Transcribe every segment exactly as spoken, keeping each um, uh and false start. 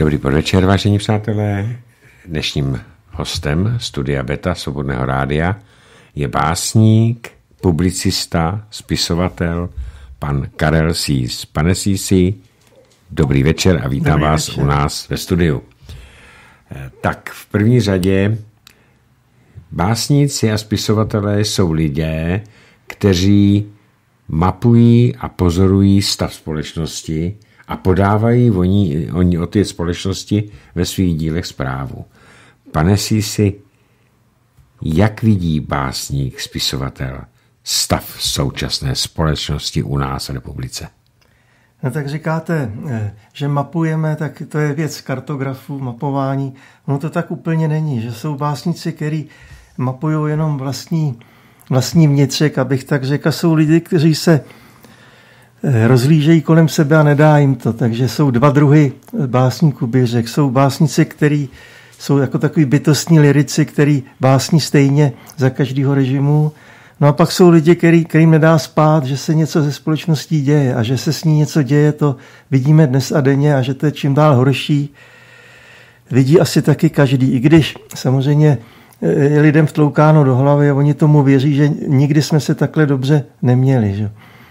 Dobrý podvečer, vážení přátelé. Dnešním hostem Studia Beta Svobodného rádia je básník, publicista, spisovatel, pan Karel Sýs. Pane Sýsi, dobrý večer a vítám dobrý vás večer. U nás ve studiu. Tak v první řadě básníci a spisovatelé jsou lidé, kteří mapují a pozorují stav společnosti a podávají oni, oni o té společnosti ve svých dílech zprávu. Pane Sýsi, jak vidí básník, spisovatel stav současné společnosti u nás v republice? No tak říkáte, že mapujeme, tak to je věc kartografů, mapování. No to tak úplně není, že jsou básníci, kteří mapují jenom vlastní, vlastní vnitřek, abych tak řekl. Jsou lidi, kteří se rozhlížejí kolem sebe a nedá jim to. Takže jsou dva druhy básníků, bych řekl. Jsou básníci, kteří jsou jako takový bytostní lyrici, který básní stejně za každého režimu. No a pak jsou lidi, který, kterým nedá spát, že se něco ze společností děje a že se s ní něco děje, to vidíme dnes a denně a že to je čím dál horší. Vidí asi taky každý, i když samozřejmě je lidem vtloukáno do hlavy a oni tomu věří, že nikdy jsme se takhle dobře neměli. Že?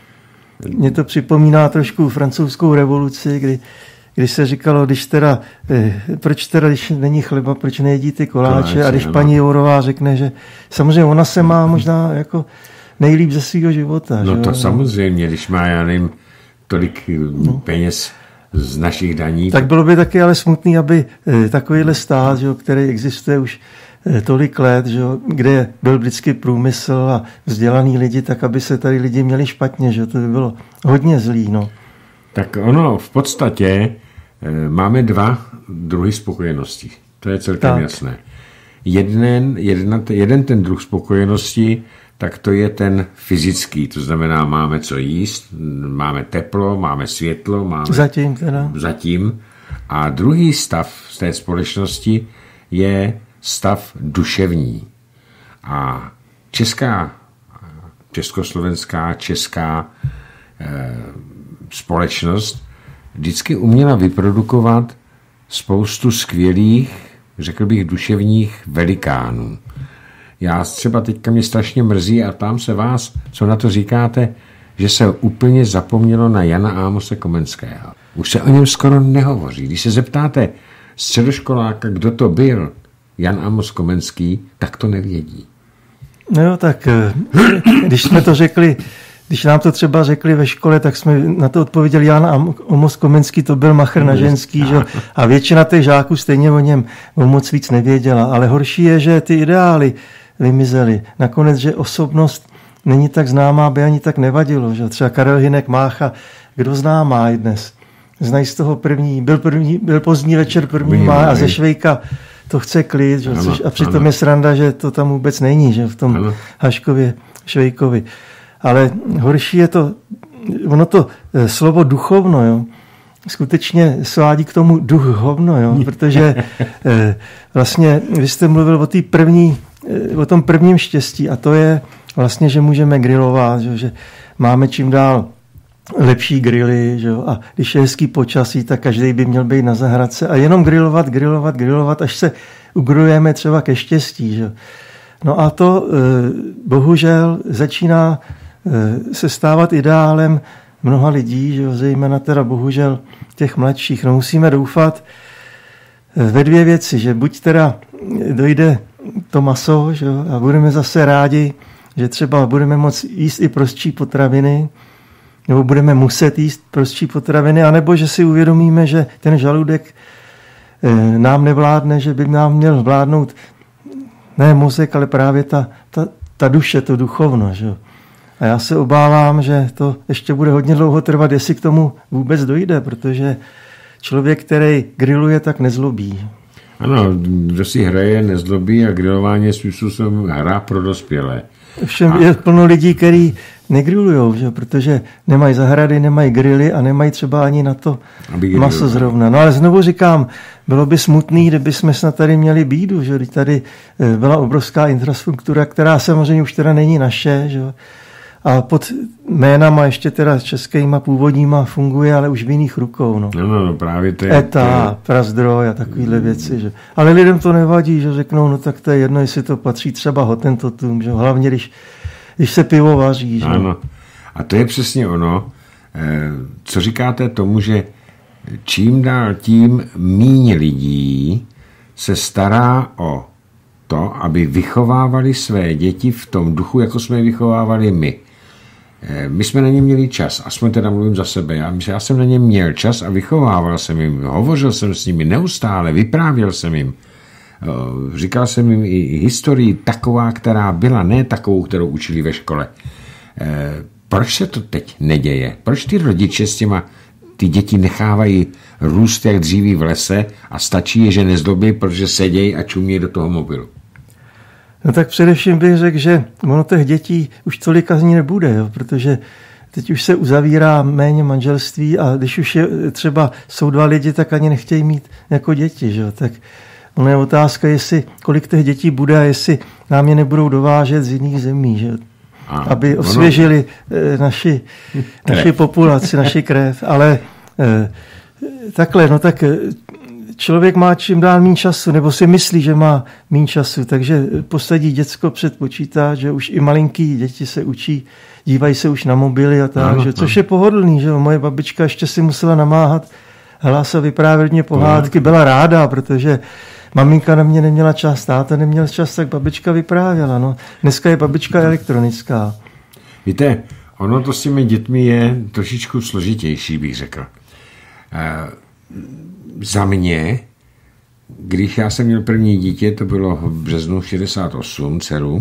Mně to připomíná trošku francouzskou revoluci, kdy, když se říkalo, když teda, proč teda, když není chleba, proč nejedí ty koláče, koláče a když no. paní Jourová řekne, že samozřejmě ona se má možná jako nejlíp ze svého života. No že? to samozřejmě, když má, já nevím, tolik no. peněz z našich daní. Tak bylo by taky ale smutný, aby takovýhle stát, že, který existuje už tolik let, že, kde byl vždycky průmysl a vzdělaný lidi, tak aby se tady lidi měli špatně, že to by bylo hodně zlý. No. Tak ono v podstatě máme dva druhy spokojenosti. To je celkem tak. jasné. Jeden, jedna, jeden ten druh spokojenosti, tak to je ten fyzický. To znamená, máme co jíst, máme teplo, máme světlo. Máme zatím teda. Zatím. A druhý stav z té společnosti je stav duševní. A česká, československá, česká eh, společnost vždycky uměla vyprodukovat spoustu skvělých, řekl bych, duševních velikánů. Já třeba teďka mě strašně mrzí a ptám se vás, co na to říkáte, že se úplně zapomnělo na Jana Amose Komenského. Už se o něm skoro nehovoří. Když se zeptáte středoškoláka, kdo to byl, Jan Amos Komenský, tak to nevědí. No jo, tak když jsme to řekli, když nám to třeba řekli ve škole, tak jsme na to odpověděli, Jan Amos Komenský, to byl machr na ženský, že? A většina těch žáků stejně o něm o moc víc nevěděla. Ale horší je, že ty ideály vymizely. Nakonec, že osobnost není tak známá, aby ani tak nevadilo. Že? Třeba Karel Hynek Mácha, kdo zná máj dnes? Znají z toho první, byl, první, byl pozdní večer první máj a ze Švejka to chce klid, že? Což, a přitom ano. je sranda, že to tam vůbec není, že? V tom ano. Haškově, Švejkovi. Ale horší je to, ono to slovo duchovno, jo, skutečně svádí k tomu duch hovno, jo, protože eh, vlastně vy jste mluvil o, tý první, eh, o tom prvním štěstí a to je vlastně, že můžeme grilovat, že, že máme čím dál lepší grily, že jo, a když je hezký počasí, tak každý by měl být na zahradce a jenom grilovat, grilovat, grilovat, až se ugrujeme třeba ke štěstí, že. No a to eh, bohužel začíná se stávat ideálem mnoha lidí, že jo, zejména teda bohužel těch mladších. No musíme doufat ve dvě věci, že buď teda dojde to maso, že jo, a budeme zase rádi, že třeba budeme moct jíst i prostší potraviny, nebo budeme muset jíst prostší potraviny, anebo že si uvědomíme, že ten žaludek nám nevládne, že by nám měl vládnout ne mozek, ale právě ta, ta, ta duše, to duchovno, že jo. A já se obávám, že to ještě bude hodně dlouho trvat, jestli k tomu vůbec dojde, protože člověk, který grilluje, tak nezlobí. Ano, kdo si hraje, nezlobí a grilování je svým způsobem hra pro dospělé. Všem a... je plno lidí, kteří negrillujou, že? Protože nemají zahrady, nemají grily a nemají třeba ani na to maso zrovna. No ale znovu říkám, bylo by smutný, kdyby jsme snad tady měli bídu, že tady byla obrovská infrastruktura, která samozřejmě už teda není naše, že? a pod jménama ještě teda českýma původníma funguje, ale už v jiných rukou. No, no, no, no právě to je... Eta, Prazdroj a takovýhle věci. Že. Ale lidem to nevadí, že řeknou, no tak to je jedno, jestli to patří třeba Hottentottům, že hlavně, když, když se pivo vaří. Že. Ano. A to je přesně ono, co říkáte tomu, že čím dál tím míň lidí se stará o to, aby vychovávali své děti v tom duchu, jako jsme je vychovávali my. My jsme na ně měli čas, aspoň teda mluvím za sebe, já, já jsem na ně měl čas a vychovával jsem jim, hovořil jsem s nimi neustále, vyprávěl jsem jim, říkal jsem jim i historii taková, která byla, ne takovou, kterou učili ve škole. Proč se to teď neděje? Proč ty rodiče s těma ty děti nechávají růst jak dříví v lese a stačí je, že nezdobí, protože sedějí a čumí do toho mobilu? No tak především bych řekl, že ono těch dětí už tolika z ní nebude, jo, protože teď už se uzavírá méně manželství a když už je, třeba jsou dva lidi, tak ani nechtějí mít jako děti. Že? Tak ono je otázka, jestli kolik těch dětí bude a jestli nám je nebudou dovážet z jiných zemí. Že? A, aby osvěžili ono... naši, naši populaci, naši krev. Ale eh, takhle, no tak člověk má čím dál méně času, nebo si myslí, že má méně času, takže posadí děcko před počítač, že už i malinký děti se učí, dívají se už na mobily a tak, no, že, což je pohodlný, že moje babička ještě si musela namáhat hlas a vyprávět mě pohádky, byla ráda, protože maminka na mě neměla čas, táta neměl čas, tak babička vyprávěla. No. Dneska je babička elektronická. Víte, ono to s těmi dětmi je trošičku složitější, bych řekl. E, za mě, když já jsem měl první dítě, to bylo v březnu šedesát osm, dceru,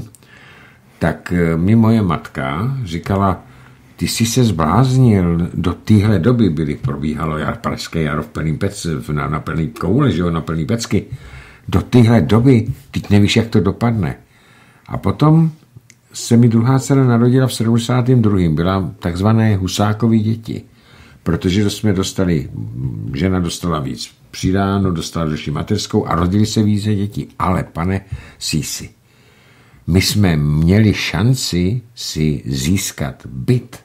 tak mi moje matka říkala, ty jsi se zbláznil, do téhle doby byly, probíhalo jar, pražské jaro v plný pec, na, na plný koule, že jo, na plný pecky, do téhle doby, teď nevíš, jak to dopadne. A potom se mi druhá dcera narodila v sedmdesátém druhém Byla takzvané Husákovy děti, protože jsme dostali, žena dostala víc přidáno, dostala další mateřskou a rodili se více děti. Ale pane Sísi, my jsme měli šanci si získat byt.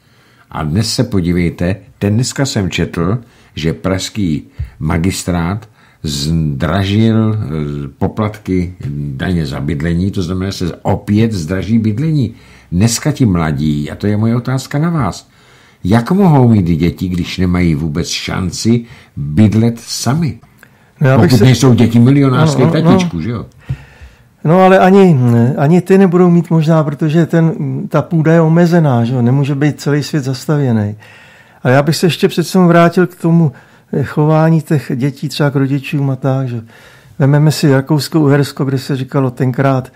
A dnes se podívejte, ten dneska jsem četl, že pražský magistrát zdražil poplatky daně za bydlení, to znamená, že se opět zdraží bydlení. Dneska ti mladí, a to je moje otázka na vás, jak mohou mít děti, když nemají vůbec šanci bydlet sami? No, pokud se... nejsou děti milionářské no, no, tatičku, no. Že jo? No ale ani, ani ty nebudou mít možná, protože ten, ta půda je omezená, že jo? Nemůže být celý svět zastavěný. Ale já bych se ještě přece vrátil k tomu chování těch dětí třeba k rodičům a tak, že vememe si Rakousko-Uhersko, kde se říkalo tenkrát,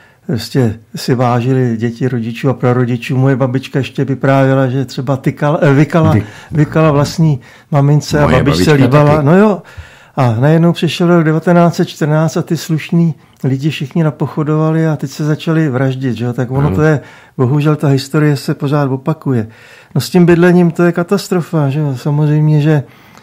prostě si vážili děti rodičů a prarodičů. Moje babička ještě vyprávěla, že třeba tykala, vykala, vykala vlastní mamince Moje a babičce líbala. Taky. No jo, a najednou přišel rok devatenáct set čtrnáct a ty slušní lidi všichni napochodovali a teď se začali vraždit. Že? Tak ono to je, bohužel ta historie se pořád opakuje. No s tím bydlením to je katastrofa. Že? Samozřejmě, že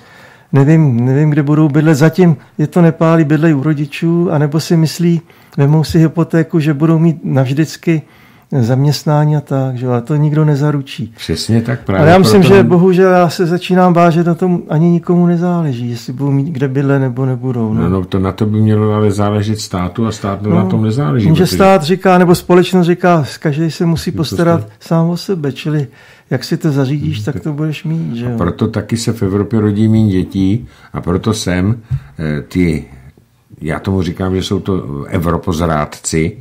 nevím, nevím, kde budou bydlet. Zatím je to nepálí, bydlej u rodičů, anebo si myslí, vemou si hypotéku, že budou mít navždycky zaměstnání a tak, že? Ale to nikdo nezaručí. Přesně tak právě. Ale já myslím, proto... že bohužel já se začínám vážet, na tom ani nikomu nezáleží, jestli budou mít kde bydlet nebo nebudou. No, no, no to na to by mělo ale záležet státu a stát no, na tom nezáleží. Že protože... stát říká, nebo společnost říká, každý se musí postarat postarat sám o sebe, čili jak si to zařídíš, tak to budeš mít. Že? A proto taky se v Evropě rodí méně dětí a proto sem ty, já tomu říkám, že jsou to evropozrádci,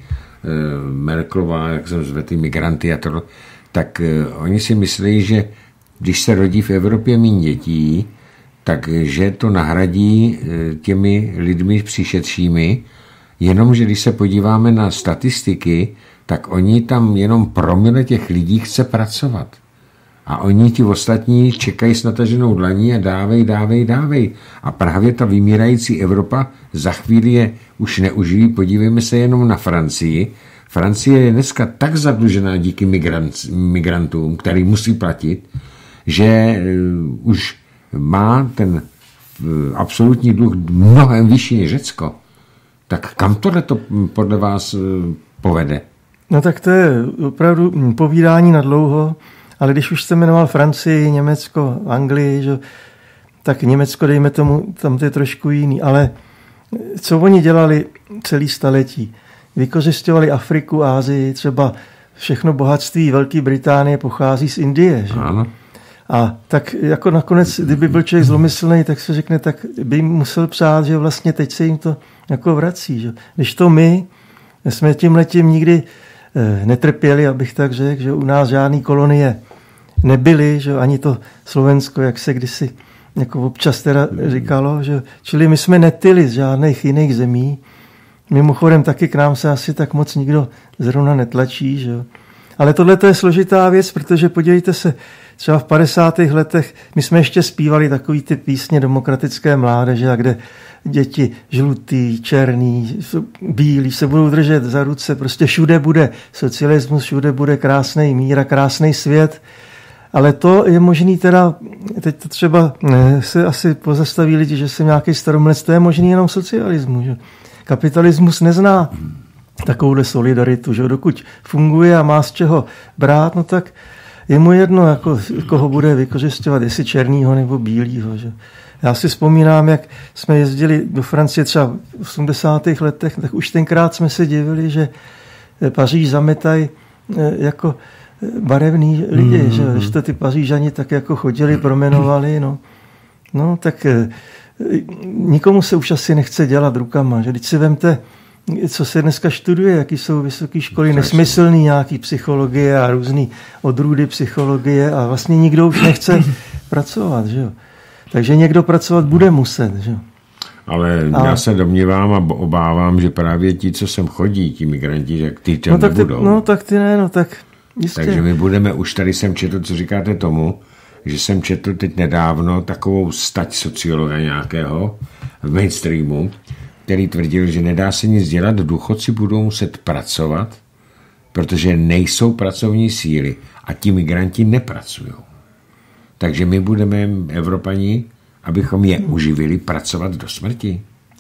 Merkelová, jak jsem zve ty migranty a to, tak oni si myslí, že když se rodí v Evropě méně dětí, takže to nahradí těmi lidmi příšetšími, jenomže když se podíváme na statistiky, tak oni tam jenom promile těch lidí chce pracovat. A oni ti ostatní čekají s nataženou dlaní a dávej, dávej, dávej. A právě ta vymírající Evropa za chvíli je už neuživí. Podívejme se jenom na Francii. Francie je dneska tak zadlužená díky migrant, migrantům, který musí platit, že uh, už má ten uh, absolutní dluh mnohem vyšší než Řecko. Tak kam tohle to podle vás uh, povede? No tak to je opravdu povídání na dlouho, ale když už jste jmenoval Francii, Německo, Anglii, že, tak Německo, dejme tomu, tam to je trošku jiný, ale co oni dělali celý staletí? Vykořisťovali Afriku, Asii, třeba všechno bohatství Velké Británie pochází z Indie. Že? Ano. A tak jako nakonec, kdyby byl člověk zlomyslný, tak se řekne, tak by jim musel přát, že vlastně teď se jim to jako vrací. Že? Když to my jsme tímhletím nikdy netrpěli, abych tak řekl, že u nás žádný kolonie nebyly, že ani to Slovensko, jak se kdysi jako občas teda říkalo, že, čili my jsme netyli z žádných jiných zemí. Mimochodem taky k nám se asi tak moc nikdo zrovna netlačí. Že? Ale tohle to je složitá věc, protože podívejte se, třeba v padesátých letech my jsme ještě zpívali takový ty písně demokratické mládeže, a kde děti žlutý, černý, bílí se budou držet za ruce, prostě všude bude socialismus, všude bude krásný mír a krásný svět. Ale to je možný teda, teď to třeba ne, se asi pozastaví lidi, že jsem nějaký staromlec, to je možný jenom socialismu. Že? Kapitalismus nezná takovouhle solidaritu, že dokud funguje a má z čeho brát, no tak je mu jedno, jako, koho bude vykořisťovat, jestli černýho nebo bílýho. Že? Já si vzpomínám, jak jsme jezdili do Francie třeba v osmdesátých letech, tak už tenkrát jsme se divili, že Paříž zametají jako barevný lidi, mm-hmm. že když to ty Pařížani tak jako chodili, promenovali, no, no tak nikomu se už asi nechce dělat rukama, že když si vemte, co se dneska studuje, jaký jsou vysoké školy, nesmyslný nějaký psychologie a různý odrůdy psychologie a vlastně nikdo už nechce pracovat, že jo. Takže někdo pracovat bude muset, že jo. Ale a... já se domnívám a obávám, že právě ti, co sem chodí, ti migranti, že ty tam no, tak nebudou. Ty, no tak ty ne, no tak jistě. Takže my budeme, už tady jsem četl, co říkáte tomu, že jsem četl teď nedávno takovou stať sociologa nějakého v mainstreamu, který tvrdil, že nedá se nic dělat, důchodci budou muset pracovat, protože nejsou pracovní síly a ti migranti nepracují. Takže my budeme, Evropani, abychom je uživili, pracovat do smrti.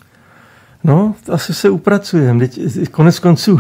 No, asi se upracujeme. Konec konců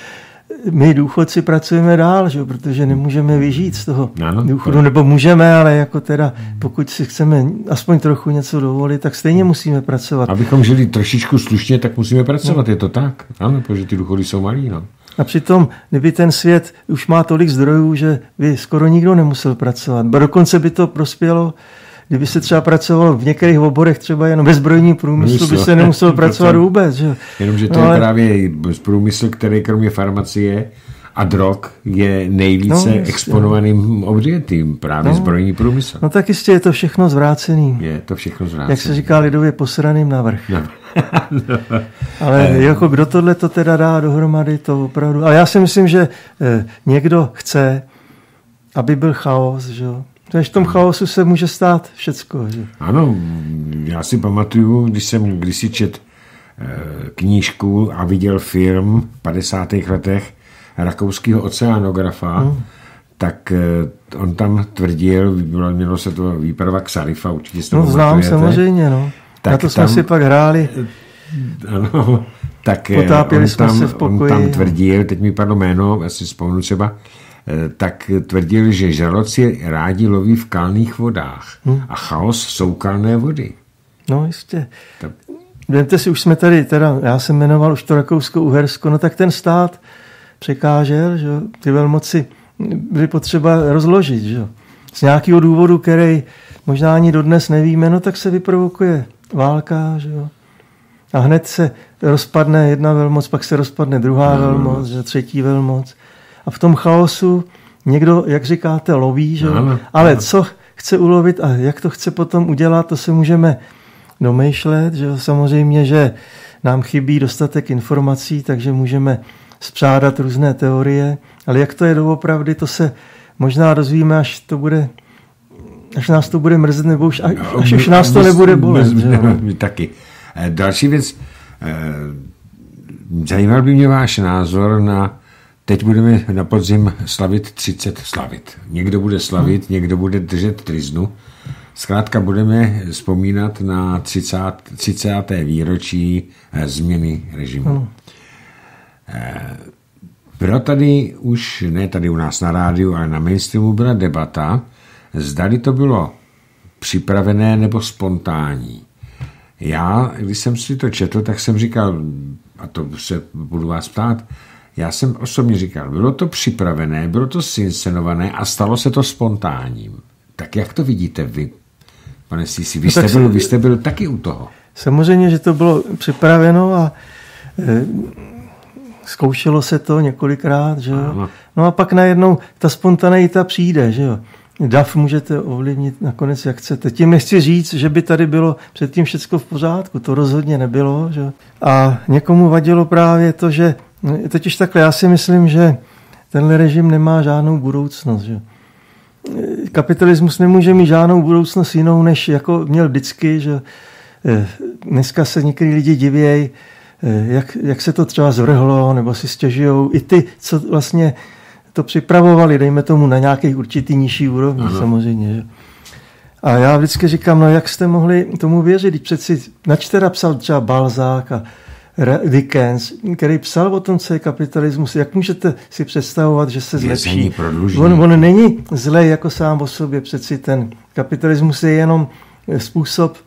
my důchodci pracujeme dál, že? Protože nemůžeme vyžít z toho ano, důchodu, nebo můžeme, ale jako teda, pokud si chceme aspoň trochu něco dovolit, tak stejně musíme pracovat. Abychom žili trošičku slušně, tak musíme pracovat, no. Je to tak. Ano, protože ty důchody jsou malý, no. A přitom, kdyby ten svět už má tolik zdrojů, že by skoro nikdo nemusel pracovat. Ba dokonce by to prospělo, kdyby se třeba pracovalo v některých oborech, třeba jenom ve zbrojním průmyslu, by se nemusel pracovat vůbec. Že? Jenomže to no, je ale... právě průmysl, který kromě farmacie a drog je nejvíce no, exponovaným odvětvím, právě no, zbrojní průmysl. No tak jistě je to všechno zvrácený. Je to všechno zvrácený. Jak se říká lidově, posraným navrch. No. no. Ale eh. jako kdo tohle to teda dá dohromady, to opravdu... Ale já si myslím, že eh, někdo chce, aby byl chaos, že jo. Takže v tom chaosu se může stát všecko. Že? Ano, já si pamatuju, když jsem kdysi čet eh, knížku a viděl film v padesátých letech rakouského oceanografa, hmm. tak eh, on tam tvrdil, mělo se to výprava Xarifa, určitě si to no, znám samozřejmě, no. Tak na to jsme tam, si pak hráli. Ano, tak potápěli on jsme tam, se v pokoji. On tam tvrdil, teď mi padlo jméno, asi vzpomenu třeba, tak tvrdil, že žraloci rádi loví v kalných vodách hmm. a chaos jsou kalné vody. No jistě. Ta... Vemte si, už jsme tady, teda, já jsem jmenoval už to Rakousko-Uhersko, no tak ten stát překážel, že ty velmoci byly potřeba rozložit, že z nějakého důvodu, který možná ani dodnes nevíme, no tak se vyprovokuje válka, že jo. A hned se rozpadne jedna velmoc, pak se rozpadne druhá no, velmoc, že třetí velmoc. A v tom chaosu někdo, jak říkáte, loví, že? Ano, ale ano. Co chce ulovit a jak to chce potom udělat, to se můžeme domýšlet. Že? Samozřejmě, že nám chybí dostatek informací, takže můžeme spřádat různé teorie, ale jak to je doopravdy, to se možná dozvíme, až to bude, až nás to bude mrzet, nebo už, až, až už nás to nebude bolet. Taky. Další věc, zajímal by mě váš názor na teď budeme na podzim slavit třicet slavit. Někdo bude slavit, hmm. někdo bude držet triznu. Zkrátka budeme vzpomínat na třicáté výročí změny režimu. Hmm. Byla tady už, ne tady u nás na rádiu, ale na mainstreamu byla debata, zdali to bylo připravené nebo spontánní. Já, když jsem si to četl, tak jsem říkal, a to se budu vás ptát, já jsem osobně říkal, bylo to připravené, bylo to zinscenované a stalo se to spontánním. Tak jak to vidíte vy, pane Sísi? Vy, no byl, vy jste byl taky u toho. Samozřejmě, že to bylo připraveno a e, zkoušelo se to několikrát, že jo. No a pak najednou ta spontaneita přijde, že jo. Dav můžete ovlivnit nakonec, jak chcete. Tím nechci říct, že by tady bylo předtím všecko v pořádku. To rozhodně nebylo. Že? A někomu vadilo právě to, že totiž takhle, já si myslím, že tenhle režim nemá žádnou budoucnost. Že? Kapitalismus nemůže mít žádnou budoucnost jinou, než jako měl vždycky. Že? Dneska se některý lidi divějí, jak, jak se to třeba zvrhlo, nebo si stěžujou. I ty, co vlastně to připravovali, dejme tomu, na nějaký určitý nižší úrovni, ano. Samozřejmě. Že? A já vždycky říkám, no jak jste mohli tomu věřit, když přeci načte napsal třeba Balzac a Dickens, který psal o tom, co je kapitalismus, jak můžete si představovat, že se zlepší? On, on není zlej jako sám o sobě, přeci ten kapitalismus je jenom způsob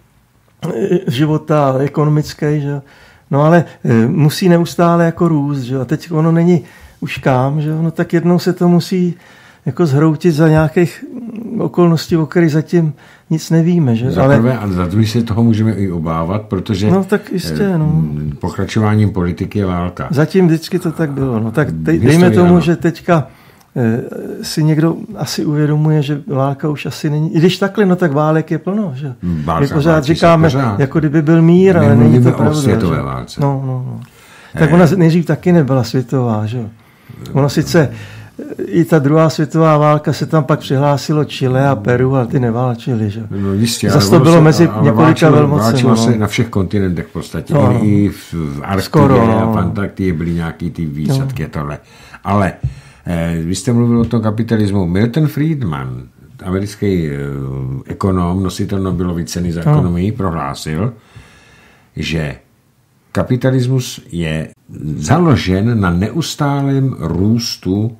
života ekonomický, že? No ale musí neustále jako růst, že? A teď ono není už kam, že? No tak jednou se to musí jako zhroutit za nějakých okolností, o kterých zatím nic nevíme. Že? Za prvé a za druhé se toho můžeme i obávat, protože no, tak jistě, no. pokračováním politiky je válka. Zatím vždycky to tak bylo. No, tak dej, dejme tomu, ano. že teďka eh, si někdo asi uvědomuje, že válka už asi není. I když takhle, no tak válek je plno. Že? Válka, My pořád říkáme, pořád. jako kdyby byl mír, ale není to pravda. Světové že? válce. No, no, no. Tak ona nejdřív taky nebyla světová. Že? Ono sice i ta druhá světová válka se tam pak přihlásilo Chile a Peru, ale ty neválčili. Že? No jistě. Zase to bylo se, mezi několika velmocemi. Válčilo se na všech kontinentech v podstatě. No, I v, v Arktidě a v Antarktidě byly nějaký ty výsadky no. tohle. Ale eh, vy jste mluvil o tom kapitalismu. Milton Friedman, americký eh, ekonom, nositel Nobelovy ceny za no. ekonomii, prohlásil, že kapitalismus je založen na neustálém růstu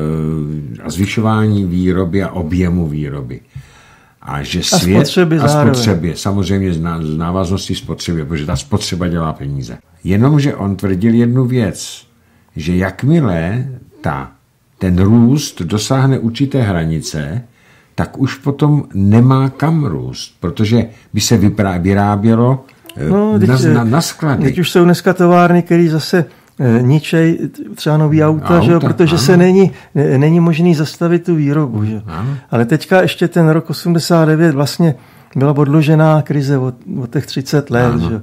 a zvyšování výroby a objemu výroby. A že svět a spotřeby, a spotřeby samozřejmě z návaznosti spotřeby, protože ta spotřeba dělá peníze. Jenomže on tvrdil jednu věc, že jakmile ta, ten růst dosáhne určité hranice, tak už potom nemá kam růst, protože by se vyrábělo no, na, teď, na, na sklady. Teď už jsou dneska továrny, které zase ničej třeba nový auta, auta že jo, protože ano. se není, není možný zastavit tu výrobu. Že? Ale teďka ještě ten rok osmdesát devět vlastně byla odložená krize od, od těch třicet let. Že?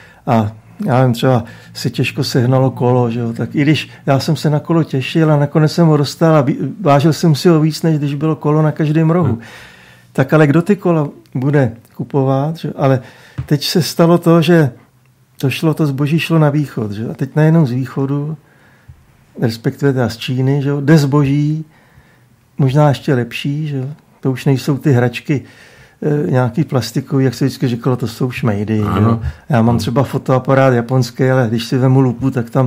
A já vím, třeba si těžko sehnalo kolo, že jo? Tak i když já jsem se na kolo těšil a nakonec jsem ho dostal a vážil jsem si ho víc, než když bylo kolo na každém rohu. Hmm. Tak ale kdo ty kola bude kupovat? Že? Ale teď se stalo to, že to šlo, to zboží šlo na východ. Že? A teď najednou z východu, respektive z Číny, že? Jde zboží, možná ještě lepší, že? To už nejsou ty hračky e, nějaký plastikový, jak se vždycky říkalo, to jsou šmejdy. Já mám třeba fotoaparát japonský, ale když si vemu lupu, tak tam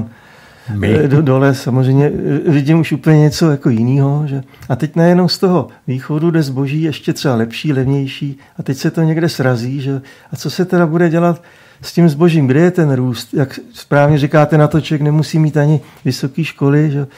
e, do, dole samozřejmě vidím už úplně něco jako jinýho. Že? A teď najednou z toho východu jde zboží ještě třeba lepší, levnější a teď se to někde srazí. Že? A co se teda bude dělat s tím zbožím? Kde je ten růst? Jak správně říkáte, na to člověk nemusí mít ani vysoké školy. Že?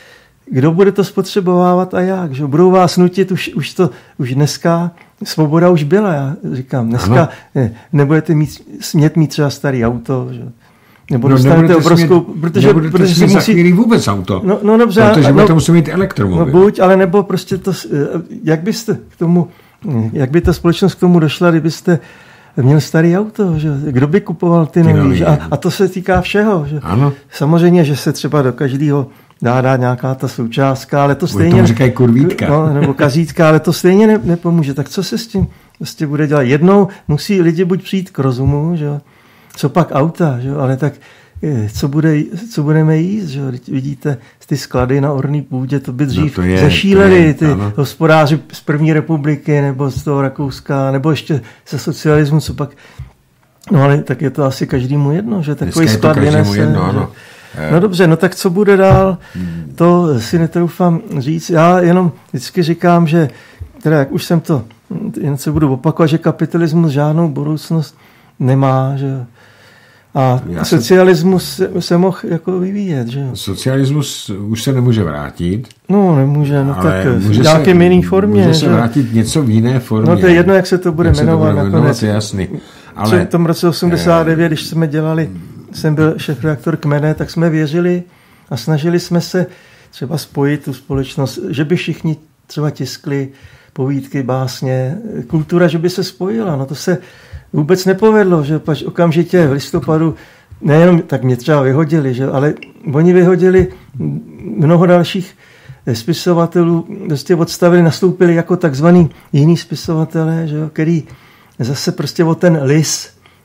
Kdo bude to spotřebovávat a jak? Že? Budou vás nutit, už, už, to, už dneska svoboda už byla, já říkám. Dneska ne, nebudete mít, smět mít třeba starý auto, že? Nebo no, dostanete obrovskou... Smět, protože, protože si musí vůbec auto. No, no dobře. Protože no, budete muset mít elektromobil. No buď, ale nebo prostě to... Jak byste k tomu... Jak by ta společnost k tomu došla, kdybyste měl starý auto, že? Kdo by kupoval ty nový? A, a to se týká všeho. Že? Ano. Samozřejmě, že se třeba do každého dá dát nějaká ta součástka, ale to stejně... Tomu říkají kurvítka. No, nebo kazítka, ale to stejně ne, nepomůže. Tak co se s tím vlastně bude dělat? Jednou musí lidi buď přijít k rozumu, že? Co pak auta, že? Ale tak co, bude, co budeme jíst? Že? Vidíte ty sklady na orný půdě, to by dřív no to je, zešíleli ty ano. hospodáři z první republiky nebo z toho Rakouska, nebo ještě ze socialismu, co pak... No ale tak je to asi každému jedno, že takový sklad vynese. Jedno, ano. No dobře, no tak co bude dál, to si netroufám říct. Já jenom vždycky říkám, že teda jak už jsem to, jen se budu opakovat, že kapitalismus žádnou budoucnost nemá, že a Já socialismus se, se mohl jako vyvíjet, že socialismus už se nemůže vrátit. No nemůže, no tak v nějakém jiný formě. Může se že? vrátit něco v jiné formě. No to je jedno, jak se to bude jak jmenovat nakonec. Jasný. Ale v tom roce osmdesát devět, když jsme dělali, jsem byl šéfredaktor Kmene, tak jsme věřili a snažili jsme se třeba spojit tu společnost, že by všichni třeba tiskli povídky, básně, kultura, že by se spojila. No to se vůbec nepovedlo, že pač okamžitě v listopadu, nejenom tak mě třeba vyhodili, že, ale oni vyhodili mnoho dalších spisovatelů, prostě odstavili, nastoupili jako takzvaný jiný spisovatelé, že, který zase prostě o ten lis,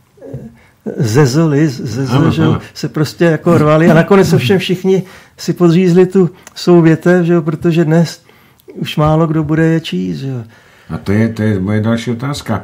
zezo, lis, zezo, že, se prostě jako rvali a nakonec ovšem všichni si podřízli tu svou větev, že, protože dnes už málo kdo bude je číst. Že. A to je, to je moje další otázka.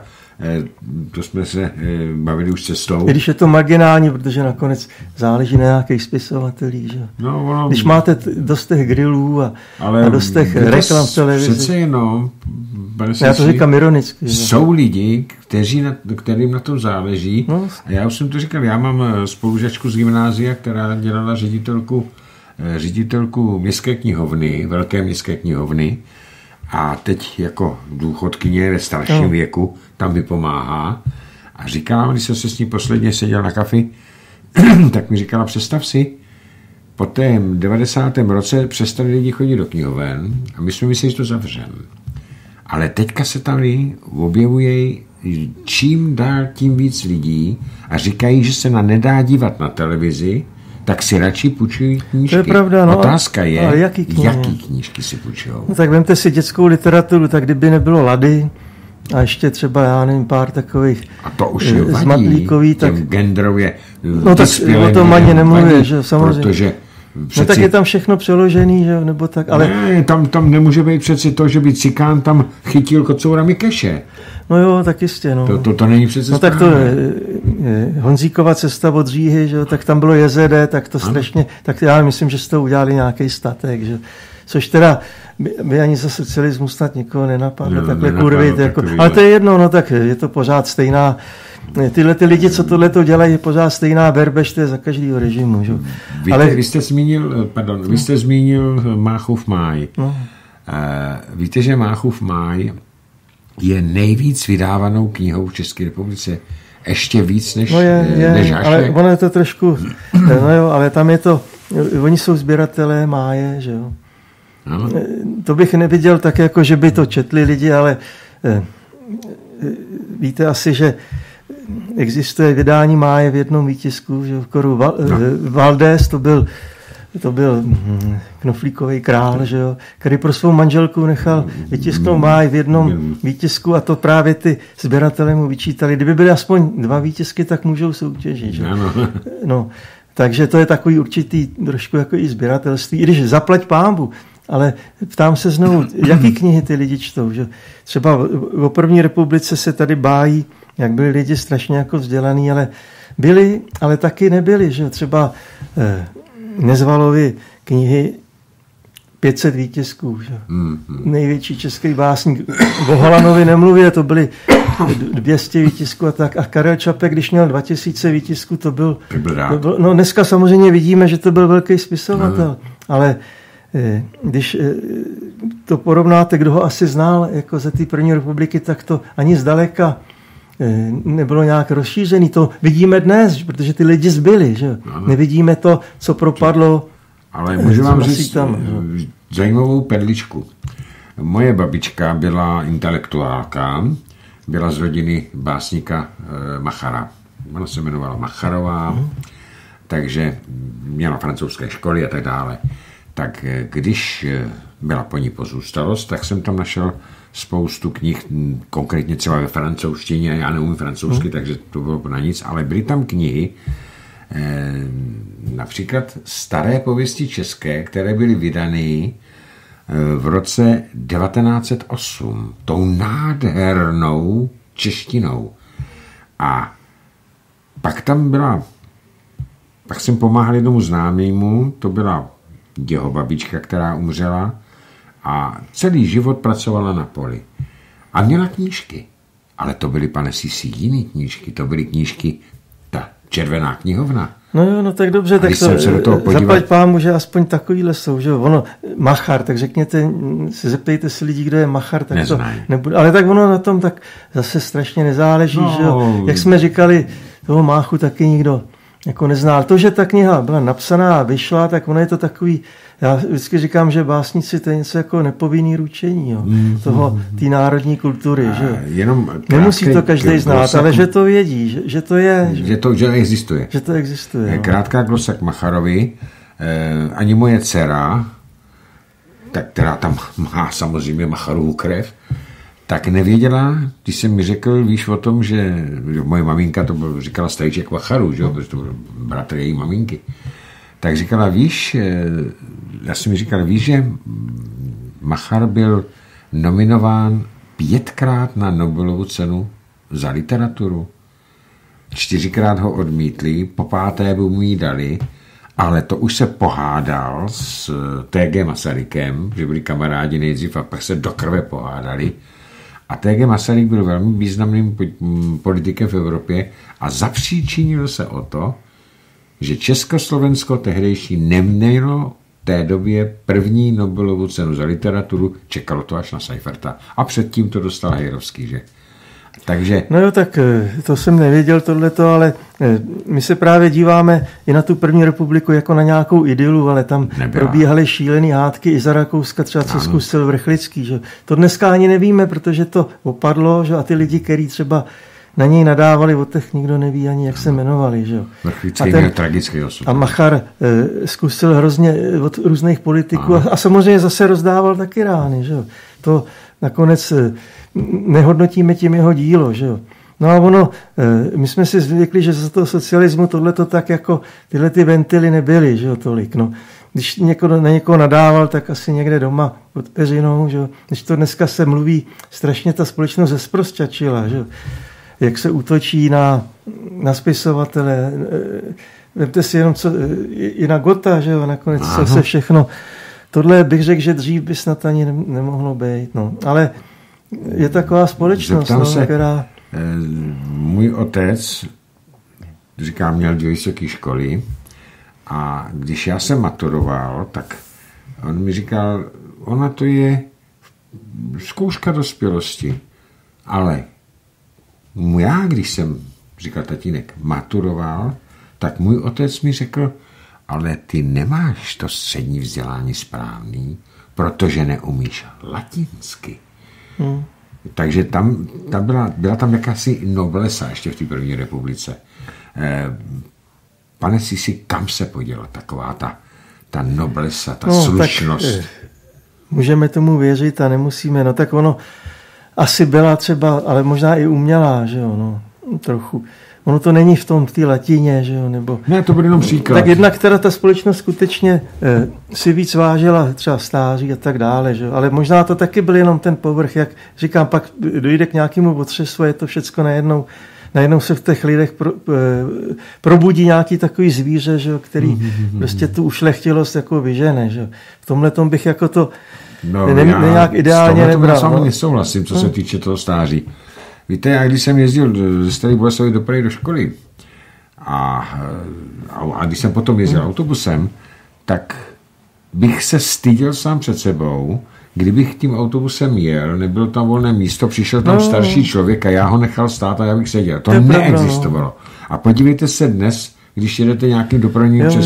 To jsme se bavili už cestou. Když je to marginální, protože nakonec záleží na nějakých spisovatelích. Že? No, ono, když máte dost těch grillů a, a dost těch reklam v televizi. Přece jenom, já to říkám ironicky. Jsou že? lidi, kteří na, kterým na tom záleží. No. A já už jsem to říkal, já mám spolužačku z gymnázia, která dělala ředitelku, ředitelku městské knihovny, velké městské knihovny. A teď jako důchodkyně ve starším no. věku tam mi pomáhá. A říkala, když jsem se s ní posledně seděl na kafi, tak mi říkala, představ si, po tém devadesátém roce přestali lidi chodit do knihoven a my jsme mysleli, že to zavřem. Ale teďka se tam objevuje čím dál tím víc lidí a říkají, že se na nedá dívat na televizi, tak si radši půjčují knížky. To je pravda, no. Otázka je, ale jaký, knihy? jaký knížky si půjčujou. No tak vemte si dětskou literaturu, tak kdyby nebylo Lady a ještě třeba, já nevím, pár takových a to už je vadí, zmatlíkový, tak genderově no tak o tom ani nemluvě, že samozřejmě. Protože přeci... No tak je tam všechno přeložený, že nebo tak, ale... Ne, tam, tam nemůže být přeci to, že by Cikán tam chytil kocoura Mikeše. No jo, tak jistě, no. To, to, to není přece no tak to je, je, Honzíkova cesta od Říhy, že tak tam bylo J Z D, tak to ano. strašně, tak já myslím, že z toho udělali nějaký statek, že, což teda by, by ani za socialismu snad nikoho nenapadlo, no, takhle kurvit, jako, ale to je jedno, no tak je to pořád stejná, tyhle ty lidi, co tohleto dělají, je pořád stejná berbeš, to je za každýho režimu, že. Víte, ale... vy jste zmínil, pardon, vy jste zmínil Máchův máj. No. Uh, víte, že Máchův máj je nejvíc vydávanou knihou v České republice. Ještě víc než, no je, je, než Hašek. Ale ono je to trošku, no jo, ale tam je to, oni jsou sběratelé máje, že jo. Ano. To bych neviděl tak, jako, že by to četli lidi, ale eh, víte asi, že existuje vydání máje v jednom výtisku, že v Koru Val, no. Valdés, to byl to byl knoflíkový král, že jo, který pro svou manželku nechal vytisknout máj v jednom výtisku a to právě ty sběratelé mu vyčítali. Kdyby byly aspoň dva výtisky, tak můžou soutěžit. Že? No, takže to je takový určitý trošku jako i sběratelství, i když zaplať pánbu, ale ptám se znovu, jaký knihy ty lidi čtou. Že? Třeba o první republice se tady bájí, jak byli lidi strašně jako vzdělaný, ale byli, ale taky nebyli. Že? Třeba eh, Nezvalovi knihy pět set výtisků. Že? Mm, mm. Největší český básník. O Holanovi nemluvě, to byly dvě stě výtisků a tak. A Karel Čapek, když měl dva tisíce výtisků, to byl... To byl no dneska samozřejmě vidíme, že to byl velký spisovatel, mm. ale eh, když eh, to porovnáte, kdo ho asi znal jako ze té první republiky, tak to ani zdaleka nebylo nějak rozšířený. To vidíme dnes, protože ty lidi zbyli. Že? Nevidíme to, co propadlo. Ale můžu vám říct tam, zajímavou perličku. Moje babička byla intelektuálka, byla z rodiny básníka Machara. Ona se jmenovala Macharová, hmm. takže měla francouzské školy a tak dále. Tak když byla po ní pozůstalost, tak jsem tam našel spoustu knih, konkrétně třeba ve francouzštině, já neumím francouzsky, hmm. takže to bylo na nic, ale byly tam knihy, eh, například staré pověsti české, které byly vydané eh, v roce devatenáct set osm, tou nádhernou češtinou. A pak tam byla pak jsem pomáhal jednomu známému, to byla jeho babička, která umřela a celý život pracovala na poli. A měla knížky. Ale to byly, pane Sisi, jiný knížky. To byly knížky, ta červená knihovna. No jo, no tak dobře, tak to, zaplať pámu, že aspoň takovýhle jsou, že jo. Ono, Machar, tak řekněte, se zeptejte si lidí, kdo je Machar, tak Neznají. To nebude. Ale tak ono na tom tak zase strašně nezáleží, no. že jo. Jak jsme říkali, toho Máchu taky nikdo jako nezná. Ale to, že ta kniha byla napsaná a vyšla, tak ono je to takový, já vždycky říkám, že básníci to je něco jako nepovinný ručení, jo, mm, toho, té národní kultury, a že jenom nemusí to každý znát, ale že to vědí, že, že to je. Že to že existuje. Že to existuje. Krátká glosa k Macharovi. Eh, ani moje dcera, tak, která tam má samozřejmě Macharovu krev, tak nevěděla, když jsem mi řekl, víš o tom, že, že moje maminka to byl, říkala Stajíček Macharu, že? Protože to byl bratr její maminky. Tak říkala, víš, já jsem mi říkal, víš, že Machar byl nominován pětkrát na Nobelovu cenu za literaturu. Čtyřikrát ho odmítli, po páté by mu ji dali, ale to už se pohádal s T G Masarykem, že byli kamarádi nejdřív a pak se do krve pohádali. A T G Masaryk byl velmi významným politikem v Evropě a zapříčinil se o to, že Československo tehdejší nemělo v té době první Nobelovu cenu za literaturu, čekalo to až na Seiferta. A předtím to dostal Hejrovský, že? Takže... No jo, tak to jsem nevěděl tohleto, ale my se právě díváme i na tu první republiku jako na nějakou idylu, ale tam nebyla. Probíhaly šílený hádky i za Rakouska, třeba co zkusil Vrchlický. Že? To dneska ani nevíme, protože to opadlo, že? A ty lidi, kteří třeba na něj nadávali, o těch nikdo neví ani, jak se jmenovali. Že? Vrchlický měl tragický osud. A Machar e, zkusil hrozně od různých politiků a, a samozřejmě zase rozdával taky rány. Že? To nakonec e, nehodnotíme tím jeho dílo. Že? No a ono, e, my jsme si zvykli, že za toho socialismu tohleto tak jako tyhle ty ventily nebyly, že? Tolik. No. Když někoho, na někoho nadával, tak asi někde doma pod peřinou. Že? Když to dneska se mluví, strašně ta společnost zesprosťačila, že? Jak se útočí na, na spisovatele. Vemte si jenom co, i na Gotta, že jo, nakonec co se všechno. Tohle bych řekl, že dřív by snad ani nemohlo být. No. Ale je taková společnost, no, se, která... Můj otec, říkám, měl dvě vysoké školy a když já jsem maturoval, tak on mi říkal, ona to je zkouška dospělosti, ale já, když jsem, říkal tatínek, maturoval, tak můj otec mi řekl, ale ty nemáš to střední vzdělání správný, protože neumíš latinsky. Hmm. Takže tam, tam byla, byla tam jakási noblesa ještě v té první republice. Eh, pane Sisi, kam se poděla taková ta, ta noblesa, ta no, slušnost? Tak, můžeme tomu věřit a nemusíme. No tak ono asi byla třeba, ale možná i umělá, že jo, no, trochu. Ono to není v tom, v té latině, že jo, nebo... Ne, to byl jenom příklad. Tak jednak teda ta společnost skutečně eh, si víc vážila třeba stáří a tak dále, že jo, ale možná to taky byl jenom ten povrch, jak říkám, pak dojde k nějakému otřesu, je to všecko najednou, najednou se v těch lidech pro, eh, probudí nějaký takový zvíře, že jo, který mm-hmm. prostě tu ušlechtilost jako vyžene, že jo. V tomhletom bych jako to no, ne, ne, nějak ideálně nebral. Já s vámi nesouhlasím, co se týče toho stáří. Víte, já když jsem jezdil ze Staré Boleslavi do Prahy do školy a, a, a když jsem potom jezdil hmm. autobusem, tak bych se styděl sám před sebou, kdybych tím autobusem jel, nebylo tam volné místo, přišel tam no. starší člověk a já ho nechal stát a já bych seděl. To, to neexistovalo. No. A podívejte se dnes, když jedete nějakým dopravním přes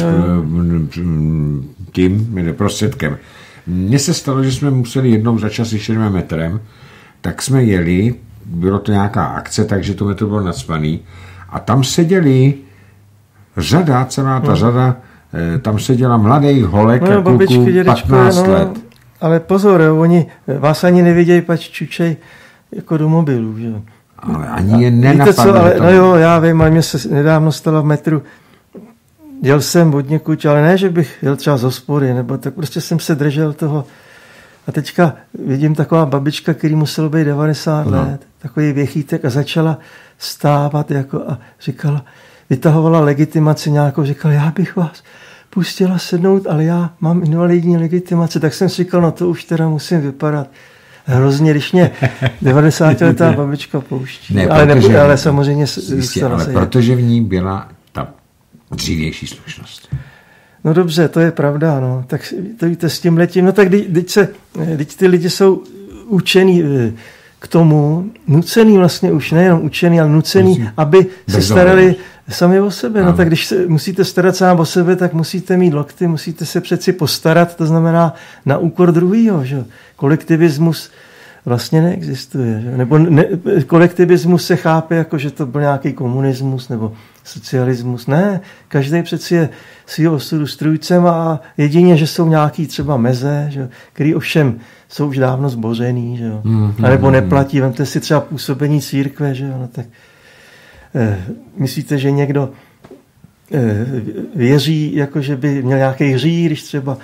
tím prostředkem. Mně se stalo, že jsme museli jednou za čas, když jedeme metrem, tak jsme jeli, bylo to nějaká akce, takže to metro bylo nacpaný a tam seděli řada, celá ta no. řada, tam seděla mladých holek no, a kluků patnáct no, let. Ale pozor, jo, oni vás ani nevidějí, pač čučej jako do mobilů. Že? Ale ani je nenapadne. Ale, no jo, já vím, ale mě se nedávno stalo v metru, jel jsem od někud, ale ne, že bych jel třeba z hospody, nebo tak prostě jsem se držel toho. A teďka vidím taková babička, který muselo být devadesát no. let, takový věchýtek a začala stávat jako a říkala, vytahovala legitimaci nějakou, říkala, já bych vás pustila sednout, ale já mám invalidní legitimaci, tak jsem si říkal, no to už teda musím vypadat hrozně, když mě devadesátiletá babička pouští. Ne, ale, protože, ne, ale samozřejmě jistě, ale se protože v ní byla ta dřívější slušnost. No dobře, to je pravda, no. Tak to víte s tím letím, no tak teď se, teď ty lidi jsou učený k tomu, nucený vlastně už, nejenom učený, ale nucený, Musí. aby se starali sami o sebe. No tak když se musíte starat sám o sebe, tak musíte mít lokty, musíte se přeci postarat, to znamená na úkor druhýho, že? Kolektivismus vlastně neexistuje. Že? Nebo ne, kolektivismus se chápe jako, že to byl nějaký komunismus nebo socialismus. Ne, každý přeci je svýho osudu strůjcem a jedině, že jsou nějaký třeba meze, že? Který ovšem jsou už dávno zbořený, že jo. Mm, a nebo neplatí. Vemte si třeba působení církve, že jo. No tak eh, myslíte, že někdo eh, věří, jako že by měl nějaký hřích, když třeba...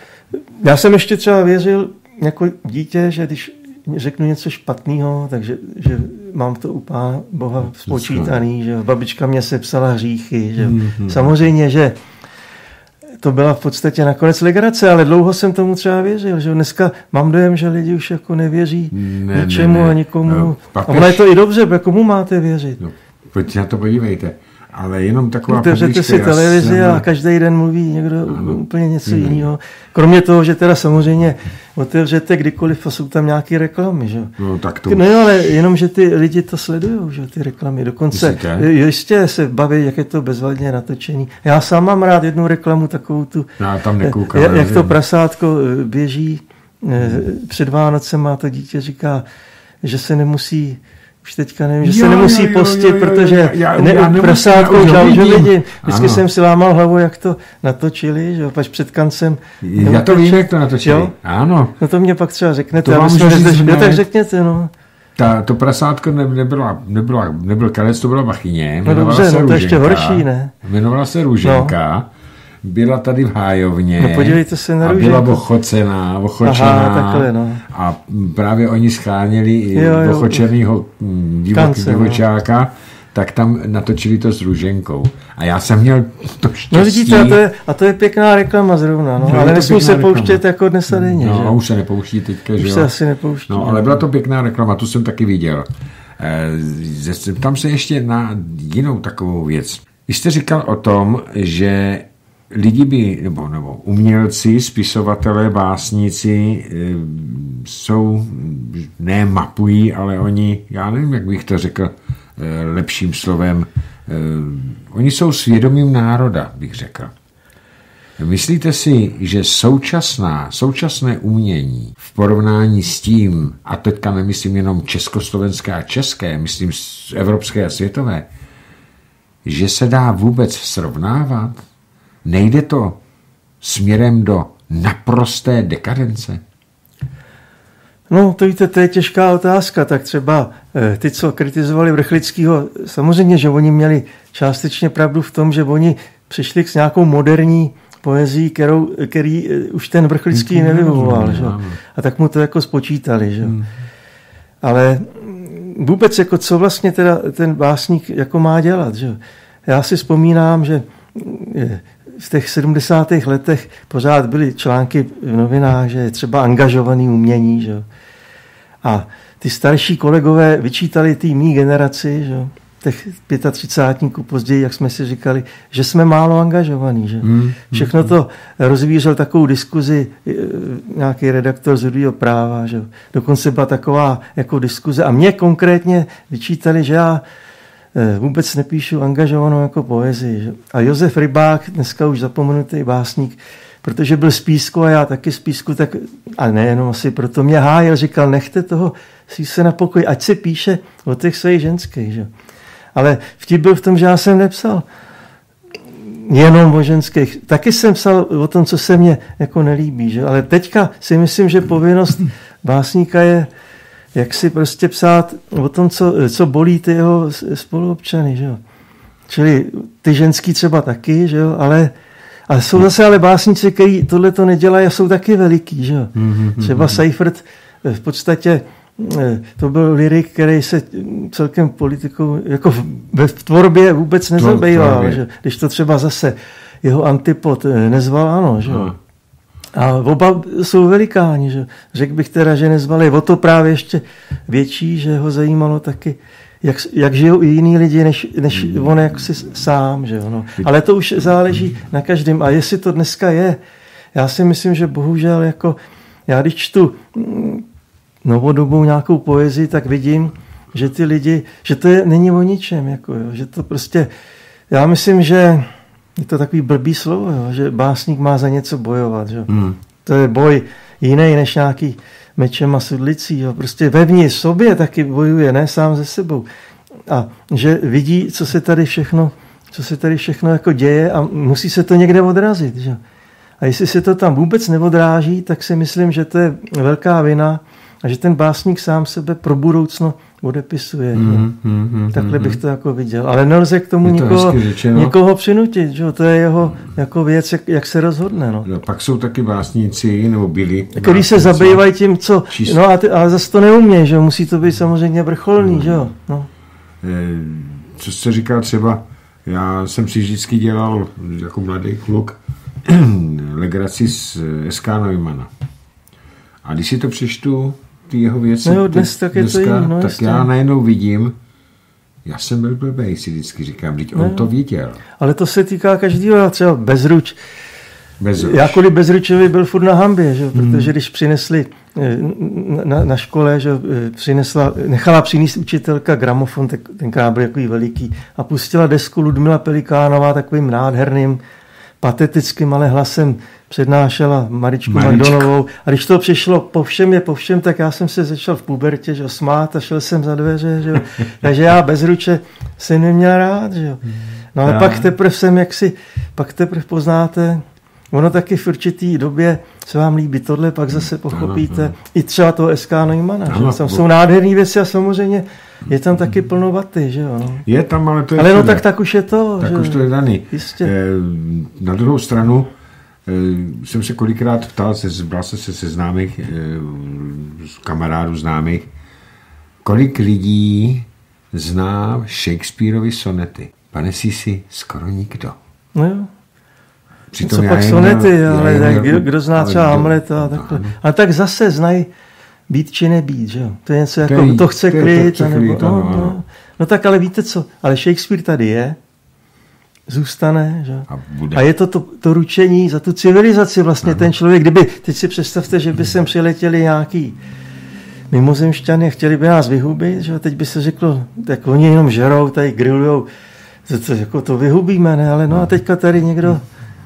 Já jsem ještě třeba věřil jako dítě, že když řeknu něco špatného, takže že mám to u Pána Boha spočítaný, že babička mě sepsala hříchy, že mm-hmm. Samozřejmě, že to byla v podstatě nakonec legrace, ale dlouho jsem tomu třeba věřil, že dneska mám dojem, že lidi už jako nevěří ne, ničemu ne, ne. a nikomu. No, papež... Ale je to i dobře, protože komu máte věřit? No, pojďte na to podívejte. Ale jenom taková otevřete si televizi jsem... a každý den mluví někdo ano. úplně něco hmm. jiného. Kromě toho, že teda samozřejmě otevřete kdykoliv a jsou tam nějaké reklamy. Že? No, tak to... no jo, ale jenom, že ty lidi to sledujou, že ty reklamy. Dokonce ještě se baví, jak je to bezvadně natočený. Já sám mám rád jednu reklamu, takovou tu, já tam nekoukám, jak, jak to prasátko běží před Vánocem a to dítě říká, že se nemusí už teďka nevím, že jo, se nemusí jo, postit, jo, jo, protože prasátkou žalžu lidi. Vždycky ano. jsem si lámal hlavu, jak to natočili, že pač před kancem. Já to vím, jak to natočili. Jo? Ano. No to mě pak třeba řeknete. To vám můžu říct, no, tak řekněte, no. Ta, to prasátko ne, nebyla, nebyla, nebyl Kalec, to byla Bachyně. No dobře, no to ještě horší, ne? Jmenovala se Růženka. No. Byla tady v Hájovně. No podívejte se na a byla ochocená, ochočená. Aha, takhle, no. A právě oni scháněli ochočenýho divočáka, no. tak tam natočili to s Růženkou. A já jsem měl to štěstí. No vidíte, a to je, a to je pěkná reklama zrovna, no. no ale nesmí se reklama. pouštět jako dnes a denně. No, už se nepouští teďka, už že jo. se asi nepouští. No, ale byla to pěkná reklama, tu jsem taky viděl. E, tam se ještě na jinou takovou věc. Vy jste říkal o tom, že lidi by, nebo, nebo umělci, spisovatelé, básníci e, jsou, ne mapují, ale oni, já nevím, jak bych to řekl e, lepším slovem, e, oni jsou svědomím národa, bych řekl. Myslíte si, že současná, současné umění v porovnání s tím, a teďka nemyslím jenom československé a české, myslím evropské a světové, že se dá vůbec srovnávat? Nejde to směrem do naprosté dekadence? No, to víte, to je těžká otázka. Tak třeba ty, co kritizovali Vrchlickýho, samozřejmě, že oni měli částečně pravdu v tom, že oni přišli s nějakou moderní poezí, kterou, který už ten Vrchlický nevyvoval. Že? A tak mu to jako spočítali. Že? Hmm. Ale vůbec, jako co vlastně teda ten básník jako má dělat? Že? Já si vzpomínám, že v těch sedmdesátých letech pořád byly články v novinách, že je třeba angažovaný umění. Že? A ty starší kolegové vyčítali té mý generaci, že? Těch třicátníků později, jak jsme si říkali, že jsme málo angažovaní. Že? Hmm. Všechno to rozvířil takovou diskuzi nějaký redaktor z Rudýho práva. Že? Dokonce byla taková jako diskuze. A mě konkrétně vyčítali, že já vůbec nepíšu angažovanou jako poezii. Že? A Josef Rybák, dneska už zapomenutý básník, protože byl z Písku a já taky z Písku, tak, a nejenom asi proto mě hájil, říkal, nechte toho si se na pokoj, ať se píše o těch svých ženských. Že? Ale vtip byl v tom, že já jsem nepsal jenom o ženských. Taky jsem psal o tom, co se mně jako nelíbí. Že? Ale teďka si myslím, že povinnost básníka je jak si prostě psát o tom, co, co bolí ty jeho spoluobčany. Že jo? Čili ty ženský třeba taky, že jo? Ale, ale jsou zase ale básníci, kteří tohle to nedělají a jsou taky veliký. Že jo? Třeba Seifert v podstatě to byl lyrik, který se celkem politikou jako ve tvorbě vůbec nezabýval. Že? Když to třeba zase jeho antipod Nezval, ano. Že? No. A oba jsou velikáni. Že? Řekl bych teda, že Nezval je o to právě ještě větší, že ho zajímalo taky, jak, jak žijou i jiní lidi, než, než mm. on jak si sám. Že? No. Ale to už záleží na každém. A jestli to dneska je, já si myslím, že bohužel jako já když čtu novodobou nějakou poezii, tak vidím, že ty lidi, že to je, není o ničem, jako, jo, že to prostě, já myslím, že je to takový blbý slovo, jo, že básník má za něco bojovat, že? Hmm. To je boj jiný než nějaký mečem a sudlicí, jo, prostě vevnitř sobě taky bojuje, ne sám ze sebou. A že vidí, co se tady všechno, co se tady všechno jako děje a musí se to někde odrazit, že? A jestli se to tam vůbec neodráží, tak si myslím, že to je velká vina a že ten básník sám sebe pro budoucno odepisuje. Mm, mm, mm, Takhle bych to jako viděl. Ale nelze k tomu nikoho, nikoho přinutit. Že? To je jeho jako věc, jak, jak se rozhodne. No. No, pak jsou taky básníci, nebo byli. Který se zabývají tím, co... Číst... No a ty, ale zase to neumějí, že? Musí to být samozřejmě vrcholný. Mm. Že? No. Co jste říkal třeba, já jsem si vždycky dělal jako mladý kluk legraci z S K Neumana. A když si to přečtu, ty jeho věci, no, dnes, tak, je dneska, to jiný, no, tak jistě. Já najednou vidím, já jsem byl blbej, si vždycky říkám, teď on no, to viděl. Ale to se týká každého, třeba Bezruč. Bezruč. Já kvůli Bezručovi byl furt na hambě, že? Protože hmm. když přinesli na, na škole, že přinesla, nechala přinést učitelka gramofon, tak tenkrát byl takový veliký, a pustila desku Ludmila Pelikánová takovým nádherným, patetickým, ale hlasem přednášela Maričku Magdonovou. A když to přišlo po všem je po všem, tak já jsem se začal v pubertě, že smát a šel jsem za dveře. Že? Takže já Bezruče jsem neměl rád. Že? No ale já. pak teprve jsem jaksi, pak teprve poznáte, ono taky v určitý době se vám líbí tohle, pak zase pochopíte ano, ano. i třeba toho S K Neumana. Ano, tam jsou nádherné věci a samozřejmě je tam taky plno vaty, že jo. No. Je tam, ale to je... Ale no tak, tak už je to. Tak že? už to je daný. Jistě. E, na druhou stranu e, jsem se kolikrát ptal, se, bral se se známých, e, z kamarádů známých, kolik lidí zná Shakespeareovy sonety. Pane Sisi, skoro nikdo. No jo. Přitom co pak sonety, ale tak, kdo, kdo zná třeba Hamleta a takhle. No, ale tak zase znají být či nebýt, že jo. To je něco jako, to, to chce klid. To nebo, klid no, no, no. no tak ale víte co, ale Shakespeare tady je, zůstane, že? A, bude. A je to, to to ručení za tu civilizaci vlastně ano. Ten člověk, kdyby, teď si představte, že by sem přiletěli nějaký mimozemšťany a chtěli by nás vyhubit, že? Teď by se řeklo, tak oni jenom žerou, tady grillujou, to, to, jako to vyhubíme, ne? Ale no a teďka tady někdo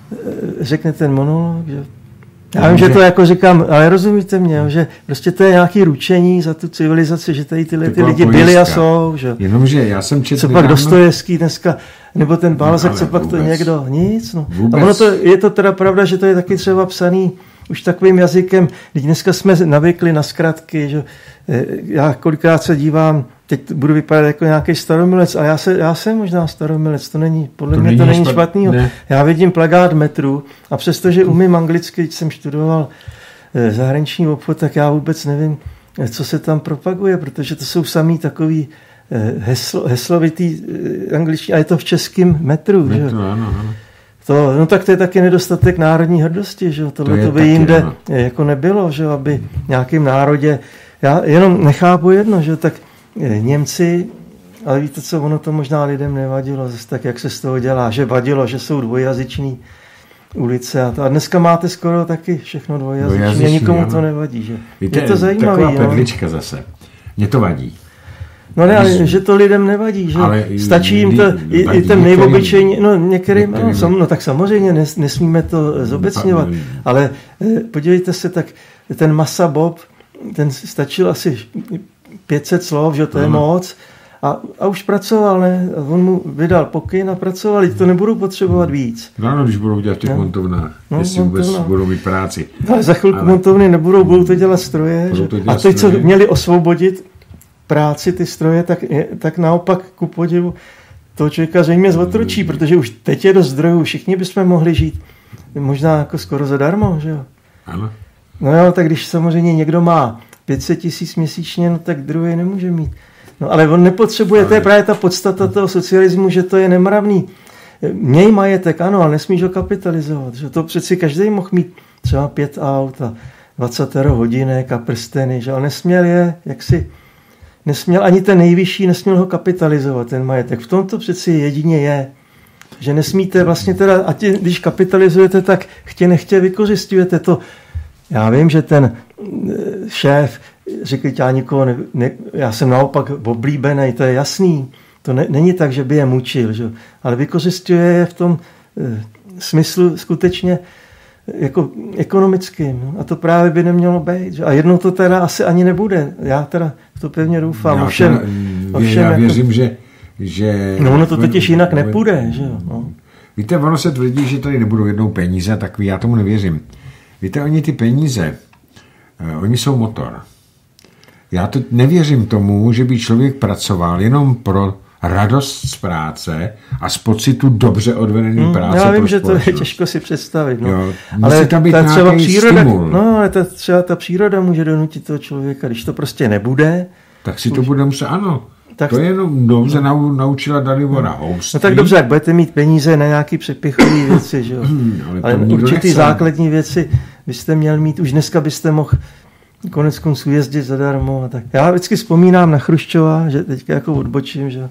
řekne ten monolog, že? Já vím, že to jako říkám, ale rozumíte mě, že prostě to je nějaký ručení za tu civilizaci, že tady tyhle ty lidi byli a jsou. Že? Jenomže já jsem četl... Co pak Dostojevský dneska, nebo ten Balzak, no, co pak vůbec, to někdo, nic. No. A ono to, je to teda pravda, že to je taky třeba psaný už takovým jazykem, když dneska jsme navykli na zkratky, že já kolikrát se dívám, teď budu vypadat jako nějaký staromilec, a já, se, já jsem možná staromilec, to není, podle to mě není to není špatný. Já vidím plakát metru a přestože umím anglicky, když jsem študoval zahraniční obchod, tak já vůbec nevím, co se tam propaguje, protože to jsou samý takový heslo, heslovitý angličtí, a je to v českém metru. metru že? Ano, ano. To, no tak to je taky nedostatek národní hrdosti, že? Tohle to, to by taky, jinde ano. jako nebylo, že? Aby nějakým národě, já jenom nechápu jedno, že tak Němci, ale víte co, ono to možná lidem nevadilo, zase tak, jak se z toho dělá, že vadilo, že jsou dvojjazyční ulice a to. A dneska máte skoro taky všechno dvojjazyční a nikomu ano. to nevadí, že? Víte, je to zajímavé. Taková perlička no. zase. Mně to vadí. No ne, ale že to lidem nevadí, že ale stačí jim to, i, i ten nejobyčejný, no některým, některým no, no tak samozřejmě nes, nesmíme to zobecňovat, ale podívejte se, tak ten Masa Bob, ten stačil asi pět set slov, že to je moc, a, a už pracoval, ne? On mu vydal pokyn a pracoval, to nebudou potřebovat víc. No, když budou dělat v těch no. montovnách, no, jestli vůbec no. budou mít práci. No, za chvilku ale... montovny nebudou, budou to dělat stroje. To dělat a teď, co měli osvobodit práci ty stroje, tak, je, tak naopak ku podivu toho člověka zřejmě zotročí, protože už teď je dost zdrojů, všichni bychom mohli žít možná jako skoro zadarmo, že jo? Ano. No jo, tak když samozřejmě někdo má pět set tisíc měsíčně, no tak druhý nemůže mít. No ale on nepotřebuje, ale... to je právě ta podstata toho socialismu, že to je nemravný. Měj majetek, ano, ale nesmíš ho kapitalizovat. Že to přeci každý mohl mít třeba pět aut a dvacet hodinek a prsteny, že? Ale nesměl je, jak si, nesměl ani ten nejvyšší, nesměl ho kapitalizovat, ten majetek. V tom to přeci jedině je, že nesmíte vlastně teda, a tě, když kapitalizujete, tak chtě nechtě vykořistujete to. Já vím, že ten šéf řekl, já nikoho ne, ne, já jsem naopak oblíbený, to je jasný. To ne, není tak, že by je mučil, že? Ale vykořistuje je v tom e, smyslu skutečně jako ekonomickým. No? A to právě by nemělo být. Že? A jednou to teda asi ani nebude. Já teda v to pevně doufám. Já, ovšem, teda, ovšem, já jako, věřím, že, že... No ono to totiž jinak nepůjde. Že? No. Víte, ono se tvrdí, že tady nebudou jednou peníze, tak já tomu nevěřím. Víte, oni ty peníze, oni jsou motor. Já to nevěřím tomu, že by člověk pracoval jenom pro radost z práce a z pocitu dobře odvedený hmm, práce. Já vím, že to je těžko si představit. No. Jo, ale tam být ta třeba příroda, stimul. no, ale ta, třeba ta příroda může donutit toho člověka, když to prostě nebude. Tak si to už... bude muset, ano. Tak... To je jenom dobře no. naučila Dalibora Houství. No tak dobře, jak budete mít peníze na nějaký přepichové věci, že jo. ale, ale určitý nechce. Základní věci byste měl mít, už dneska byste mohl konec konců jezdit zadarmo. A tak. Já vždycky vzpomínám na Chruščova, že teďka jako odbočím, že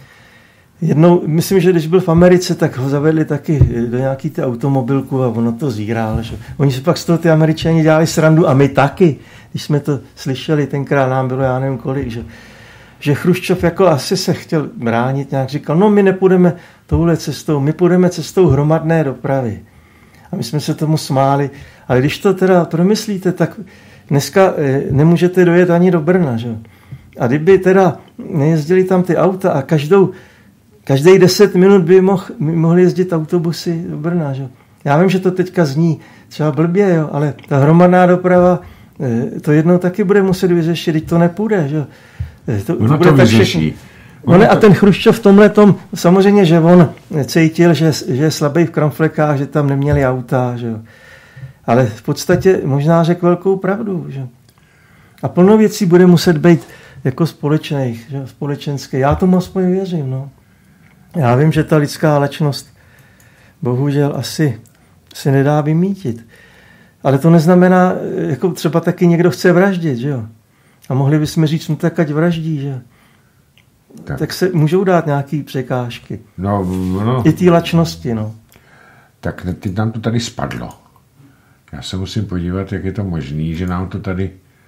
jednou, myslím, že když byl v Americe, tak ho zavedli taky do nějaký ty automobilku a ono to zíral. Že? Oni se pak z toho ty Američani dělali srandu a my taky, když jsme to slyšeli, tenkrát nám bylo já nevím kolik, že, že Chruščov jako asi se chtěl bránit, nějak říkal, no my nepůjdeme touhle cestou, my půjdeme cestou hromadné dopravy. A my jsme se tomu smáli, ale když to teda promyslíte, tak dneska nemůžete dojet ani do Brna, že? A kdyby teda nejezdili tam ty auta a každou, každý deset minut by mohl, mohli jezdit autobusy do Brna, že? Já vím, že to teďka zní třeba blbě, jo, ale ta hromadná doprava to jednou taky bude muset vyřešit, teď to nepůjde, že? To, to bude to tak vyřeší. No ne, a ten Chruščov v tomhletom, samozřejmě, že on cítil, že, že je slabý v kramflekách, že tam neměli auta, že jo. Ale v podstatě možná řekl velkou pravdu. Že? A plno věcí bude muset být jako společných, že? Společenské. Já tomu aspoň věřím. No. Já vím, že ta lidská lačnost bohužel asi se nedá vymítit. Ale to neznamená, jako třeba taky někdo chce vraždit. Že jo? A mohli bychom říct, no tak ať vraždí. Že? Tak. tak se můžou dát nějaké překážky. No, no. I té lačnosti. No. Tak teď nám to tady spadlo. Já se musím podívat, jak je to možné, že nám to tady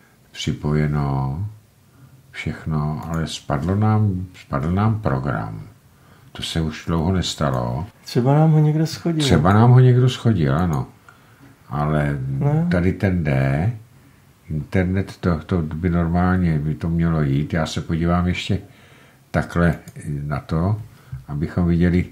připojeno všechno, ale spadlo nám, spadl nám program. To se už dlouho nestalo. Třeba nám ho někdo schodil. Třeba nám ho někdo schodil, ano. Ale ne. Tady ten D, internet, to, to by normálně by to mělo jít. Já se podívám ještě takhle na to, abychom viděli,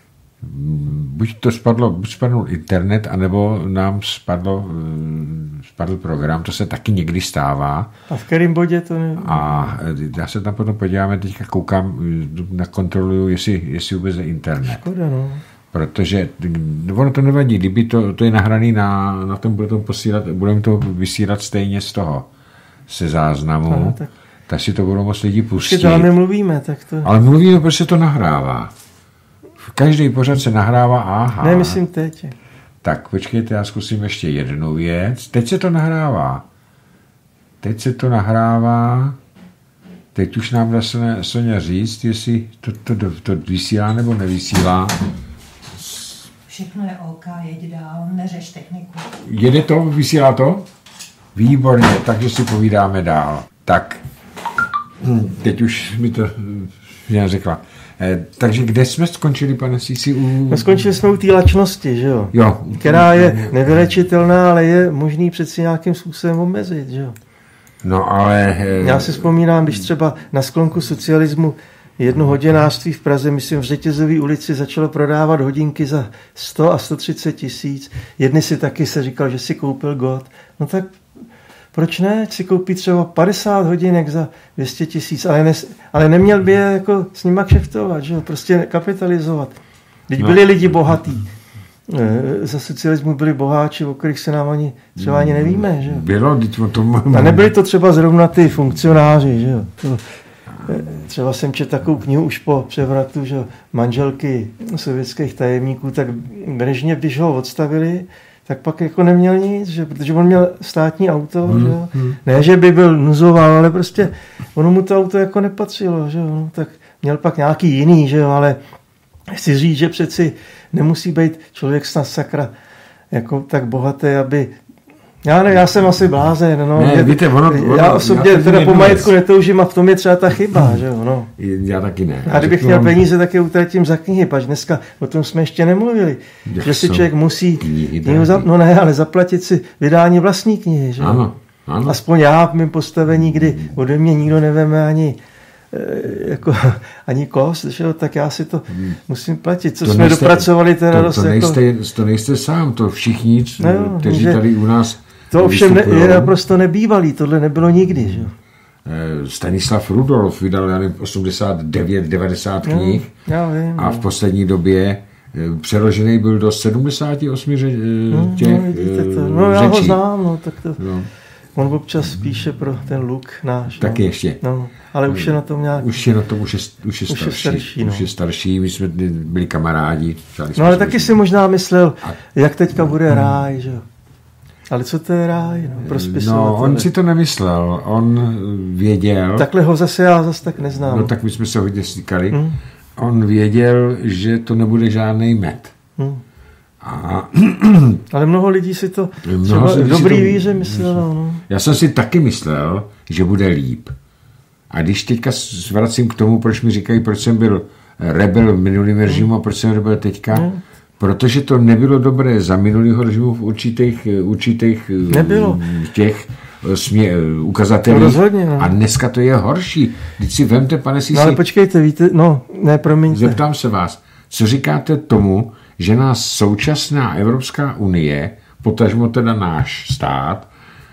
buď to spadlo, buď spadl internet, anebo nám spadlo, spadl program, to se taky někdy stává. A v kterém bodě to ne... A já se tam potom podíváme, teďka koukám, nakontroluju, jestli, jestli vůbec je internet. Škoda, no. Protože ono to nevadí, kdyby to, to je nahraný na, na tom, budeme to posílat, budeme to vysílat stejně z toho, se záznamu, no, tak... tak si to budou moc lidi pustit. Ale nemluvíme, tak to... Ale mluvíme, protože se to nahrává. Každý pořad se nahrává, aha. Ne, myslím teď. Tak počkejte, já zkusím ještě jednu věc. Teď se to nahrává. Teď se to nahrává. Teď už nám dá Soňa říct, jestli to, to, to, to vysílá nebo nevysílá. Všechno je OK, jeď dál, neřeš techniku. Jede to, vysílá to? Výborně, takže si povídáme dál. Tak, teď už mi to já řekla. Eh, takže kde jsme skončili, pane Sísi? U... No, skončili jsme u té lačnosti, že jo? Jo. Která je nevylečitelná, ale je možný přeci nějakým způsobem omezit, že jo? No ale... Eh... Já si vzpomínám, když třeba na sklonku socialismu jedno hodinářství v Praze, myslím v Řetězové ulici, začalo prodávat hodinky za sto a sto třicet tisíc. Jedny si taky se říkal, že si koupil God. No tak proč ne? Si koupí třeba padesát hodinek za dvě stě tisíc, ale, ne, ale neměl by je jako s nima kšeftovat, že jo? Prostě kapitalizovat. Teď byli no. lidi bohatí. za socialismu byli boháči, o kterých se nám ani třeba ani nevíme. Že? Bylo, o tom... A nebyli to třeba zrovna ty funkcionáři. Že? To, třeba jsem četl takovou knihu už po převratu, že manželky sovětských tajemníků, tak Brežněv, když ho odstavili, tak pak jako neměl nic, že? Protože on měl státní auto. Hmm, že? Hmm. Ne, že by byl nuzoval, ale prostě ono mu to auto jako nepatřilo. Že? No, tak měl pak nějaký jiný, že? Ale chci říct, že přeci nemusí být člověk snad sakra jako tak bohatý, aby... Já ne, já jsem asi blázen, no. Ne, mě, víte, ono, ono, já osobně já teda po majetku netoužím a v tom je třeba ta chyba, že jo, no. Já taky ne. A kdybych měl vám... peníze, tak je utratím za knihy, pač dneska o tom jsme ještě nemluvili, Jak že si člověk musí, knihy, za, no ne, ale zaplatit si vydání vlastní knihy, že jo. Ano, ano. Aspoň já v mém postavení, kdy ode mě nikdo neveme ani jako ani kost, že jo, tak já si to hmm. musím platit. Co to jsme nejste, dopracovali teda to, dost to, nejste, jako... to nejste sám, to všichni, no, kteří že... tady u nás to ovšem ne, je naprosto nebývalý, tohle nebylo nikdy. Že? Stanislav Rudolf vydal já nevím, osmdesát devět devadesát knih no, vím, a v poslední době přeložený byl do sedmdesát osm ře, no, těch no, to. no, já řečí. Ho znám, no, tak to... No. On občas píše pro ten luk náš. Taky no. ještě. No, ale už je na tom nějak... Už je na tom, už je, už je už starší. Je starší no. Už je starší, my jsme byli kamarádi. No ale taky si možná myslel, a... jak teďka bude ráj, že jo. Ale co to je ráj? No, pro no, on si to nemyslel. On věděl... Takhle ho zase já zase tak neznám. No tak my jsme se hodně stýkali. Hmm. On věděl, že to nebude žádný med. Hmm. A... Ale mnoho lidí si to třeba v dobrý to... víře myslelo. No. Já jsem si taky myslel, že bude líp. A když teďka zvracím k tomu, proč mi říkají, proč jsem byl rebel v minulým režimu a proč jsem rebel teďka, hmm. protože to nebylo dobré za minulýho režimu v určitých, určitých nebylo. těch smě, ukazatelích. No rozhodně, no. A dneska to je horší. Když si vemte, pane Sisi... No ale počkejte, víte, no, ne, promiňte. Zeptám se vás, co říkáte tomu, že nás současná Evropská unie, potažmo teda náš stát,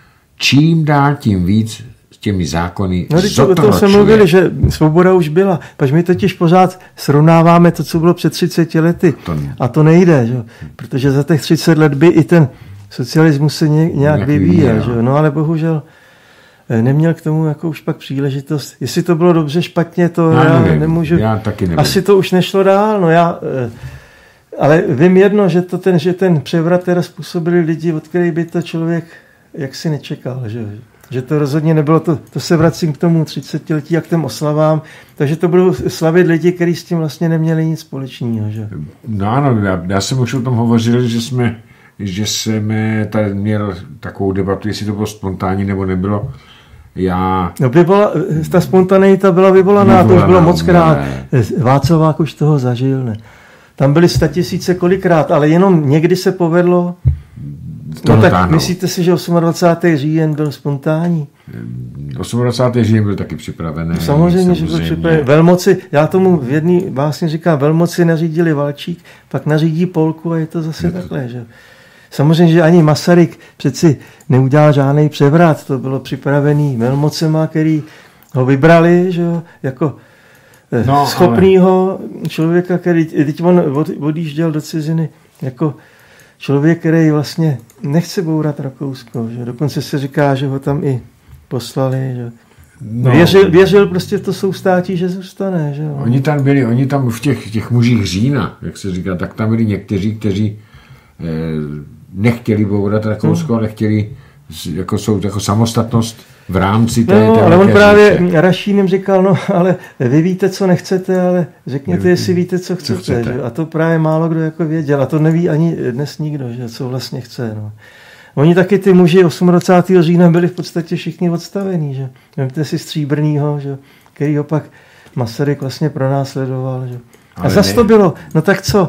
čím dál tím víc s těmi zákony no, zotročuje. No, to jsme mluvili, že svoboda už byla. Pač my totiž pořád srovnáváme to, co bylo před třiceti lety. To a to nejde, že? Protože za těch třicet let by i ten socialismus se nějak, nějak vyvíjel. Že? No ale bohužel neměl k tomu jako už pak příležitost. Jestli to bylo dobře, špatně, to no, já nevím. nemůžu. Já taky nevím. Asi to už nešlo dál. No já... Ale vím jedno, že, to ten, že ten převrat teda způsobili lidi, od kterých by to člověk jaksi nečekal. Že, že to rozhodně nebylo, to, to se vracím k tomu třicetiletí a k těm oslavám, takže to budou slavit lidi, kteří s tím vlastně neměli nic společného. Že? No ano, já, já jsem už o tom hovořil, že jsme, že jsme tady měl takovou debatu, jestli to bylo spontánní nebo nebylo. Já... No by byla, ta spontaneita byla vyvolaná, to už bylo moc krát. Václavák už toho zažil, ne? Tam byly statisíce kolikrát, ale jenom někdy se povedlo. To no tak táhnou. Myslíte si, že dvacátého osmého říjen byl spontánní? dvacátého osmého říjen byl taky připravený. No, samozřejmě, že byl připravený. Velmoci, já tomu v jedný básni říkám, velmoci nařídili valčík, pak nařídí polku a je to zase je to... takhle. Že? Samozřejmě, že ani Masaryk přeci neudělal žádný převrat, to bylo připravený velmocema, který ho vybrali, že jo, jako no, schopnýho ale... člověka, který teď on odjížděl do ciziny jako člověk, který vlastně nechce bourat Rakousko. Že? Dokonce se říká, že ho tam i poslali. Že? No. Věřil, věřil prostě v to soustátí, že zůstane. Že? Oni tam byli, oni tam v těch, těch mužích října, jak se říká, tak tam byli někteří, kteří eh, nechtěli bourat Rakousko, ale chtěli jako, jsou, jako samostatnost v rámci té... No, té ale on právě říše. Rašínem říkal, no, ale vy víte, co nechcete, ale řekněte, jestli víte, co chcete. Co chcete. Že? A to právě málo kdo jako věděl. A to neví ani dnes nikdo, že, co vlastně chce. No. Oni taky, ty muži dvacátého osmého října byli v podstatě všichni odstavení. Že? Vemte si Stříbrnýho, že? Který ho pak Masaryk vlastně pronásledoval. Že? A zas ne. To bylo, no tak co?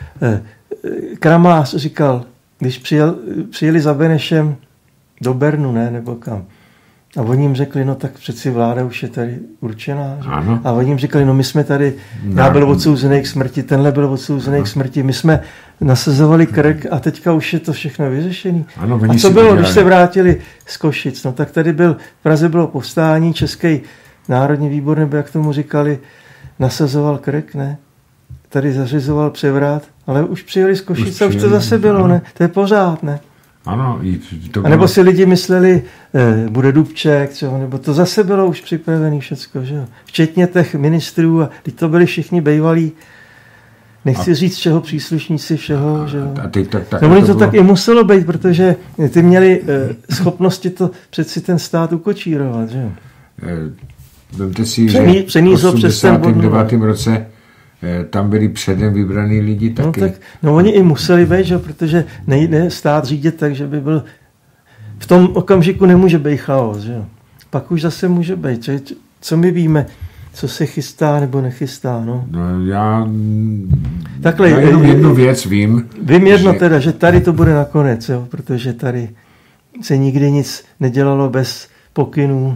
Kramář říkal, když přijel, přijeli za Benešem do Bernu, ne, nebo kam. A oni jim řekli, no tak přeci vláda už je tady určená. A oni jim řekli, no my jsme tady, no. Já byl odsouzený k smrti, tenhle byl odsouzený no. k smrti, my jsme nasazovali krk a teďka už je to všechno vyřešený. Ano, a co bylo, když se vrátili z Košic? No tak tady byl, v Praze bylo povstání, Český národní výbor, nebo jak tomu říkali, nasazoval krk, ne? Tady zařizoval převrat Ale už přijeli z Košice, už, už to zase bylo, ne? To je pořád, ne? Ano. To a nebo si lidi mysleli, eh, bude Dubček, čo? Nebo to zase bylo už připravené všecko, že jo? Včetně těch ministrů, a teď to byli všichni bejvalí, nechci a... říct čeho příslušníci všeho, že jo? A ty, tak, tak, nebo to, to bylo... tak i muselo být, protože ty měli eh, schopnosti to přeci ten stát ukočírovat, že jo? Vemte si, Přený, že v osmdesátém devátém roce tam byli předem vybraný lidi taky. No, tak, no oni i museli být, že? Protože nejde stát řídit tak, že by byl... V tom okamžiku nemůže být chaos, že? Pak už zase může být. Co, co my víme, co se chystá nebo nechystá, no? No já... Takhle, já jenom jednu věc vím. Vím jedno že... teda, že tady to bude nakonec, jo? Protože tady se nikdy nic nedělalo bez pokynů.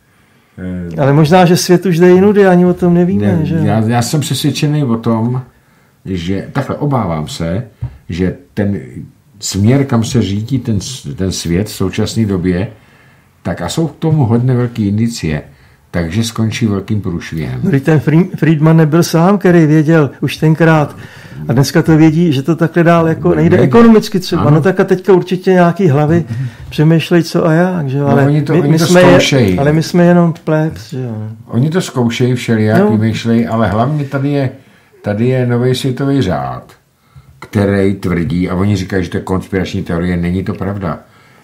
Ale možná, že svět už jde jinudy, ani o tom nevíme. Ne, že? Já, já jsem přesvědčený o tom, že takhle obávám se, že ten směr, kam se řídí ten, ten svět v současné době, tak a jsou k tomu hodně velký indicie, takže skončí velkým průšvihem. No, ten Friedman nebyl sám, který věděl už tenkrát. A dneska to vědí, že to takhle dál jako nejde ne, ekonomicky třeba. Ano. No tak a teďka určitě nějaký hlavy přemýšlejí co a jak. Že? Ale, no, oni to, my, oni my to jsme zkoušejí. Je, ale my jsme jenom plebs. Že? Oni to zkoušejí všelijak, no. Vymýšlejí, ale hlavně tady je, tady je nový světový řád, který tvrdí, a oni říkají, že to je konspirační teorie, není to pravda.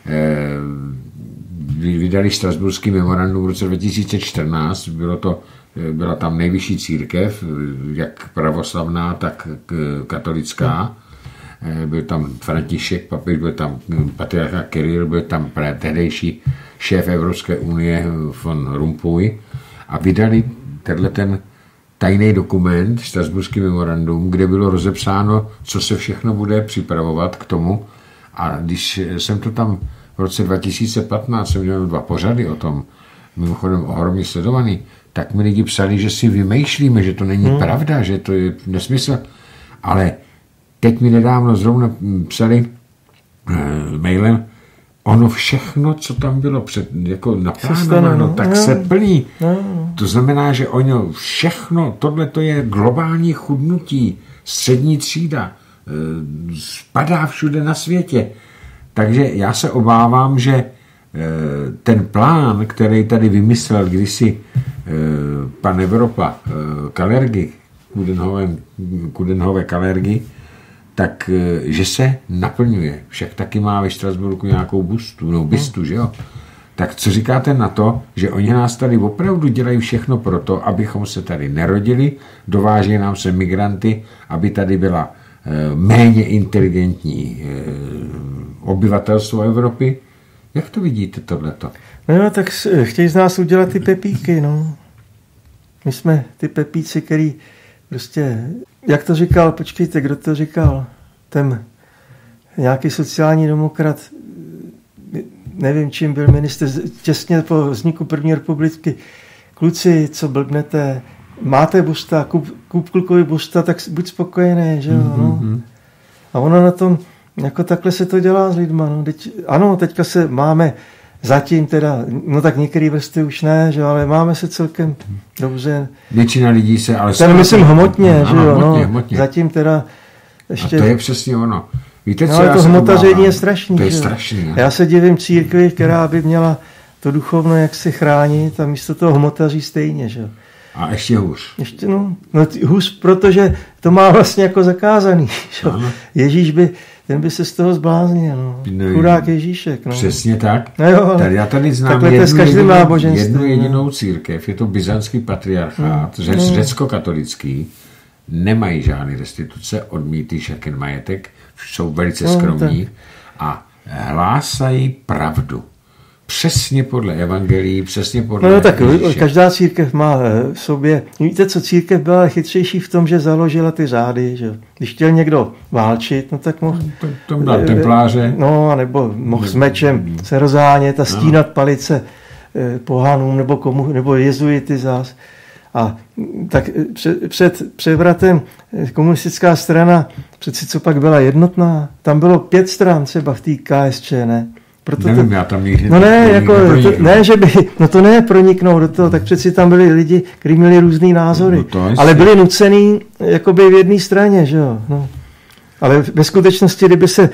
E, vydali Štrasburský memorandum v roce dva tisíce čtrnáct, bylo to, byla tam nejvyšší církev, jak pravoslavná, tak katolická. Byl tam František, papež, byl tam patriarcha Kiril, byl tam tehdejší šéf Evropské unie von Rompuy a vydali tenhle ten tajný dokument, Štrasburský memorandum, kde bylo rozepsáno, co se všechno bude připravovat k tomu. A když jsem to tam v roce dva tisíce patnáct jsem měl dva pořady o tom, mimochodem ohromně sledovaný, tak mi lidi psali, že si vymýšlíme, že to není hmm. pravda, že to je nesmysl. Ale teď mi nedávno zrovna psali e, mailem, ono všechno, co tam bylo před, jako naplánováno, tak no. se plní. No. To znamená, že ono všechno, tohle to je globální chudnutí, střední třída, e, spadá všude na světě. Takže já se obávám, že ten plán, který tady vymyslel kdysi pan Evropa Kalergi, Kudenhove Kalergi, tak že se naplňuje. Však taky má ve Štrasburku nějakou bustu, no bystu, že jo? Tak co říkáte na to, že oni nás tady opravdu dělají všechno proto, abychom se tady nerodili, dováží nám se migranty, aby tady byla méně inteligentní obyvatelstvo Evropy. Jak to vidíte, tohleto? No jo, tak chtějí z nás udělat ty pepíky, no. My jsme ty pepíci, který prostě, jak to říkal, počkejte, kdo to říkal? Ten nějaký sociální demokrat, nevím, čím byl ministr, těsně po vzniku první republiky. Kluci, co blbnete, máte busta, kup, kup klukovi busta, tak buď spokojený, že jo, no. Mm-hmm. A ono na tom, jako takhle se to dělá s lidma, no. Teď, ano, teďka se máme zatím teda, no tak některý vrstvy už ne, že jo, ale máme se celkem dobře. Většina lidí se, ale... Ten myslím hmotně, ano, že jo, hmotně, no. Hmotně. Zatím teda ještě... A to je přesně ono. Víte, no, co ale já to hmotaření je strašný. To je že? strašný. Já se divím církvi, která by měla to duchovno jak se chránit a místo toho hmotaří stejně, že jo. A ještě hůř. Ještě, no, no hůř, protože to má vlastně jako zakázaný. Že? Ježíš by, ten by se z toho zbláznil. No. No, chudák Ježíšek. No. Přesně tak. No jo, tady, já tady znám jednu, jedinou, jednu jedinou církev. Je to byzantský patriarchát, no. řec, řecko-katolický. Nemají žádné restituce, odmítí všechen majetek, jsou velice skromní no, a hlásají pravdu. Přesně podle evangelií, přesně podle No, no tak Ježíše. Každá církev má v sobě. Víte co, církev byla chytřejší v tom, že založila ty řády. Že? Když chtěl někdo válčit, no tak mohl... To, to dal templáře. No, nebo mohl s mečem se rozánět a stínat no. palice pohanům nebo, komu, nebo jezuity zás. A tak před, před převratem komunistická strana, přeci co pak byla jednotná, tam bylo pět stran třeba v té K S Č, ne? Proto Nevím, to, já tam nikdy no ne, jako, to, ne, že by, no to ne proniknout do toho, tak přeci tam byli lidi, kteří měli různý názory, no ale byli nucený jakoby v jedné straně, že jo, no. Ale ve skutečnosti, kdyby se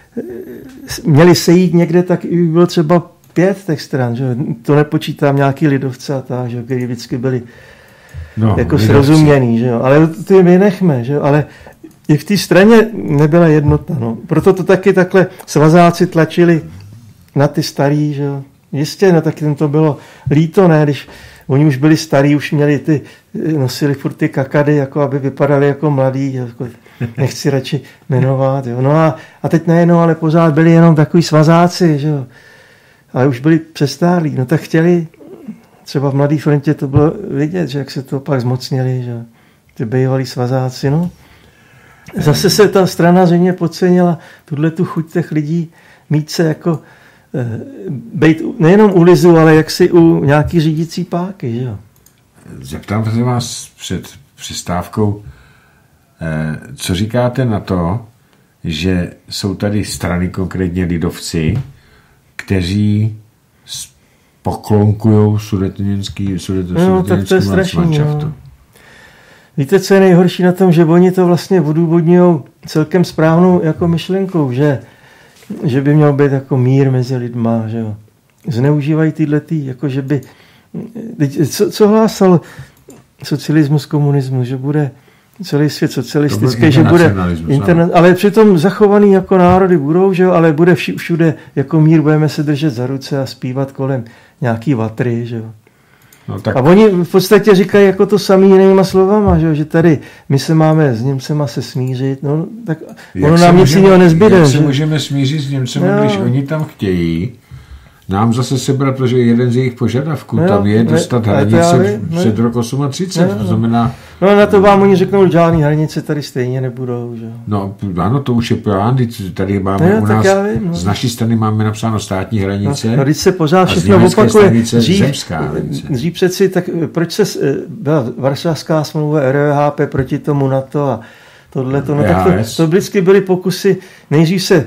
měli sejít někde, tak by bylo třeba pět těch stran, že? To nepočítám nějaký lidovce a tak, že? Který vždycky byli no, jako srozuměný, že jo? Ale ty my nechme, že jo? Ale i v té straně nebyla jednota, no. Proto to taky takhle svazáci tlačili na ty starý, že jo? Jistě, no taky jim to bylo líto, ne, když oni už byli starí, už měli ty, nosili furt ty kakady, jako aby vypadali jako mladí, jako, nechci radši jmenovat, jo. No a, a teď nejenom, ale pořád byli jenom takový svazáci, že jo. Ale už byli přestárlí, no tak chtěli, třeba v Mladé frontě to bylo vidět, že jak se to pak zmocnili, že ty bývalí svazáci, no. Zase se ta strana zřejmě podcenila tuhle tu chuť těch lidí mít se jako být nejenom u lizu, ale jaksi u nějaký řídící páky, že jo. Zeptám se vás před přestávkou, co říkáte na to, že jsou tady strany, konkrétně lidovci, kteří poklonkují sudetoněmecký no, tak to je strašný, no. Víte, co je nejhorší na tom, že oni to vlastně odůvodňují celkem správnou jako myšlenkou, že že by měl být jako mír mezi lidma, že jo. Zneužívají tyhletý, jako že by, co, co hlásal socialismus, komunismus, že bude celý svět socialistický, že bude internet, ale přitom zachovaný jako národy budou, že jo, ale bude všude jako mír, budeme se držet za ruce a zpívat kolem nějaký vatry, že jo. No, tak... A oni v podstatě říkají jako to samý jinýma slovama, že, že tady my se máme s Němcema se smířit, no tak jak ono nám nic jiného nezbyde. Jak že? se můžeme smířit s Němcema, no. Když oni tam chtějí nám zase sebrat, protože jeden z jejich požadavků no, tam je dostat ne, hranice před rok třicet osm, no, to znamená... No na to vám oni řeknou, že žádný hranice tady stejně nebudou, že? No ano, to už je plán, tady máme no, u nás, vím, no. Z naší strany máme napsáno státní hranice. No, no když se pořád všechno opakuje, dřív, dřív přeci, tak proč se byla Varšavská smlouva R H P proti tomu NATO a tohleto, no tak to, to vždycky byly pokusy, nejdřív se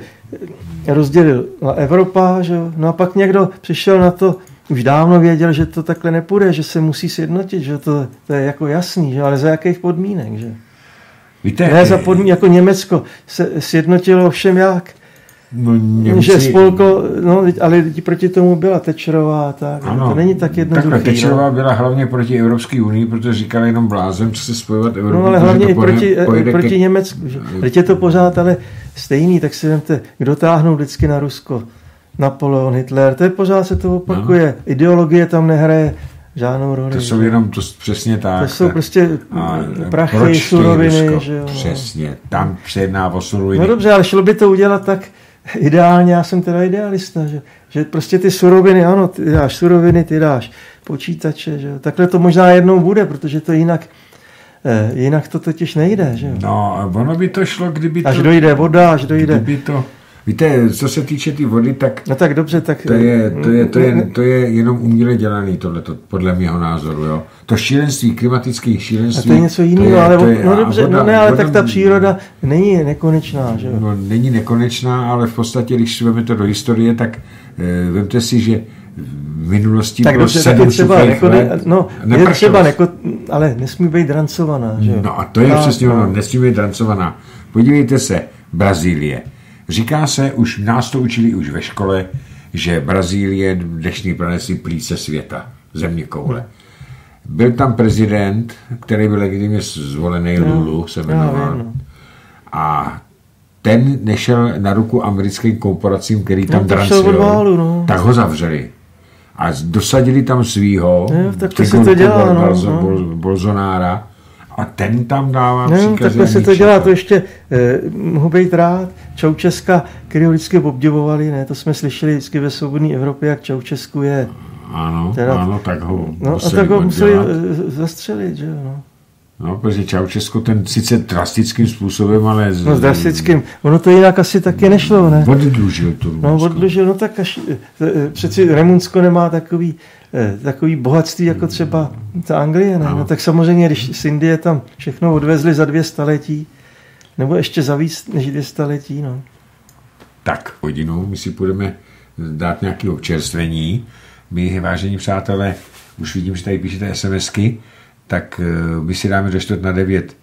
rozdělila Evropa, že? No a pak někdo přišel na to, už dávno věděl, že to takhle nepůjde, že se musí sjednotit, že to, to je jako jasný, že? Ale za jakých podmínek, že? Víte, ne za podmínek, jako Německo se sjednotilo všem jak, no, Němci... že spolko, no, ale lidi proti tomu byla Thatcherová a tak, ano, to není tak jednoduchý. Takhle Thatcherová no. Byla hlavně proti Evropské unii, protože říkala jenom blázem, co se spojovat Evropu. No ale hlavně i proti, proti ke... Německu, že? Teď je to pořád ale stejný, tak si vemte, kdo táhnou vždycky na Rusko. Napoleon, Hitler, to je pořád se to opakuje. No. Ideologie tam nehraje žádnou roli. To jsou jenom to přesně tak. To jsou prostě prachy, suroviny. Že jo, přesně, tam se jedná o suroviny. No dobře, ale šlo by to udělat tak ideálně, já jsem teda idealista, že, že prostě ty suroviny, ano, ty dáš suroviny, ty dáš počítače, že jo. Takhle to možná jednou bude, protože to jinak eh, jinak to totiž nejde, že jo. No, ono by to šlo, kdyby to... Až dojde voda, až dojde... Kdyby to... Víte, co se týče ty vody, tak... No tak dobře, tak... To je, to je, to je, to je jenom uměle dělaný tohleto, podle mého názoru, jo. To šílenství, klimatické šílenství... A to je něco jiného, ale... To je, no dobře, voda, no ne, ale voda, tak ta příroda není nekonečná, že jo. No není nekonečná, ale v podstatě, když si vezmete do historie, tak eh, vemte si, že v minulosti tak bylo sedm suchých let. No, je třeba, neko, ale nesmí být drancovaná, že jo. No a to je a, přesně ono, nesmí být drancovaná. Podívejte se, Brazílie. Říká se, už nás to učili už ve škole, že Brazílie dnešní planety plíce světa, země koule. Byl tam prezident, který byl legitimně zvolený, no, Lulu se jmenoval. No. A ten nešel na ruku americkým korporacím, který tam no, drancil, no. Tak ho zavřeli. A dosadili tam svýho, no, tak to se to dělá, no, Bol, no. Bolsonára, a ten tam dává no, příkazy. Takhle se to dělá, to ještě eh, mohu být rád. Čaučeska, který ho vždycky obdivovali, ne, to jsme slyšeli vždycky ve svobodné Evropě, jak Čaučesku je. Ano, teda, ano, tak ho no, museli a tak ho museli zastřelit, že jo, no. No, protože Čaučesku ten sice drastickým způsobem, ale... Z... No, s drastickým, ono to jinak asi taky nešlo, ne? Oddlužil to Rumunsko. No, oddlužil, no tak až, přeci Rumunsko nemá takový, takový bohatství, jako třeba ta Anglie, ne? No. No tak samozřejmě, když z Indie tam všechno odvezli za dvě staletí, nebo ještě za víc než dvě staletí, no. Tak, hodinu, my si půjdeme dát nějaké občerstvení. My, vážení přátelé, už vidím, že tady píšete SMSky, tak my si dáme do čtvrt na devět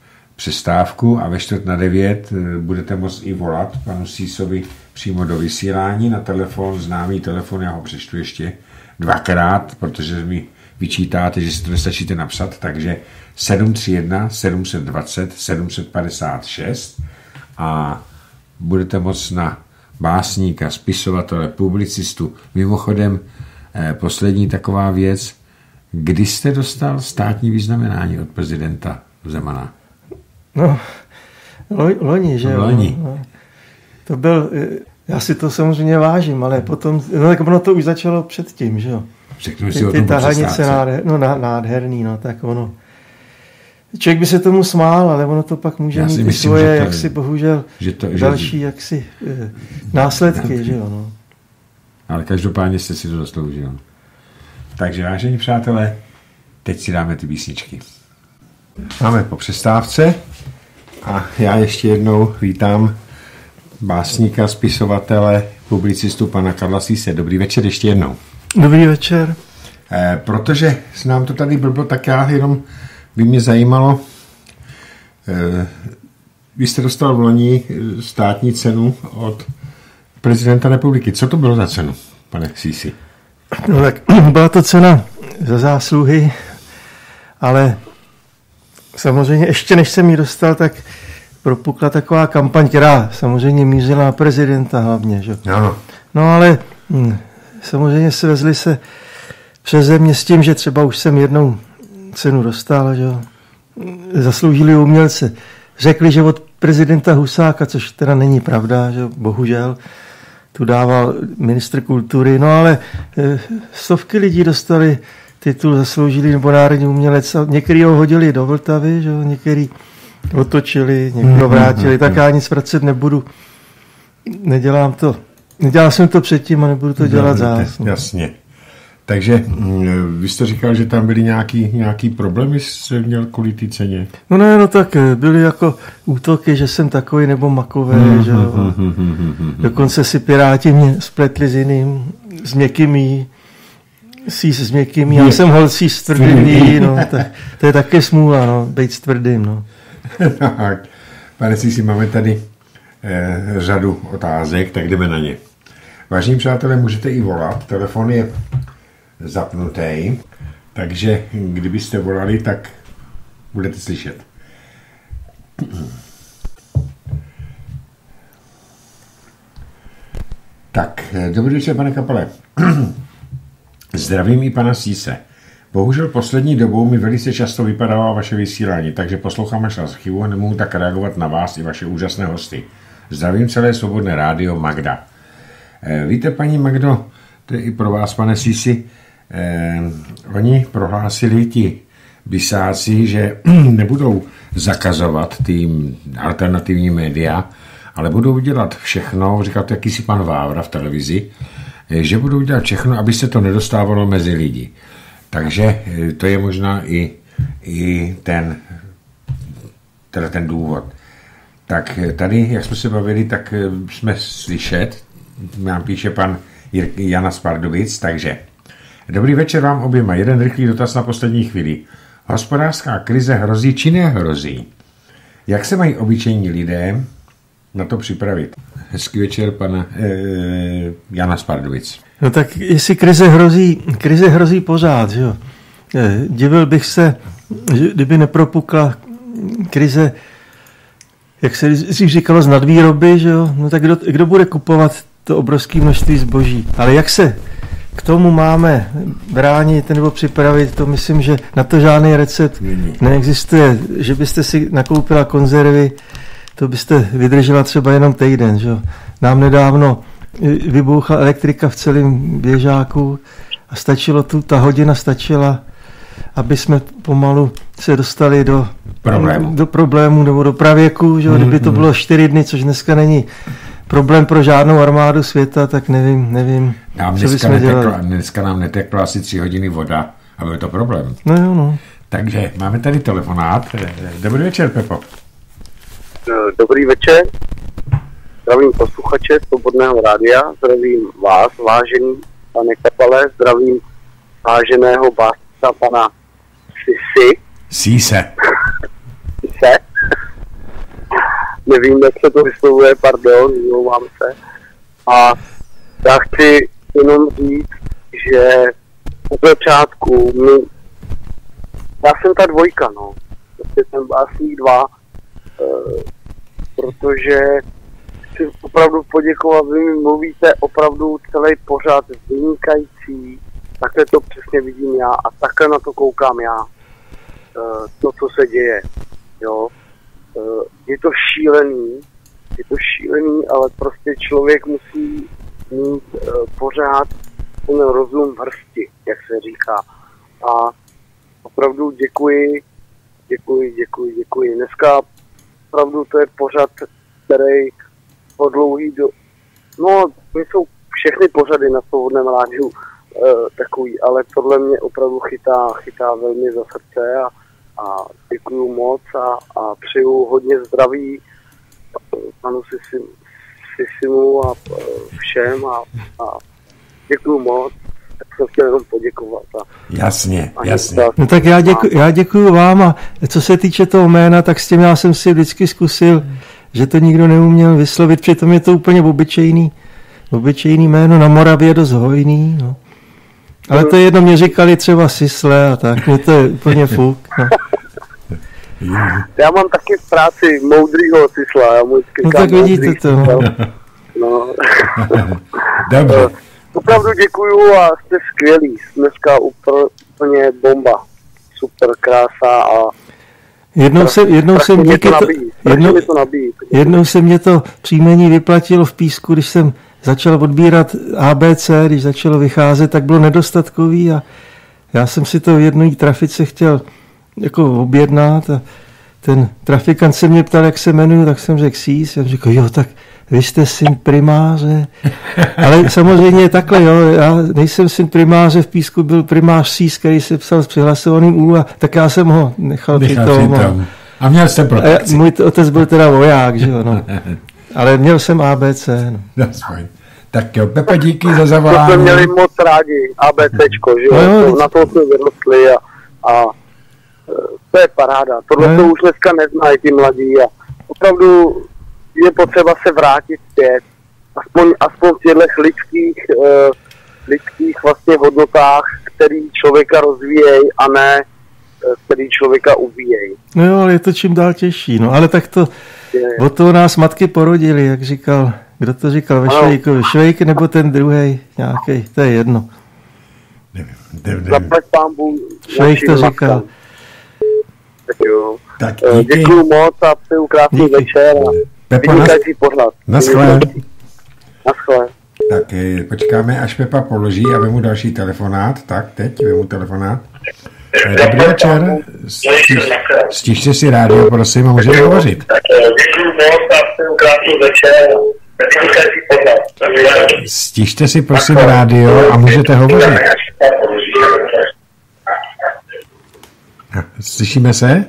přestávku a ve čtvrt na devět budete moct i volat panu Sísovi přímo do vysílání na telefon, známý telefon, já ho přečtu ještě dvakrát, protože mi vyčítáte, že si to nestačíte napsat, takže sedm tři jedna sedm dva nula sedm pět šest a budete moct na básníka, spisovatele, publicistu. Mimochodem, eh, poslední taková věc, kdy jste dostal státní vyznamenání od prezidenta Zemana? No, lo, loni, že jo? Loni. No, to byl, já si to samozřejmě vážím, ale potom, no tak ono to už začalo předtím, že jo? Řeknu si ty, o ty tom tahanice nádher, no, nádherný, no, tak ono. Člověk by se tomu smál, ale ono to pak může mít i svoje, to, jaksi bohužel, že to, další že... jaksi eh, následky, že jo, no. Ale každopádně jste si to zasloužil. Takže, vážení přátelé, teď si dáme ty písničky. Máme po přestávce a já ještě jednou vítám básníka, spisovatele, publicistu pana Karla Síse. Dobrý večer ještě jednou. Dobrý večer. Eh, protože se nám to tady blblo, tak já jenom by mě zajímalo, eh, vy jste dostal v loni státní cenu od prezidenta republiky. Co to bylo za cenu, pane Sísi? No tak byla to cena za zásluhy, ale samozřejmě ještě než jsem ji dostal, tak propukla taková kampaň, která samozřejmě mířila na prezidenta hlavně. Že? Ano. No ale hm, samozřejmě svezli se přeze mě s tím, že třeba už jsem jednou cenu dostal, že? Zasloužili umělce. Řekli, že od prezidenta Husáka, což teda není pravda, že bohužel, tu dával ministr kultury, no ale eh, stovky lidí dostali titul zasloužili nebo národní umělec a některý ho hodili do Vltavy, že? Některý otočili, někdo vrátili, tak já nic vracet nebudu. Nedělám to. Nedělal jsem to předtím a nebudu to dělat zás. Jasně. Takže vy jste říkal, že tam byly nějaký, nějaký problémy, jste měl kvůli té ceně? No ne, no tak byly jako útoky, že jsem takový nebo makový, mm, že jo. Mm, mm, mm, mm, dokonce si Piráti mě spletli s jiným, s měkkými, Sís s měkkými, já jsem holcí s tvrdými, no, tak, to je také smůla, no, být s tvrdým, no. Tak, pane Sísi, máme tady eh, řadu otázek, tak jdeme na ně. Vážení přátelé, můžete i volat, telefon je zapnutý, takže kdybyste volali, tak budete slyšet. Tak, dobrý večer, pane Kapale. Zdravím i pana Síse. Bohužel poslední dobou mi velice často vypadává vaše vysílání, takže poslouchám až na chybu a nemohu tak reagovat na vás i vaše úžasné hosty. Zdravím celé Svobodné rádio Magda. Eh, víte, paní Magdo, to je i pro vás, pane Sísi, eh, oni prohlásili ti bisáci, že nebudou zakazovat ty alternativní média, ale budou dělat všechno, říkal to jakýsi pan Vávra v televizi, eh, že budou dělat všechno, aby se to nedostávalo mezi lidi. Takže eh, to je možná i, i ten, teda ten důvod. Tak tady, jak jsme se bavili, tak jsme slyšet, nám píše pan Jana z Pardubic, takže dobrý večer vám oběma. Jeden rychlý dotaz na poslední chvíli. Hospodářská krize hrozí či nehrozí? Jak se mají obyčejní lidé na to připravit? Hezký večer, pana eh, Jana z Pardubic. No tak jestli krize hrozí, krize hrozí pořád, že jo. Divil bych se, že kdyby nepropukla krize, jak se říkalo, z nadvýroby, že jo, no tak kdo, kdo bude kupovat to obrovské množství zboží. Ale jak se k tomu máme bránit nebo připravit, to myslím, že na to žádný recept neexistuje. Že byste si nakoupila konzervy, to byste vydržela třeba jenom týden, že jo. Nám nedávno vybouchla elektrika v celém běžáku a stačilo tu, ta hodina stačila, aby jsme pomalu se dostali do problému, do problému nebo do pravěku, že? Mm, kdyby to bylo čtyři dny, což dneska není problém pro žádnou armádu světa, tak nevím, nevím, nám co bychom dělali. Dneska nám netekla asi tři hodiny voda a byl to problém. No jo, no. Takže máme tady telefonát. Dobrý večer, Pepo. Dobrý večer. Zdravím posluchače Svobodného rádia, zdravím vás, vážený pane Kapale, zdravím váženého básníka pana Sisi. Síse. Sise. nevím, jak se to vyslovuje, pardon, mluvám se. A já chci jenom říct, že od začátku my, já jsem ta dvojka, no, prostě jsem básník dva, e, protože chci opravdu poděkovat, vy mi mluvíte opravdu celý pořád vynikající, takhle to přesně vidím já a takhle na to koukám já, e, to, co se děje, jo. E, je to šílený, je to šílený, ale prostě člověk musí mít e, pořád ten rozum v hrsti, jak se říká. A opravdu děkuji, děkuji, děkuji, děkuji. Dneska opravdu to je pořad, který po dlouhý do... No, jsou všechny pořady na Svobodném rádiu e, takový, ale tohle mě opravdu chytá, chytá velmi za srdce a, a děkuju moc a, a přeju hodně zdraví panu Sisimu a všem a, a děkuju moc. Tak jsem chtěl jenom poděkovat. A, jasně, a jasně. No tak já, děku, já děkuju vám a co se týče toho jména, tak s tím já jsem si vždycky zkusil, že to nikdo neuměl vyslovit, přitom je to úplně obyčejný, obyčejný jméno, na Moravě dost hojný, no. Ale to je jedno, mě říkali třeba Sisle a tak, mě to je úplně fuk. No. Já mám taky v práci moudrýho Sisla, já mu No tak vidíte to. No. No. Dobře. Opravdu děkuju a jste skvělí. Dneska úplně bomba. Super krása a jednou se, jednou jsem díky to, jednou, to nabíjí. jednou se mě to příjmení vyplatilo v Písku, když jsem začal odbírat A B C, když začalo vycházet, tak bylo nedostatkový a já jsem si to v jedné trafice chtěl jako objednat a ten trafikant se mě ptal, jak se jmenuju, tak jsem řekl Sís, já řekl, jo, tak vy jste syn primáře, ale samozřejmě takhle, jo, já nejsem syn primáře, v Písku byl primář Sís, který se psal s přihlasovaným U, a tak já jsem ho nechal, nechal při tom. A, a měl jste protekci. Můj otec byl teda voják, že jo, no. Ale měl jsem A B C, no. That's tak jo, Pepe, díky za To zavolání. jsme měli moc rádi, ABCčko, že jo, no, jo na to jsme vyrostli a, a to je paráda. Tohle no. to už dneska neznají ty mladí a opravdu je potřeba se vrátit zpět. Aspoň, aspoň v těchto lidských, uh, lidských vlastně hodnotách, který člověka rozvíjejí a ne uh, který člověka ubíjejí. No jo, ale je to čím dál těžší. No ale tak to, je. Od toho nás matky porodili, jak říkal, kdo to říkal ve Švejkovi? Švejk nebo ten druhej nějaký, to je jedno. Nevím, nevím. Zaplať pán Bůh. Švejk to říkal. Tak jo. Tak děkuju moc a přeju krásný díky. Večer a Pepa, vynikající pořad. Naschle. Naschle. Tak počkáme, až Pepa položí a vemu další telefonát. Tak, teď vemu telefonát. Dobrý večer. Stižte si rádio, prosím, a můžeme hovořit. Tak děkuju moc a přeju krásný večer a vynikající pořad. Stižte si prosím rádio a můžete hovořit. Slyšíme se?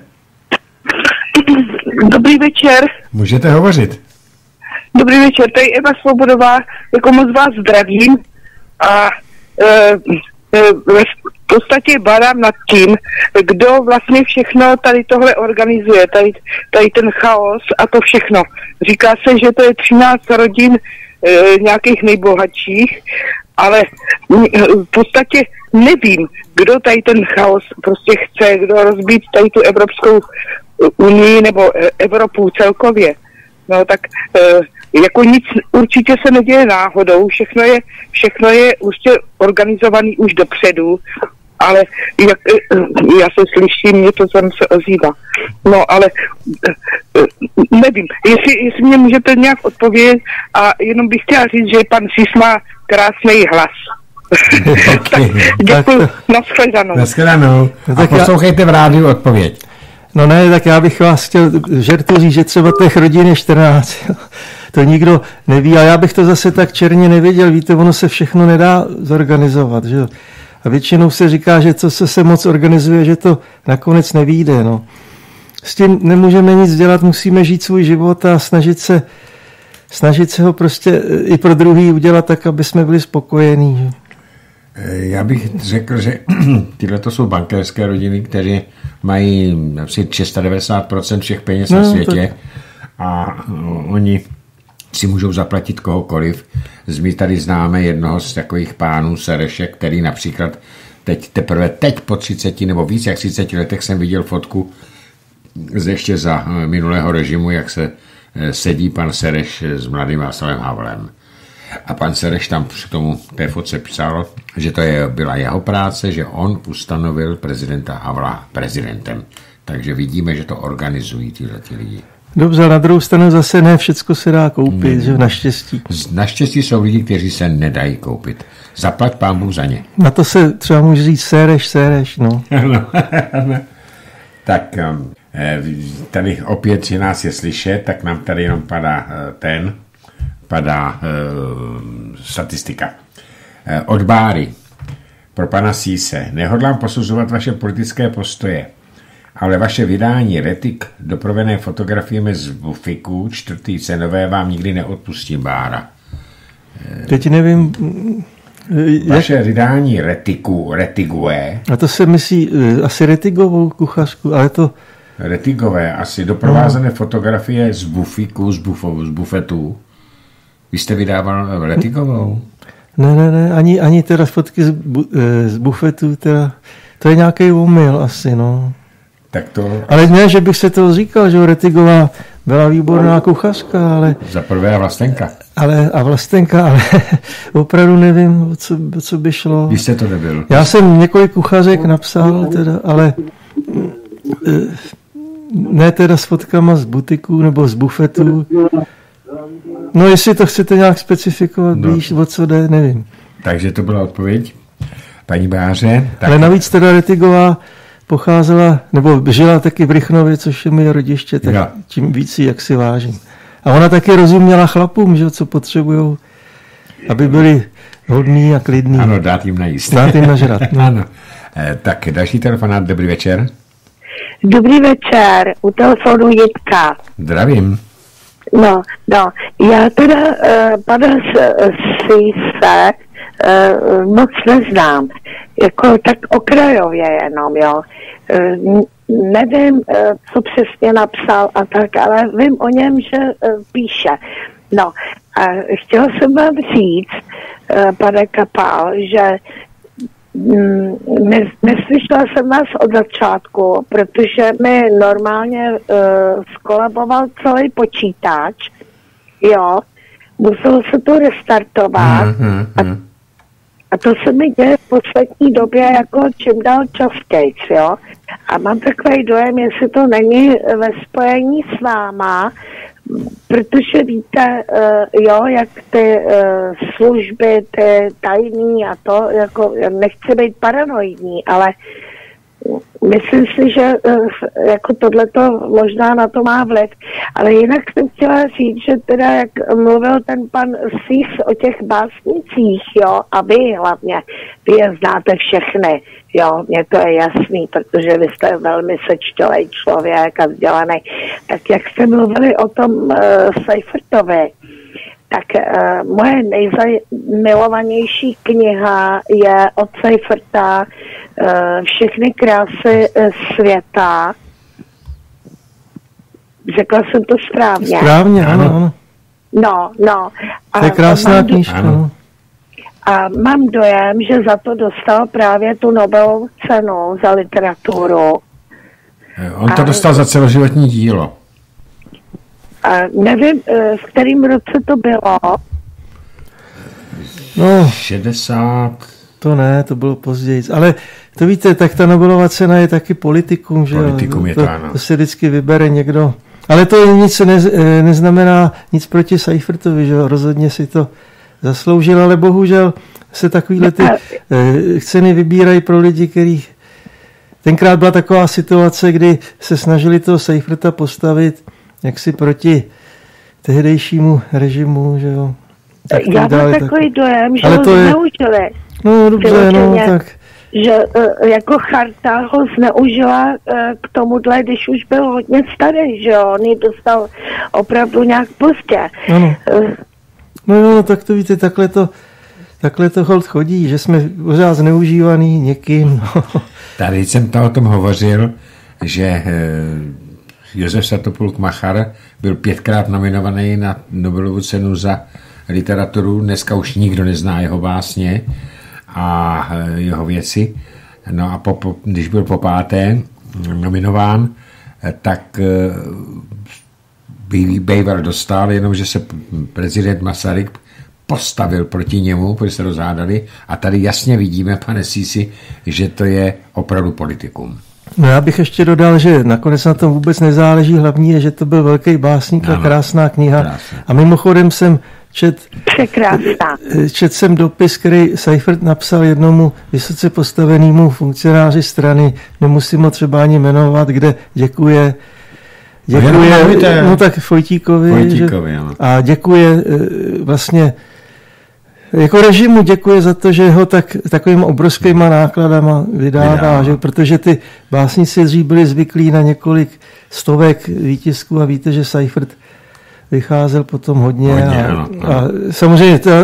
Dobrý večer. Můžete hovořit. Dobrý večer, tady Eva Svobodová, jako moc vás zdravím a e, e, v podstatě badám nad tím, kdo vlastně všechno tady tohle organizuje, tady, tady ten chaos a to všechno. Říká se, že to je třináct rodin e, nějakých nejbohatších, ale v podstatě nevím, kdo tady ten chaos prostě chce, kdo rozbít tady tu Evropskou unii nebo Evropu celkově. No tak e, jako nic určitě se neděje náhodou, všechno je, všechno je určitě organizovaný už dopředu, ale jak, e, já se slyším, mě to tam se ozývá. No ale e, nevím, jestli, jestli mě můžete nějak odpovědět a jenom bych chtěla říct, že pan Sis má krásný hlas. Okay. Tak děkuji, nashledanou. Nashledanou. A poslouchejte v rádiu odpověď. No ne, tak já bych vás chtěl žertu říct, že třeba těch rodin je čtrnáct. To nikdo neví a já bych to zase tak černě nevěděl. Víte, ono se všechno nedá zorganizovat. Že? A většinou se říká, že to, co se moc organizuje, že to nakonec nevyjde. No. S tím nemůžeme nic dělat, musíme žít svůj život a snažit se, snažit se ho prostě i pro druhý udělat tak, aby jsme byli spokojení. Že? Já bych řekl, že tyhle to jsou bankéřské rodiny, které mají asi devadesát šest procent všech peněz no, na světě. a oni si můžou zaplatit kohokoliv. My tady známe jednoho z takových pánů Sereše, který například teď, teprve teď po třiceti nebo víc jak třiceti letech jsem viděl fotku z ještě za minulého režimu, jak se sedí pan Sereš s mladým Václavem Havlem. A pan Sereš tam při tomu té fotce psal, že to je, byla jeho práce, že on ustanovil prezidenta Havla prezidentem. Takže vidíme, že to organizují tyhle ty lidi. Dobře, na druhou stranu zase ne všecko se dá koupit, že naštěstí. Naštěstí jsou lidi, kteří se nedají koupit. Zaplať pán Bůh za ně. Na to se třeba může říct Sereš, Sereš, no. Tak tady opět, že nás je slyšet, tak nám tady jenom padá ten, padá uh, statistika. Od Báry pro pana Síse. Nehodlám posuzovat vaše politické postoje, ale vaše vydání retik doprovené fotografiemi z bufiku čtvrtý cenové vám nikdy neodpustím, Bára. Teď nevím... Vaše jak... vydání retiku, retigové. A to se myslí asi retigovou kuchařku, ale to... Retigové, asi doprovázené no. Fotografie z bufiku, z, bufo, z bufetu. Vy jste vydával retigovou? Ne, ne, ne, ani, ani teda fotky z, bu, z bufetu, teda, to je nějaký omyl asi, no. Tak to... Ale ne, že bych se to říkal, že Retigová byla výborná kuchařka, ale... Za prvé a Vlastenka. Ale, a Vlastenka, ale opravdu nevím, o co, o co by šlo. Vy jste to nebyl. Já jsem několik kuchařek napsal, teda, ale ne teda s fotkama z butiku nebo z bufetu. No, jestli to chcete nějak specifikovat, no. Víš, o co jde, nevím. Takže to byla odpověď, paní Báře. Tak... Ale navíc teda Retigová pocházela, nebo žila taky v Rychnově, což je moje rodiště, tak ja. Tím víc jak si vážím. A ona taky rozuměla chlapům, že, co potřebujou, aby byli hodní a klidní. Ano, dát jim najíst. Dát jim nažrat. No. Ano. E, tak další telefonát, dobrý večer. Dobrý večer, u telefonu Jitka. Zdravím. No, no, já teda uh, pana Síse uh, moc neznám, jako tak okrajově jenom, jo. Uh, nevím, uh, co přesně napsal a tak, ale vím o něm, že uh, píše. No, a chtěla jsem vám říct, uh, pane Kapal, že Ne, neslyšela jsem vás od začátku, protože mi normálně uh, skolaboval celý počítač, jo, muselo se to restartovat mm-hmm. a, a to se mi děje v poslední době jako čím dál častěji, jo, a mám takový dojem, jestli to není ve spojení s váma, protože víte, uh, jo, jak ty uh, služby, ty tajný a to, jako nechci být paranoidní, ale myslím si, že uh, jako tohleto možná na to má vliv. Ale jinak jsem chtěla říct, že teda jak mluvil ten pan Sís o těch básnicích, jo, a vy hlavně, vy je znáte všechny, jo, mně to je jasný, protože vy jste velmi sečtělej člověk a vzdělaný. Tak jak jste mluvili o tom uh, Seifertovi, tak uh, moje nejzamilovanější kniha je od Seiferta uh, Všechny krásy uh, světa. Řekla jsem to správně. Správně, ano, ano. No, no. A to je krásná knížka, ano. A mám dojem, že za to dostal právě tu Nobelovu cenu za literaturu. On to a, dostal za celoživotní dílo. A nevím, v kterém roce to bylo. No, šedesát To ne, to bylo později. Ale to víte, tak ta Nobelova cena je taky politikum, že politikum je to, to, ano. To se vždycky vybere někdo. Ale to nic ne, neznamená nic proti Seifertovi, že rozhodně si to zasloužil, ale bohužel se takovýhle ty eh, ceny vybírají pro lidi, kteří... Tenkrát byla taková situace, kdy se snažili toho Seiferta postavit jaksi proti tehdejšímu režimu, že jo. Tak já mám dále, takový tak... dojem, že ale ho je... zneužili. No dobře, no tak... Že uh, jako charta ho zneužila uh, k tomuhle, když už byl hodně starý, že jo. On ji dostal opravdu nějak pozdě. Ano. Uh, No jo, tak to víte, takhle to, takhle to holt chodí, že jsme pořád zneužívaný někým. No. Tady jsem to o tom hovořil, že Josef Svatopluk Machar byl pětkrát nominovaný na Nobelovu cenu za literaturu. Dneska už nikdo nezná jeho básně a jeho věci. No a po, po, když byl po páté nominován, tak býval dostal, jenomže se prezident Masaryk postavil proti němu, protože se rozhádali a tady jasně vidíme, pane Sísi, že to je opravdu politikum. No já bych ještě dodal, že nakonec na tom vůbec nezáleží, hlavní je, že to byl velký básník a krásná kniha. Krásný. A mimochodem jsem čet, čet jsem dopis, který Seifert napsal jednomu vysoce postavenému funkcionáři strany, nemusím ho třeba ani jmenovat, kde děkuje Děkuje, no tak Fojtíkovi, Fojtíkovi že, a děkuje vlastně jako režimu děkuje za to, že ho tak, takovým obrovskýma nákladama vydává, vydává. Že, protože ty básníci dřív byli zvyklí na několik stovek výtisků a víte, že Seifert vycházel potom hodně, hodně a, ano, ano. a samozřejmě, to,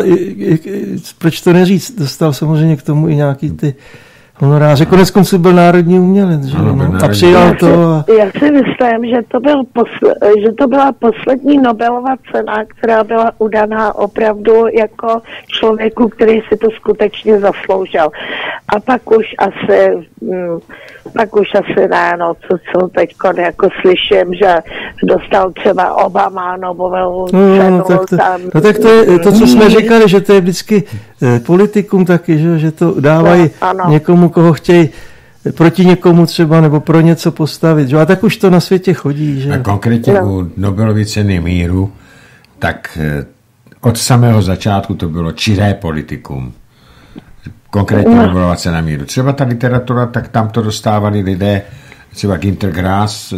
proč to neříct, dostal samozřejmě k tomu i nějaký ty honoráře. Konec konců byl národní umělec, že? Ano, no? A přijal to. A... Já si myslím, že to, byl posle, že to byla poslední Nobelova cena, která byla udaná opravdu jako člověku, který si to skutečně zasloužil. A pak už asi, hm, pak už asi ne, no, co, co teď jako slyším, že dostal třeba Obama Nobelovu cenu. No, tak to, tam, no tak to je to, co jsme říkali, že to je vždycky eh, politikum taky, že, že to dávají no, někomu, koho chtějí proti někomu třeba nebo pro něco postavit. Že? A tak už to na světě chodí. Že? A konkrétně no. u Nobelovy ceny míru, tak od samého začátku to bylo čiré politikum. Konkrétně no. Nobelova cena míru. Třeba ta literatura, tak tam to dostávali lidé, třeba Günter Grass,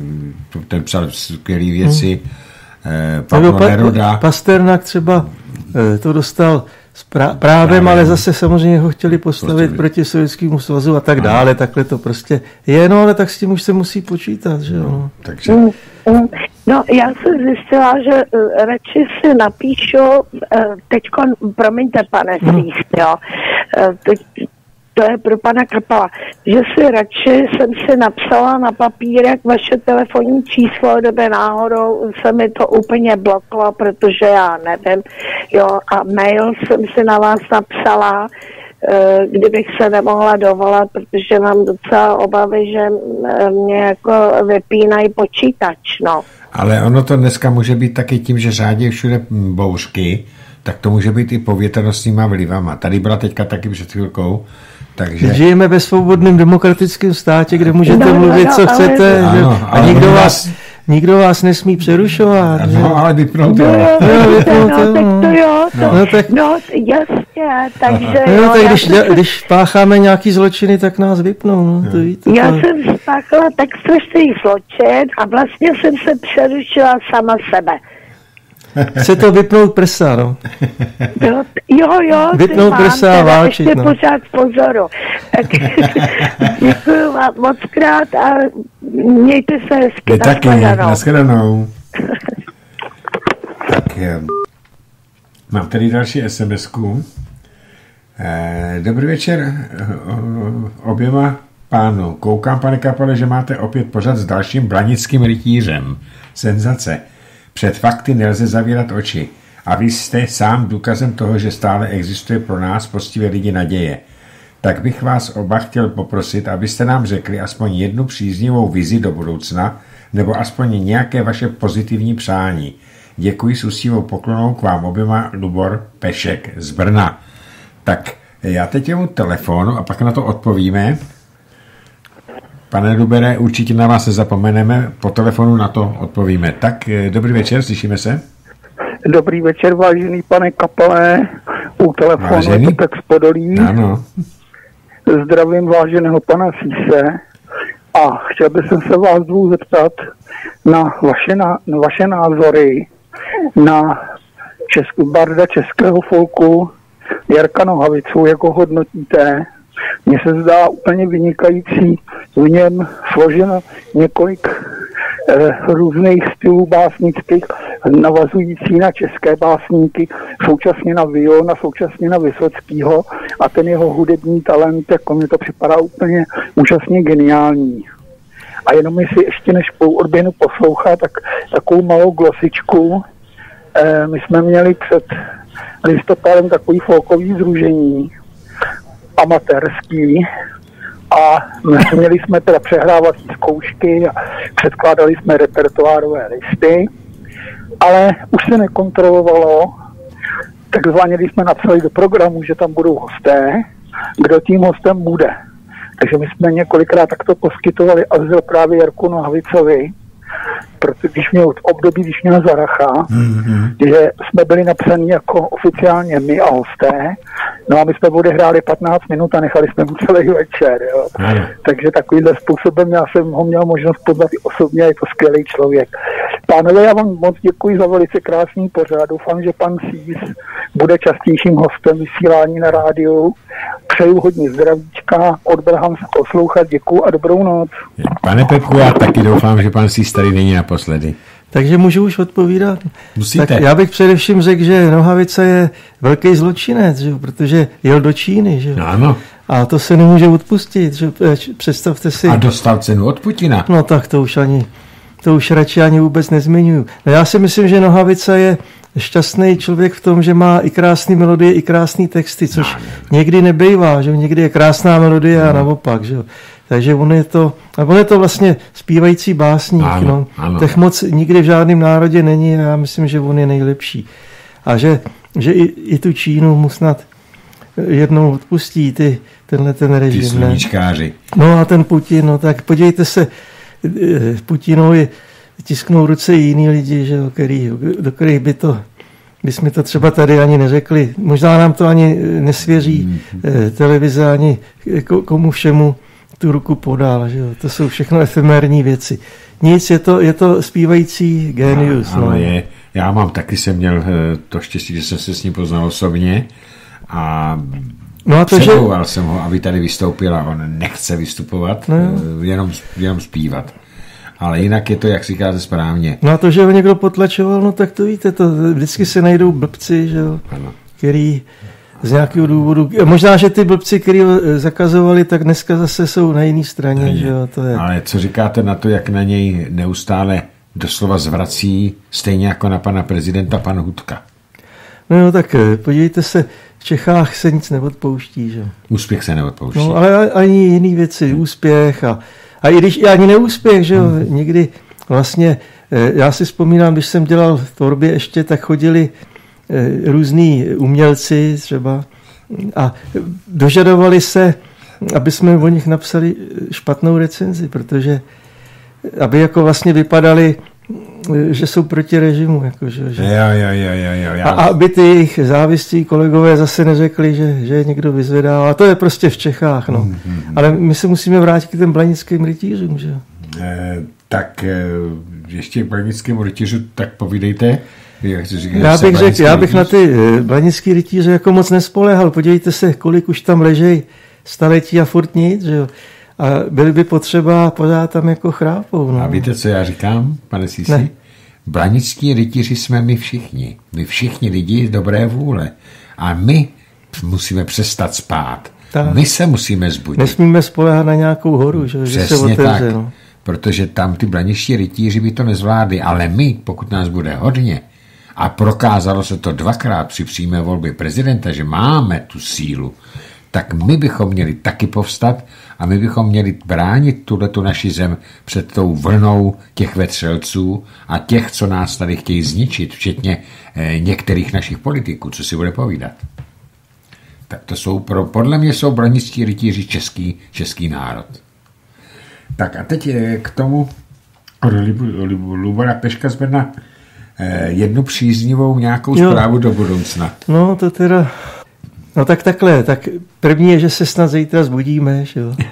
ten psal skvělý věci, hmm. Pablo pa, Neruda. Pasternak třeba to dostal Prá- právem, ale zase samozřejmě ho chtěli postavit, postavit. proti Sovětskému svazu a tak ano. dále, takhle to prostě je, no ale tak s tím už se musí počítat, že jo. No, takže... no já jsem zjistila, že radši si napíšu, teďko, promiňte pane Slíst, jo, teď, to je pro pana Kapala, že si radši jsem si napsala na papírek vaše telefonní číslo, kdyby náhodou se mi to úplně bloklo, protože já nevím, jo, a mail jsem si na vás napsala, kdybych se nemohla dovolat, protože mám docela obavy, že mě jako vypínají počítač, no. Ale ono to dneska může být taky tím, že řádí všude bouřky, tak to může být i povětrnostníma vlivama. Tady byla teďka taky před chvilkou. Takže... Žijeme ve svobodném demokratickém státě, kde můžete no, mluvit, no, co ale... chcete. Ano, a nikdo vás, vás, nikdo vás nesmí přerušovat. No, že? ale vypnout jo. No, no, no, tak to jo, to, no, tak... no jasně, takže no, jo. Tak když, jsem... když pácháme nějaký zločiny, tak nás vypnou. No, to víte, já to... jsem spáchala tak strašný zločin a vlastně jsem se přerušila sama sebe. Chce to vypnout prsa, no. Jo, jo, jo vypnout prsa a válčit, ještě no. pořád pozoru. Tak děkuju vám moc krát a mějte se hezky. Taky, nashledanou. Tak, mám tady další SMSku. Dobrý večer oběma pánů. Koukám, pane Kapale, že máte opět pořad s dalším blanickým rytířem. Senzace. Před fakty nelze zavírat oči. A vy jste sám důkazem toho, že stále existuje pro nás postivé lidi naděje. Tak bych vás oba chtěl poprosit, abyste nám řekli aspoň jednu příznivou vizi do budoucna, nebo aspoň nějaké vaše pozitivní přání. Děkuji s úctivou poklonou k vám oběma, Lubor Pešek z Brna. Tak já teď jemu telefonu a pak na to odpovíme. Pane Lubere, určitě na vás nezapomeneme, po telefonu na to odpovíme. Tak, dobrý večer, slyšíme se? Dobrý večer, vážený pane Kapale, u telefonu vážený? Je to tak z Podolí. Ano. Zdravím váženého pana Síse a chtěl bych se vás dvou zeptat na vaše, na, na vaše názory na českou barda českého folku Jarka Nohavicu, jak ho hodnotíte. Mně se zdá úplně vynikající, v něm složeno několik eh, různých stylů básnických, navazující na české básníky, současně na Viona, současně na Vysockýho a ten jeho hudební talent, jako mi to připadá úplně úžasně geniální. A jenom jestli ještě než odběhnu poslouchat, tak takovou malou glosičku. E, my jsme měli před listopadem takový folkový sdružení, amatérský, a měli jsme teda přehrávací zkoušky a předkládali jsme repertoárové listy, ale už se nekontrolovalo, takzvaně když jsme napsali do programu, že tam budou hosté, kdo tím hostem bude. Takže my jsme několikrát takto poskytovali azyl právě Jarku Nohavicovi, protože když měl v období, když měl Zaracha, mm-hmm. že jsme byli napsaní jako oficiálně my a hosté, no a my jsme odehráli patnáct minut a nechali jsme mu celý večer, jo. Mm. Takže takovýmhle způsobem já jsem ho měl možnost poznat i osobně, je to skvělý člověk. Pánové, já vám moc děkuji za velice krásný pořad, doufám, že pan Sýs bude častějším hostem vysílání na rádiu. Přeju hodně zdravíčka, odbrhám se poslouchat, děkuji a dobrou noc. Pane Pepku, já taky doufám, že pan Sýs tady není naposledy. Takže můžu už odpovídat? Musíte. Tak já bych především řekl, že Nohavica je velký zločinec, že? Protože jel do Číny. Že? Ano. A to se nemůže odpustit. Že? Představte si. A dostal cenu od Putina. No tak to už ani, to už radši ani vůbec nezmiňuju. No já si myslím, že Nohavica je šťastný člověk v tom, že má i krásné melodie, i krásné texty, což no, někdy nebejvá, že někdy je krásná melodie no. a naopak, že takže on je to, a on je to vlastně zpívající básník, ano, no. ano. Tak moc nikdy v žádném národě není a já myslím, že on je nejlepší. A že, že i, i tu Čínu mu snad jednou odpustí ty, tenhle ten režim. Ty sluníčkáři. No a ten Putin, no tak podívejte se, Putinovi tisknou ruce jiní lidi, že, který, do kterých by to, bychom to třeba tady ani neřekli. Možná nám to ani nesvěří mm. televize, ani komu všemu tu ruku podal. Že? To jsou všechno efemérní věci. Nic, je to, je to zpívající génius. Ano, no. je. Já mám taky jsem měl to štěstí, že jsem se s ním poznal osobně a no a to, přemlouval že... jsem ho, aby tady vystoupil a on nechce vystupovat, no. jenom, jenom zpívat. Ale jinak je to, jak říkáte správně. No a to, že ho někdo potlačoval, no tak to víte, to vždycky se najdou blbci, že jo, který z nějakého důvodu, možná, že ty blbci, který ho zakazovali, tak dneska zase jsou na jiné straně, ne, že jo, to je. Ale co říkáte na to, jak na něj neustále doslova zvrací, stejně jako na pana prezidenta, pan Hudka? No jo, tak podívejte se, v Čechách se nic neodpouští, že jo. Úspěch se neodpouští. No, ale ani jiný věci, úspěch a A i když ani neúspěch, že jo, někdy vlastně, já si vzpomínám, když jsem dělal v tvorbě ještě, tak chodili různí umělci třeba a dožadovali se, aby jsme o nich napsali špatnou recenzi, protože aby jako vlastně vypadali, že jsou proti režimu. Jako, že, že. Jo, jo, jo, jo, jo. A aby ty jejich závistí kolegové zase neřekli, že, že je někdo vyzvedá. A to je prostě v Čechách. No. Hmm, hmm. Ale my se musíme vrátit k těm blanickým rytířům. Že? Eh, tak eh, ještě k blanickým rytířům, tak povídejte. Jak říká, já bych řekl, já bych na ty blanický rytíře jako moc nespoléhal. Podívejte se, kolik už tam ležej staletí a furt nic, že jo. A byly by potřeba pořád tam jako chrápou. No. A víte, co já říkám, pane Sísi? Ne. Blaničtí rytíři jsme my všichni. My všichni lidi dobré vůle. A my musíme přestat spát. Tak. My se musíme zbudit. Nesmíme spoléhat na nějakou horu, že, že se otevře. Tak, no. Protože tam ty blaničtí rytíři by to nezvládli. Ale my, pokud nás bude hodně, a prokázalo se to dvakrát při přímé volbě prezidenta, že máme tu sílu, tak my bychom měli taky povstat a my bychom měli bránit tuhletu naši zem před tou vlnou těch vetřelců a těch, co nás tady chtějí zničit, včetně eh, některých našich politiků, co si bude povídat. Tak to jsou, pro, podle mě jsou blaničtí rytíři český, český národ. Tak a teď k tomu Lubora Peška z Brna eh, jednu příznivou nějakou jo. zprávu do budoucna. No to teda... No tak takhle, tak první je, že se snad zítra zbudíme, že jo.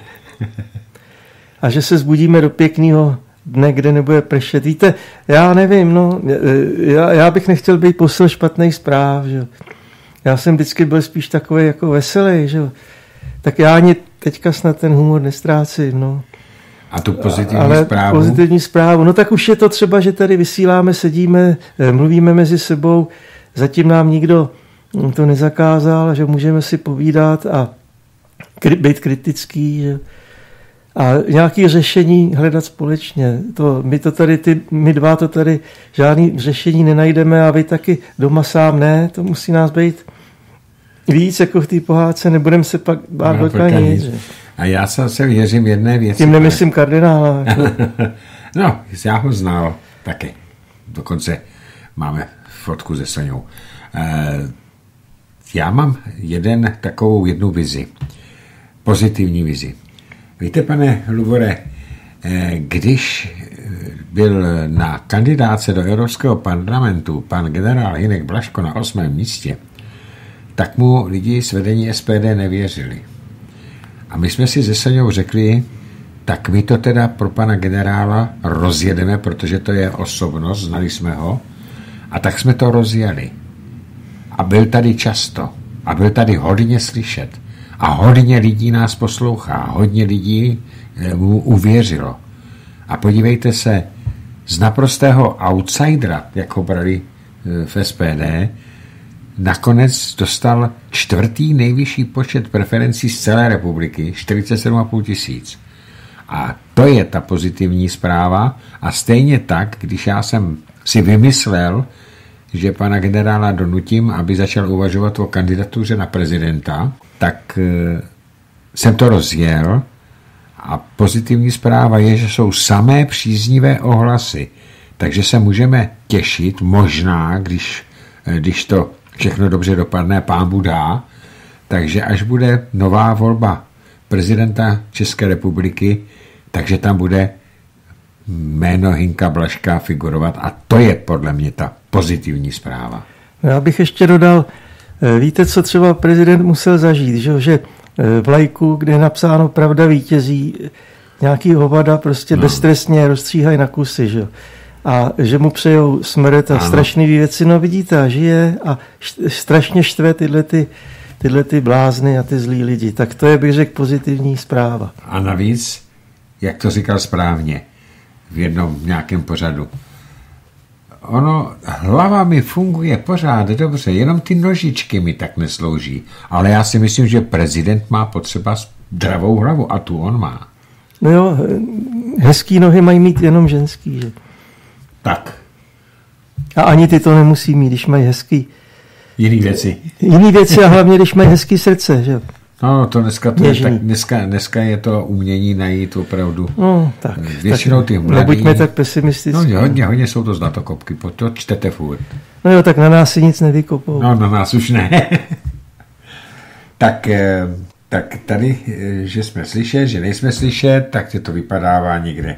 A že se zbudíme do pěkného dne, kde nebude pršet. Víte, já nevím, no, já, já bych nechtěl být posel špatných zpráv, že jo. Já jsem vždycky byl spíš takový jako veselý, že jo. Tak já ani teďka snad ten humor nestrácím, no. A tu pozitivní Ale zprávu? pozitivní zprávu, no tak už je to třeba, že tady vysíláme, sedíme, mluvíme mezi sebou, zatím nám nikdo to nezakázal, že můžeme si povídat a kri- být kritický. Že? a nějaké řešení hledat společně. To, my, to tady, ty, my dva to tady žádný řešení nenajdeme a vy taky doma sám ne, to musí nás být víc jako v té pohádce, nebudeme se pak bát no, velká nic. A já se zase věřím jedné věci. Tím nemyslím kardinála. Jako. No, já ho znal taky. Dokonce máme fotku se Soňou. Já mám jeden takovou jednu vizi. Pozitivní vizi. Víte, pane Lubore, když byl na kandidáce do Evropského parlamentu pan generál Hynek Blažko na osmém místě, tak mu lidi z vedení S P D nevěřili. A my jsme si se Soňou řekli, tak my to teda pro pana generála rozjedeme, protože to je osobnost, znali jsme ho, a tak jsme to rozjeli. A byl tady často. A byl tady hodně slyšet. A hodně lidí nás poslouchá. Hodně lidí mu uvěřilo. A podívejte se, z naprostého outsidera, jak ho brali v S P D, nakonec dostal čtvrtý nejvyšší počet preferencí z celé republiky, čtyřicet sedm a půl tisíc. A to je ta pozitivní zpráva. A stejně tak, když já jsem si vymyslel, že pana generála donutím, aby začal uvažovat o kandidatuře na prezidenta, tak e, jsem to rozjel a pozitivní zpráva je, že jsou samé příznivé ohlasy. Takže se můžeme těšit, možná, když, když to všechno dobře dopadne, pán Bůh dá, takže až bude nová volba prezidenta České republiky, takže tam bude jméno Hynka Blažka figurovat a to je podle mě ta pozitivní zpráva. Já bych ještě dodal, víte, co třeba prezident musel zažít, že, že v lajku, kde je napsáno pravda vítězí, nějaký hovada prostě no. beztrestně rozstříhají na kusy, že? A že mu přejou smrt a ano. strašný věci, no vidíte, a žije a strašně štve tyhle ty, tyhle ty blázny a ty zlí lidi. Tak to je, bych řekl, pozitivní zpráva. A navíc, jak to říkal správně, v jednom nějakém pořadu. Ono, hlava mi funguje pořád dobře, jenom ty nožičky mi tak neslouží. Ale já si myslím, že prezident má potřeba zdravou hlavu a tu on má. No jo, hezký nohy mají mít jenom ženský, že? Tak. A ani ty to nemusí mít, když mají hezký... Jiný věci. Jiný věci a hlavně, když mají hezký srdce, že? No, to dneska, to je, tak dneska, dneska je to umění najít opravdu. No, tak. Většinou ty mladí... Nebuďme tak pesimistický. No, hodně, hodně jsou to zlatokopky, to čtete furt. No jo, tak na nás si nic nevykopou. No, na nás už ne. tak, tak tady, že jsme slyšet, že nejsme slyšet, tak to vypadává někde.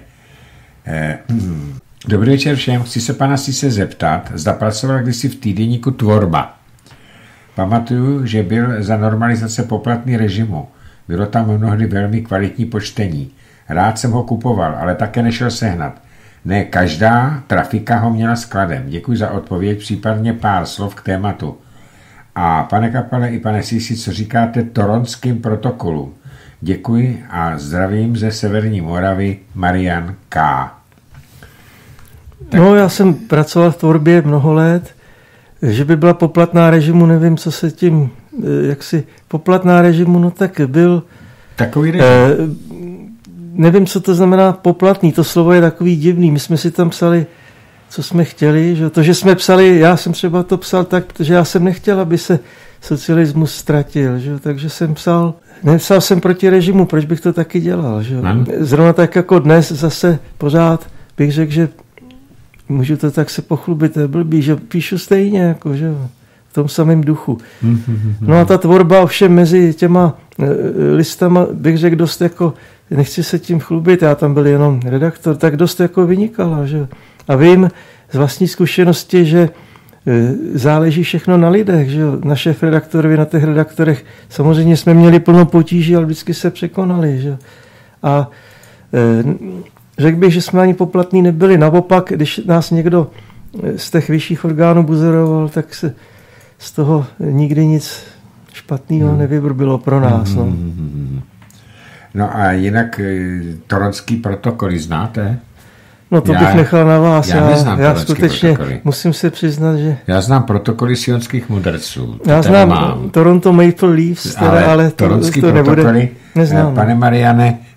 Dobrý večer všem, chci se pana Sise zeptat, zda pracoval kdysi v týdeníku Tvorba. Pamatuju, že byl za normalizace poplatný režimu. Bylo tam mnohdy velmi kvalitní počtení. Rád jsem ho kupoval, ale také nešel sehnat. Ne každá trafika ho měla skladem. Děkuji za odpověď, případně pár slov k tématu. A pane Kapale i pane Sisi, co říkáte toronským protokolu? Děkuji a zdravím ze Severní Moravy, Marian K. Tak. No, já jsem pracoval v Tvorbě mnoho let. Že by byla poplatná režimu, nevím, co se tím, jaksi poplatná režimu, no tak byl... Takový režim. Eh, nevím, co to znamená poplatný, to slovo je takový divný. My jsme si tam psali, co jsme chtěli, že to, že jsme psali, já jsem třeba to psal tak, protože já jsem nechtěl, aby se socialismus ztratil, že? Takže jsem psal, nepsal jsem proti režimu, proč bych to taky dělal, že? Zrovna tak jako dnes zase pořád bych řekl, že můžu to tak se pochlubit, to je blbý, že píšu stejně, jako, že v tom samém duchu. No a ta tvorba ovšem mezi těma listama, bych řekl, dost jako, nechci se tím chlubit, já tam byl jenom redaktor, tak dost jako vynikala, že? A vím z vlastní zkušenosti, že záleží všechno na lidech, že na šéfredaktorovi, na těch redaktorech, samozřejmě jsme měli plno potíží, ale vždycky se překonali, že? A řekl bych, že jsme ani poplatní nebyli. Naopak, když nás někdo z těch vyšších orgánů buzoroval, tak se z toho nikdy nic špatného hmm. nevybrbilo pro nás. No. no a jinak toronský protokoly znáte? No to já, bych nechal na vás. Já, já neznám já skutečně protokoly. Musím se přiznat, že... Já znám protokoly sionských mudrců. Já znám mám. Toronto Maple Leafs, teda, ale, ale to, to nebude... Neznám. Pane Mariane,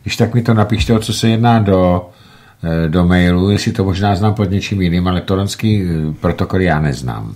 Když tak mi to napište, o co se jedná do, do mailu, jestli to možná znám pod něčím jiným, ale toronský protokol já neznám.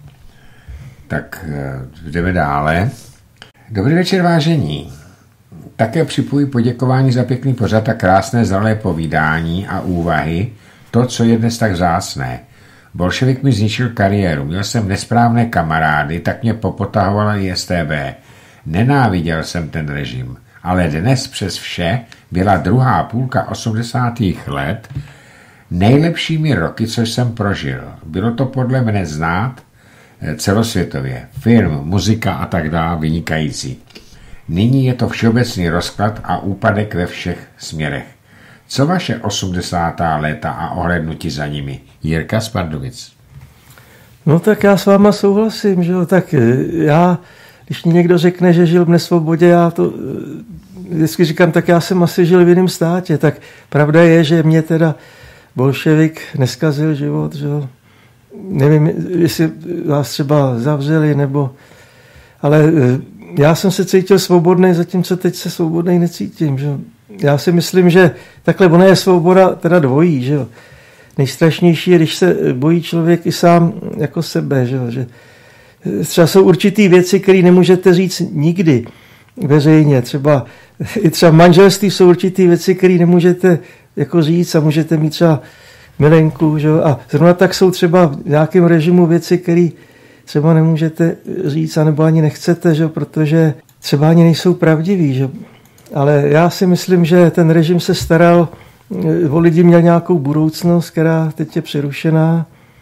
Tak jdeme dále. Dobrý večer, vážení. Také připojí poděkování za pěkný pořad a krásné zralé povídání a úvahy, to, co je dnes tak vzácné. Bolševik mi zničil kariéru, měl jsem nesprávné kamarády, tak mě popotahovala i S T B. Nenáviděl jsem ten režim, ale dnes přes vše byla druhá půlka osmdesátých let nejlepšími roky, co jsem prožil. Bylo to podle mne znát celosvětově. Film, muzika a tak dále vynikající. Nyní je to všeobecný rozklad a úpadek ve všech směrech. Co vaše osmdesátá léta a ohlédnutí za nimi? Jirka z Pardubic. No tak já s váma souhlasím, že jo, tak já, když mi někdo řekne, že žil v nesvobodě, já to vždycky říkám, tak já jsem asi žil v jiném státě, tak pravda je, že mě teda bolševik neskazil život, že jo. Nevím, jestli vás třeba zavřeli, nebo, ale já jsem se cítil svobodný, zatímco teď se svobodný necítím, že jo. Já si myslím, že takhle ona je svoboda teda dvojí, že jo. Nejstrašnější je, když se bojí člověk i sám jako sebe, že jo. Že třeba jsou určitý věci, které nemůžete říct nikdy veřejně. Třeba i třeba v manželství jsou určitý věci, které nemůžete jako říct a můžete mít třeba milenku, že jo. A zrovna tak jsou třeba v nějakém režimu věci, které třeba nemůžete říct, anebo ani nechcete, že jo, protože třeba ani nejsou pravdivý, že jo. Ale já si myslím, že ten režim se staral o lidi, měl nějakou budoucnost, která teď je přerušená,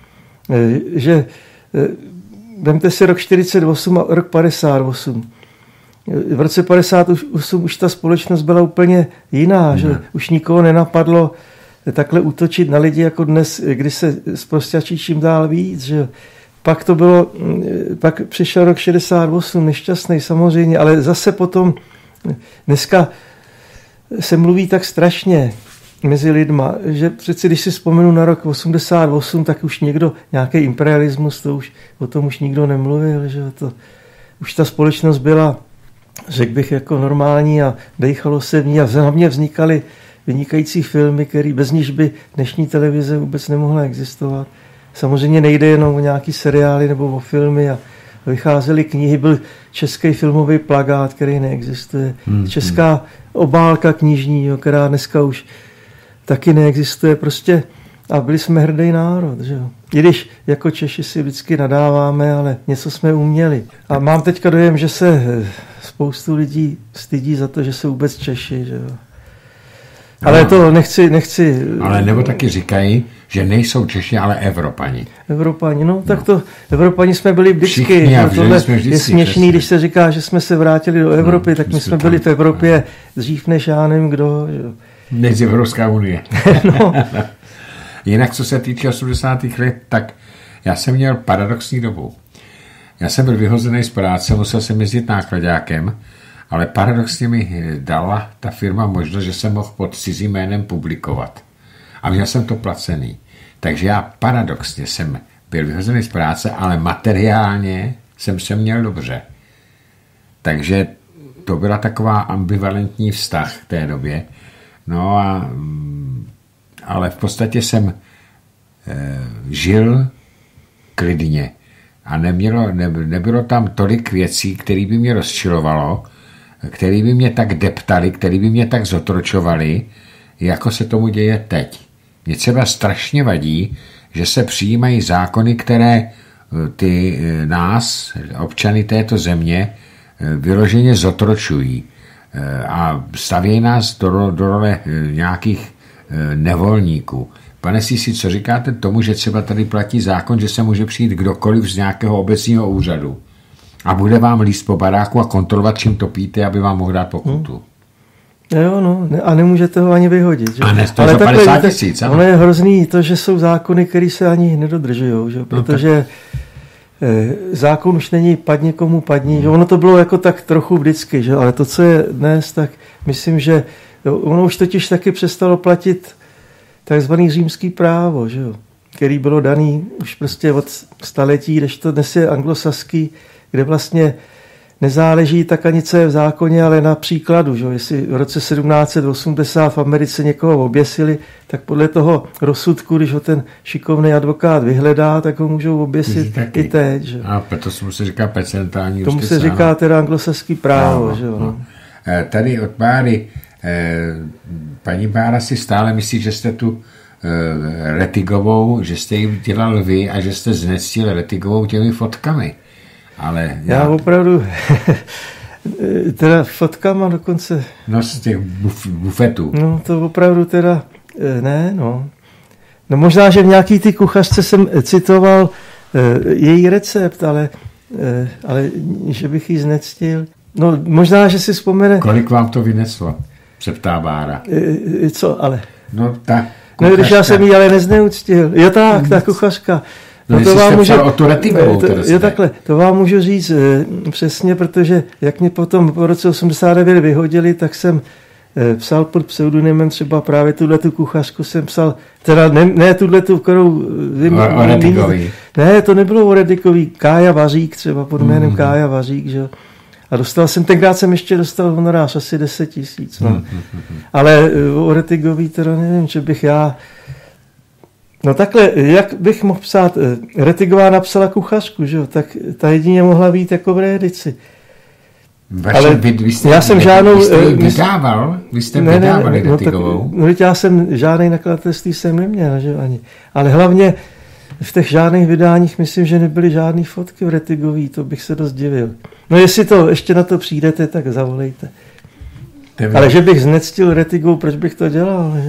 že vemte si rok čtyřicet osm a rok padesát osm. V roce padesát osm už ta společnost byla úplně jiná, ne. Že už nikoho nenapadlo takhle útočit na lidi jako dnes, kdy se zprostěčí čím dál víc, že pak to bylo, pak přišel rok šedesát osm, nešťastný samozřejmě, ale zase potom dneska se mluví tak strašně mezi lidma, že přeci když si vzpomenu na rok osmdesát osm, tak už někdo, nějaký imperialismus, to už, o tom už nikdo nemluvil, že to, už ta společnost byla, řekl bych, jako normální a dejchalo se v ní a hlavně vznikaly vynikající filmy, které bez níž by dnešní televize vůbec nemohla existovat. Samozřejmě nejde jenom o nějaký seriály nebo o filmy a vycházely knihy, byl český filmový plakát, který neexistuje. Hmm, Česká hmm. obálka knižní, jo, která dneska už taky neexistuje. Prostě a byli jsme hrdý národ. Že jo. I když jako Češi si vždycky nadáváme, ale něco jsme uměli. A mám teďka dojem, že se spoustu lidí stydí za to, že jsou vůbec Češi. Že jo. Ale no, to nechci, nechci... Ale nebo taky říkají, že nejsou Češi, ale Evropani. Evropani, no tak to Evropani jsme byli vždycky. Všichni, no, tohle jsme vždycky je směšný, přesně. Když se říká, že jsme se vrátili do Evropy, no, tak my jsme byli v Evropě no. dřív než já nevím kdo. Že... Než Evropská unie. no. Jinak, co se týče osmdesátých let, tak já jsem měl paradoxní dobu. Já jsem byl vyhozený z práce, musel jsem jezdit nákladákem, ale paradoxně mi dala ta firma možnost, že jsem mohl pod cizím jménem publikovat. A měl jsem to placený. Takže já paradoxně jsem byl vyhozený z práce, ale materiálně jsem se měl dobře. Takže to byla taková ambivalentní vztah v té době. No a ale v podstatě jsem e, žil klidně. A nemělo, ne, nebylo tam tolik věcí, které by mě rozčilovalo, který by mě tak deptali, který by mě tak zotročovali, jako se tomu děje teď. Mě třeba strašně vadí, že se přijímají zákony, které ty nás, občany této země, vyloženě zotročují a stavějí nás do, do role nějakých nevolníků. Pane Sisi, co říkáte tomu, že třeba tady platí zákon, že se může přijít kdokoliv z nějakého obecního úřadu a bude vám líst po baráku a kontrolovat, čím to píte, aby vám mohl dát pokutu. Hmm. Jo, no, a nemůžete ho ani vyhodit. Že? A ne, to je padesát tisíc. Ono je hrozný to, že jsou zákony, které se ani nedodržují, že? Protože no, zákon už není padni komu padni. Že? Ono to bylo jako tak trochu vždycky, že? Ale to, co je dnes, tak myslím, že ono už totiž taky přestalo platit takzvaný římský právo, že? Který bylo daný už prostě od staletí, kdežto dnes je anglosaský, kde vlastně nezáleží tak ani co je v zákoně, ale na příkladu. Že? Jestli v roce sedmnáct set osmdesát v Americe někoho oběsili, tak podle toho rozsudku, když ho ten šikovný advokát vyhledá, tak ho můžou oběsit i teď. Že? A proto se mu se říká precedentální Tomu justice. se říká teda anglosaský právo. No, že? No. No. Tady od Báry, paní Bára si stále myslí, že jste tu Rettigovou, že jste ji dělal vy a že jste znectil Rettigovou těmi fotkami. Ale já, já opravdu teda fotkama dokonce. No z těch buf, bufetů. No to opravdu teda ne, no. No možná, že v nějaký ty kuchařce jsem citoval její recept, ale, ale že bych ji znectil. No možná, že si vzpomene. Kolik vám to vyneslo? Se ptá Bára. Co, ale? No ta No, když já jsem ji ale nezneuctil. Jo tak, ta kuchařka. No, no to vám můžu, o tu Rettigovou, to, jo takhle, to vám můžu říct e, přesně, protože jak mě potom v roce osmdesát devět vyhodili, tak jsem e, psal pod pseudonymem třeba právě tuhletu kuchařku jsem psal, teda ne, ne tuhletu, kterou vím, o, o Rettigový. Ne, to nebylo o Rettigový, Kája Vařík třeba pod jménem mm. Kája Vařík, že jo. A dostal jsem, tenkrát jsem ještě dostal honorář asi deset tisíc. No. Hmm, hmm, hmm. Ale o Rettigový teda nevím, že bych já... No takhle, jak bych mohl psát? Rettigová napsala kuchařku, že jo? Tak ta jedině mohla být jako v rédici. Vaši, ale vy, vy jste, já jsem žádnou... Vy jste ji vydával? Vy jste ne, vydávali ne, Rettigovou? No, tak, no já jsem žádnej nakladatelství jsem neměl, že ani. Ale hlavně v těch žádných vydáních myslím, že nebyly žádný fotky v Rettigový, to bych se dost divil. No jestli to ještě na to přijdete, tak zavolejte. Tebe. Ale že bych znectil Rettigovou, proč bych to dělal? Že?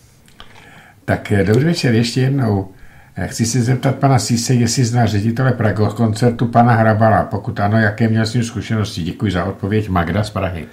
Tak dobrý večer, ještě jednou. Chci se zeptat pana Sise, jestli zná ředitele Pragokoncertu pana Hrabala. Pokud ano, jaké měl s ním zkušenosti? Děkuji za odpověď. Magda z Prahy.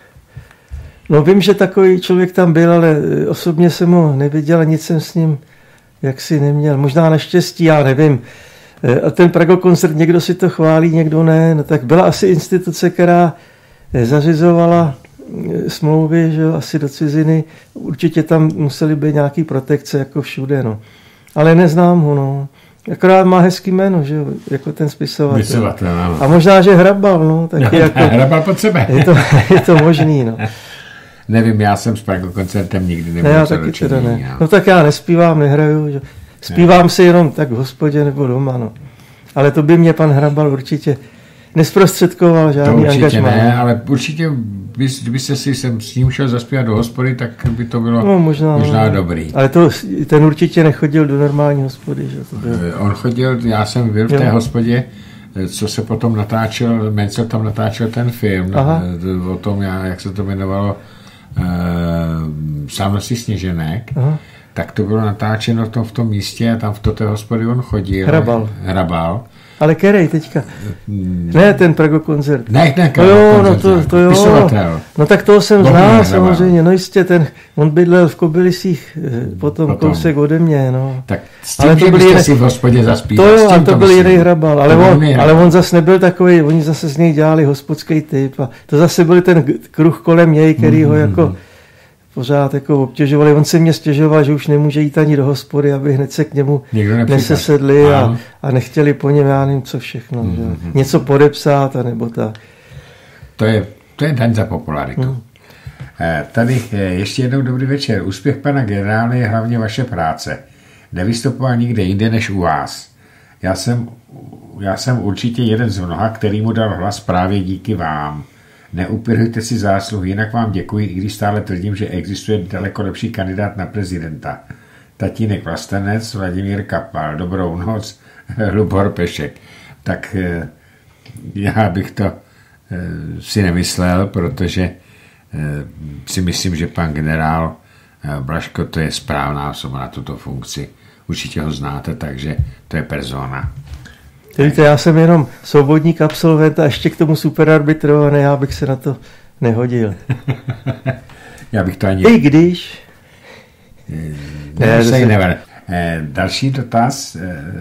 No vím, že takový člověk tam byl, ale osobně jsem ho neviděl a nic jsem s ním jaksi neměl. Možná naštěstí, já nevím. A ten Pragokoncert, někdo si to chválí, někdo ne. No tak byla asi instituce, která zařizovala smlouvy, že asi do ciziny. Určitě tam musely být nějaký protekce, jako všude, no. Ale neznám ho, no. Akorát má hezký jméno, že jako ten spisovatel. Spisovatel, ano. A možná, že Hrabal, no. Taky jako, Hrabal pod sebe. Je to, je to možný, no. Nevím, já jsem s Pragokoncertem nikdy nebyl. Ne, já taky teda ne. No tak já nespívám, nehraju, že. Zpívám ne. si jenom tak v hospodě nebo doma, no. Ale to by mě pan Hrabal určitě nesprostředkoval žádný angažmá. To určitě ne, ale určitě, kdybyste si sem s ním šel zaspívat do hospody, tak by to bylo no, možná, možná dobrý. Ale to, ten určitě nechodil do normální hospody. Že to bylo. On chodil, já jsem byl v té jo. hospodě, co se potom natáčel, Mencel tam natáčel ten film, Aha. o tom, jak se to jmenovalo, uh, Sám nosí sněženek. Aha. Tak to bylo natáčeno v tom, v tom místě a tam v té hospody on chodil. Hrabal. Hrabal. Ale kerej teďka? Ne, ten Pragokoncert. Ne, ne, no jo, no to, to jo. Pisovatel. No tak toho jsem znal samozřejmě, no jistě, ten, on bydlel v Kobylisích, potom, potom kousek ode mě, no. Tak s tím, ale to že byste jiný... si v hospodě zaspíval. To jo, a to, to byl jiný Hrabal, ale on, ale on zase nebyl takový, oni zase z něj dělali hospodský typ a to zase byl ten kruh kolem něj, který ho jako pořád jako obtěžovali. On se mě stěžoval, že už nemůže jít ani do hospody, aby hned se k němu nesesedli a, a nechtěli po něm, já nevím co všechno. Mm-hmm. Něco podepsat, anebo tak. To je, to je daň za popularitu. Mm. Tady ještě jednou dobrý večer. Úspěch pana generála je hlavně vaše práce. Nevystupoval nikde jinde než u vás. Já jsem, já jsem určitě jeden z mnoha, který mu dal hlas právě díky vám. Neupirujte si zásluhy, jinak vám děkuji, i když stále tvrdím, že existuje daleko lepší kandidát na prezidenta. Tatínek Vlastenec, Vladimír Kapal, dobrou noc, Lubor Pešek. Tak já bych to si nemyslel, protože si myslím, že pan generál Blažko to je správná osoba na tuto funkci. Určitě ho znáte, takže to je persona. Víte, já jsem jenom svobodník absolvent a ještě k tomu superarbitru a ne, já bych se na to nehodil. Já bych to ani... I když... Ne, ne, se never. Další dotaz.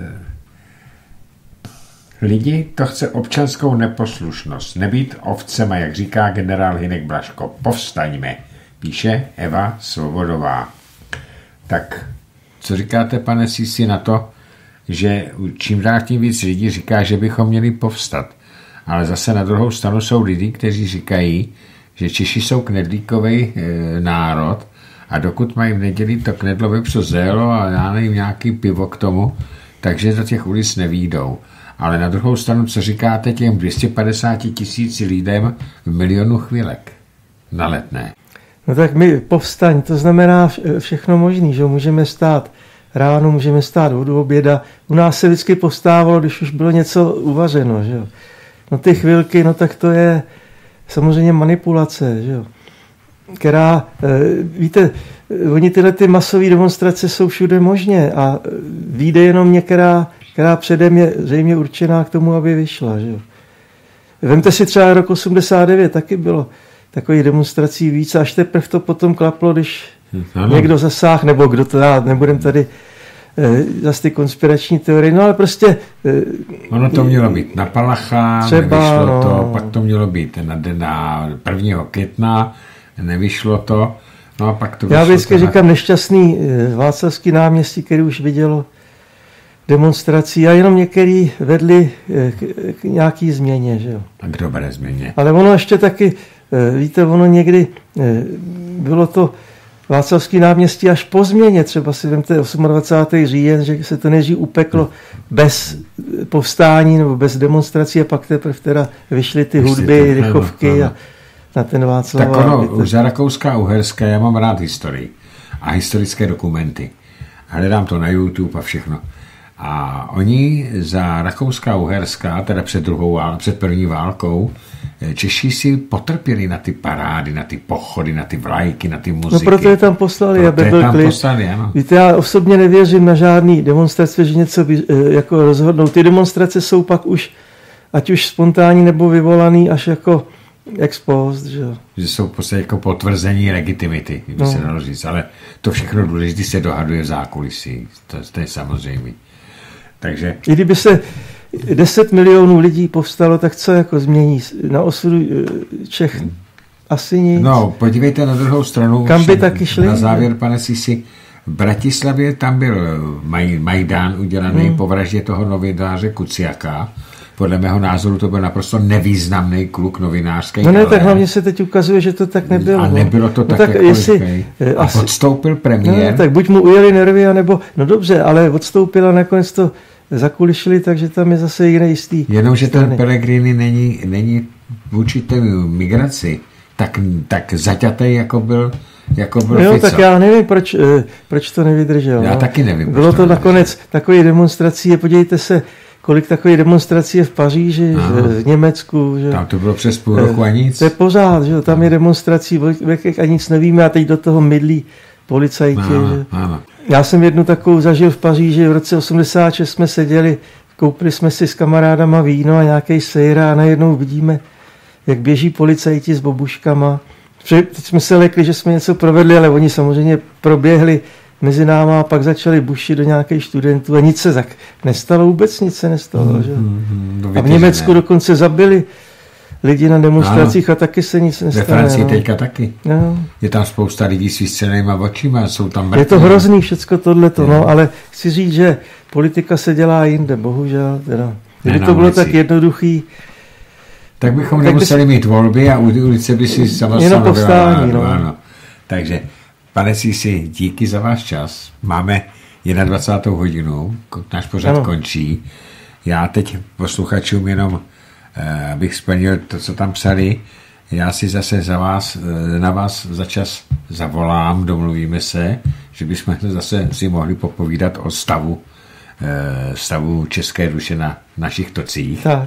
Lidi to chce občanskou neposlušnost, nebýt ovcema, jak říká generál Hynek Blažko. Povstaňme, píše Eva Svobodová. Tak, co říkáte, pane Sisi, na to, že čím dál tím víc lidí říká, že bychom měli povstat. Ale zase na druhou stranu jsou lidi, kteří říkají, že Češi jsou knedlíkový e, národ a dokud mají v neděli to knedlo, vepřo, zélo a já nevím, nějaký pivo k tomu, takže do těch ulic nevíjdou. Ale na druhou stranu, co říkáte těm dvě stě padesát tisíc lidem v milionu chvílek na Letné? No tak my povstaň, to znamená všechno možný, že můžeme stát ráno, můžeme stát od oběda. U nás se vždycky povstávalo, když už bylo něco uvařeno, že jo. No ty chvilky, no tak to je samozřejmě manipulace, že jo. Která, víte, oni tyhle ty masové demonstrace jsou všude možně a vyjde jenom některá, která předem je zřejmě určená k tomu, aby vyšla, že jo. Vemte si třeba rok osmdesát devět, taky bylo takových demonstrací víc, až teprve to potom klaplo, když ano. někdo zasáhl, nebo kdo to dá, nebudem tady e, zase ty konspirační teorie, no ale prostě... E, ono to mělo být na Palacha, třeba, nevyšlo no, to, pak to mělo být na, na prvního května, nevyšlo to, no a pak to vyšlo. Já vždycky to říkám na... nešťastný Václavský náměstí, který už vidělo demonstrací a jenom některý vedli k, k nějaký změně, že jo. A kdo bere změně? Ale ono ještě taky, víte, ono někdy bylo to Václavský náměstí až po změně, třeba si vemte dvacátého osmého říjen, že se to nejdřív upeklo bez povstání nebo bez demonstrací a pak teprve teda vyšly ty hudby, rychovky a na ten Václav. Tak ono, už za Rakouska a Uherska, já mám rád historii a historické dokumenty. Hledám to na YouTube a všechno. A oni za Rakouska a Uherska, teda před druhou válkou, před první válkou, Češi si potrpěli na ty parády, na ty pochody, na ty vlajky, na ty muziky. No proto je tam poslali, proto aby je byl tam klid. Poslali, ano. Víte, já osobně nevěřím na žádný demonstrace, že něco by, jako rozhodnou. Ty demonstrace jsou pak už, ať už spontánní nebo vyvolaný, až jako ex post, že jo. Že jsou v podstatě jako potvrzení legitimity, by no. se dalo říct, ale to všechno důležité se dohaduje v zákulisí, to, to je samozřejmě. Takže... I kdyby se deset milionů lidí povstalo, tak co jako změní na osudu Čech? Asi nic. No, podívejte na druhou stranu. Kam by taky šli? Na závěr, pane Sisi, v Bratislavě tam byl maj, Majdán udělaný hmm. po vraždě toho novináře Kuciaka. Podle mého názoru to byl naprosto nevýznamný kluk novinářský. No ne, tak hlavně se teď ukazuje, že to tak nebylo. A nebylo to no, tak, tak jako jestli, a asi, odstoupil premiér. No, tak buď mu ujeli nervy, anebo, no dobře, ale odstoupil a nakonec to zakulišili, takže tam je zase jiný jistý. Jenomže ten Pellegrini není, není vůči té migraci tak, tak zaťatý, jako byl jako byl jo, Fico. Tak já nevím, proč, proč to nevydržel. Já no. taky nevím. Bylo to nakonec takový demonstrací, podívejte se, kolik takových demonstrací je v Paříži, aha. v Německu. Že? Tam to bylo přes půl roku a nic. To je pořád, že? Tam je demonstrací, a nic nevíme a teď do toho mydlí policajti. Ano, že? ano. Já jsem jednu takovou zažil v Paříži, v roce osmdesát šest jsme seděli, koupili jsme si s kamarádama víno a nějaký sejra a najednou vidíme, jak běží policajti s bobuškama. Teď jsme se lekli, že jsme něco provedli, ale oni samozřejmě proběhli mezi náma a pak začali bušit do nějakých studentů a nic se tak nestalo, vůbec nic se nestalo. Mm, že? Mm, a v Německu dokonce zabili lidi na demonstracích no. a taky se nic nestalo. Ve Francii no. teďka taky. No. Je tam spousta lidí s vystřelenýma očima, jsou tam mrtví. Je to hrozný všecko tohleto, no, ale chci říct, že politika se dělá jinde, bohužel. Teda. Kdyby ne, to bylo tak jednoduchý, tak bychom tak nemuseli bys... mít volby a ulice by si sama stanovila. No. Ano. Takže, pane Sisi, díky za váš čas. Máme dvacátou jednu hodinu, náš pořad ano. končí. Já teď posluchačům jenom, eh, abych splnil to, co tam psali, já si zase za vás, na vás za čas zavolám, domluvíme se, že bychom zase si mohli popovídat o stavu, eh, stavu české duše na našich tocích. Tak.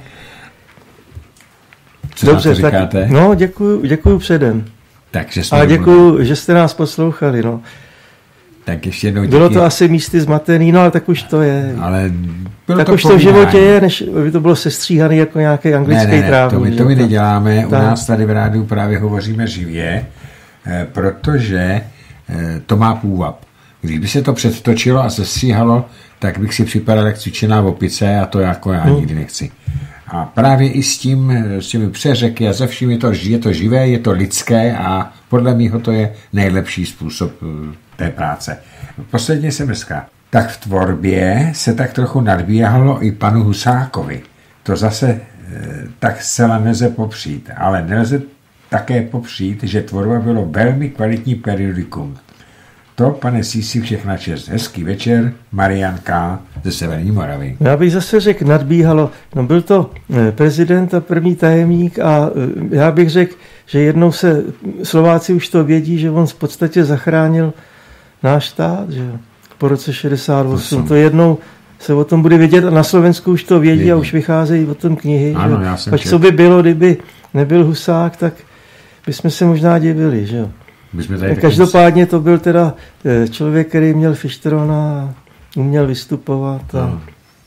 Co dobře, na to říkáte? Tak, no, děkuju, děkuju předem. Takže jsme a děkuju, že jste nás poslouchali. No. Tak ještě jednou díky. Bylo to asi místy zmatený, no ale tak už to je. Ale bylo tak to už to v životě je, než by to bylo sestříhaný jako nějaký anglický ne, ne, ne, trávník. To my, to my neděláme. Tak. U nás tady v rádiu právě hovoříme živě, eh, protože eh, to má půvab. Kdyby se to předtočilo a sestříhalo, tak bych si připadal jak cvičená opice a to jako já hmm. nikdy nechci. A právě i s tím, s těmi přeřeky a ze vším je to, je to živé, je to lidské a podle mýho to je nejlepší způsob té práce. Posledně se mrzká. Tak v tvorbě se tak trochu nadbíhalo i panu Husákovi. To zase tak zcela nelze popřít. Ale nelze také popřít, že Tvorba bylo velmi kvalitní periodikum. To, pane Sísi, všechna čest. Hezký večer, Marian K. ze Severní Moravy. Já bych zase řekl, nadbíhalo. No byl to prezident a první tajemník a já bych řekl, že jednou se, Slováci už to vědí, že on v podstatě zachránil náš stát, že po roce šedesát osm. To, to jednou se o tom bude vědět a na Slovensku už to vědí, vědí. A už vycházejí o tom knihy. Ano, já jsem Pak co by bylo, kdyby nebyl Husák, tak bychom se možná divili, že jo. Každopádně to byl teda člověk, který měl fištrona a uměl vystupovat. A...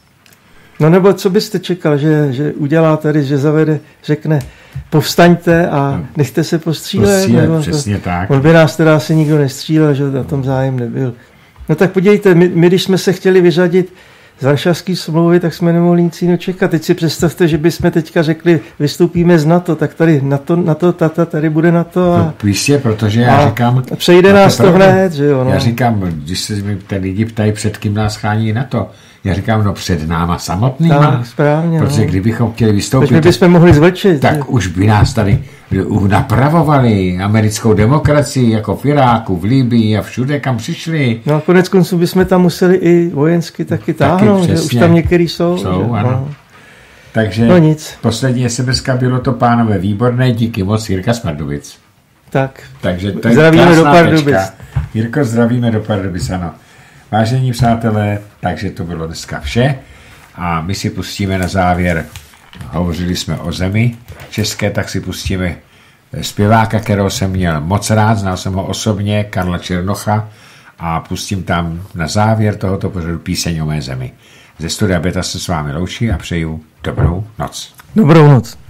No nebo co byste čekal, že, že udělá tady, že zavede, řekne povstaňte a nechte se postřílet. Postřílet, přesně to, tak. On by nás teda asi nikdo nestřílel, že na tom zájem nebyl. No tak podívejte, my, my když jsme se chtěli vyřadit z Varšavské smlouvy, tak jsme nemohli nic jiného čekat. Teď si představte, že bychom teďka řekli, vystoupíme z NATO, tak tady NATO, NATO tata, tady bude NATO. A, no, píště, protože já říkám... Přejde nás to hned, že jo. No. Já říkám, když se mi ty lidi ptají, před kým nás chrání NATO, já říkám, no před náma samotnýma. Tak, správně. Protože no. Kdybychom chtěli vystoupit... My bychom mohli zvlčit. Tak že? Už by nás tady napravovali americkou demokracii, jako v Iráku, v Libii a všude, kam přišli. No a konec konců bychom tam museli i vojensky taky táhnout, taky, že už tam některý jsou. Jsou, že? ano. No. Takže no nic. Poslední es em eska bylo to, pánové, výborné, díky moc, Jirka z Pardubic. Tak, takže to je zdravíme do Pardubic. Tečka. Jirko, zdravíme do Pardubic, ano. Vážení přátelé, takže to bylo dneska vše a my si pustíme na závěr, hovořili jsme o zemi české, tak si pustíme zpěváka, kterého jsem měl moc rád, znal jsem ho osobně, Karla Černocha, a pustím tam na závěr tohoto pořadu píseň o mé zemi. Ze studia Beta se s vámi loučí a přeju dobrou noc. Dobrou noc.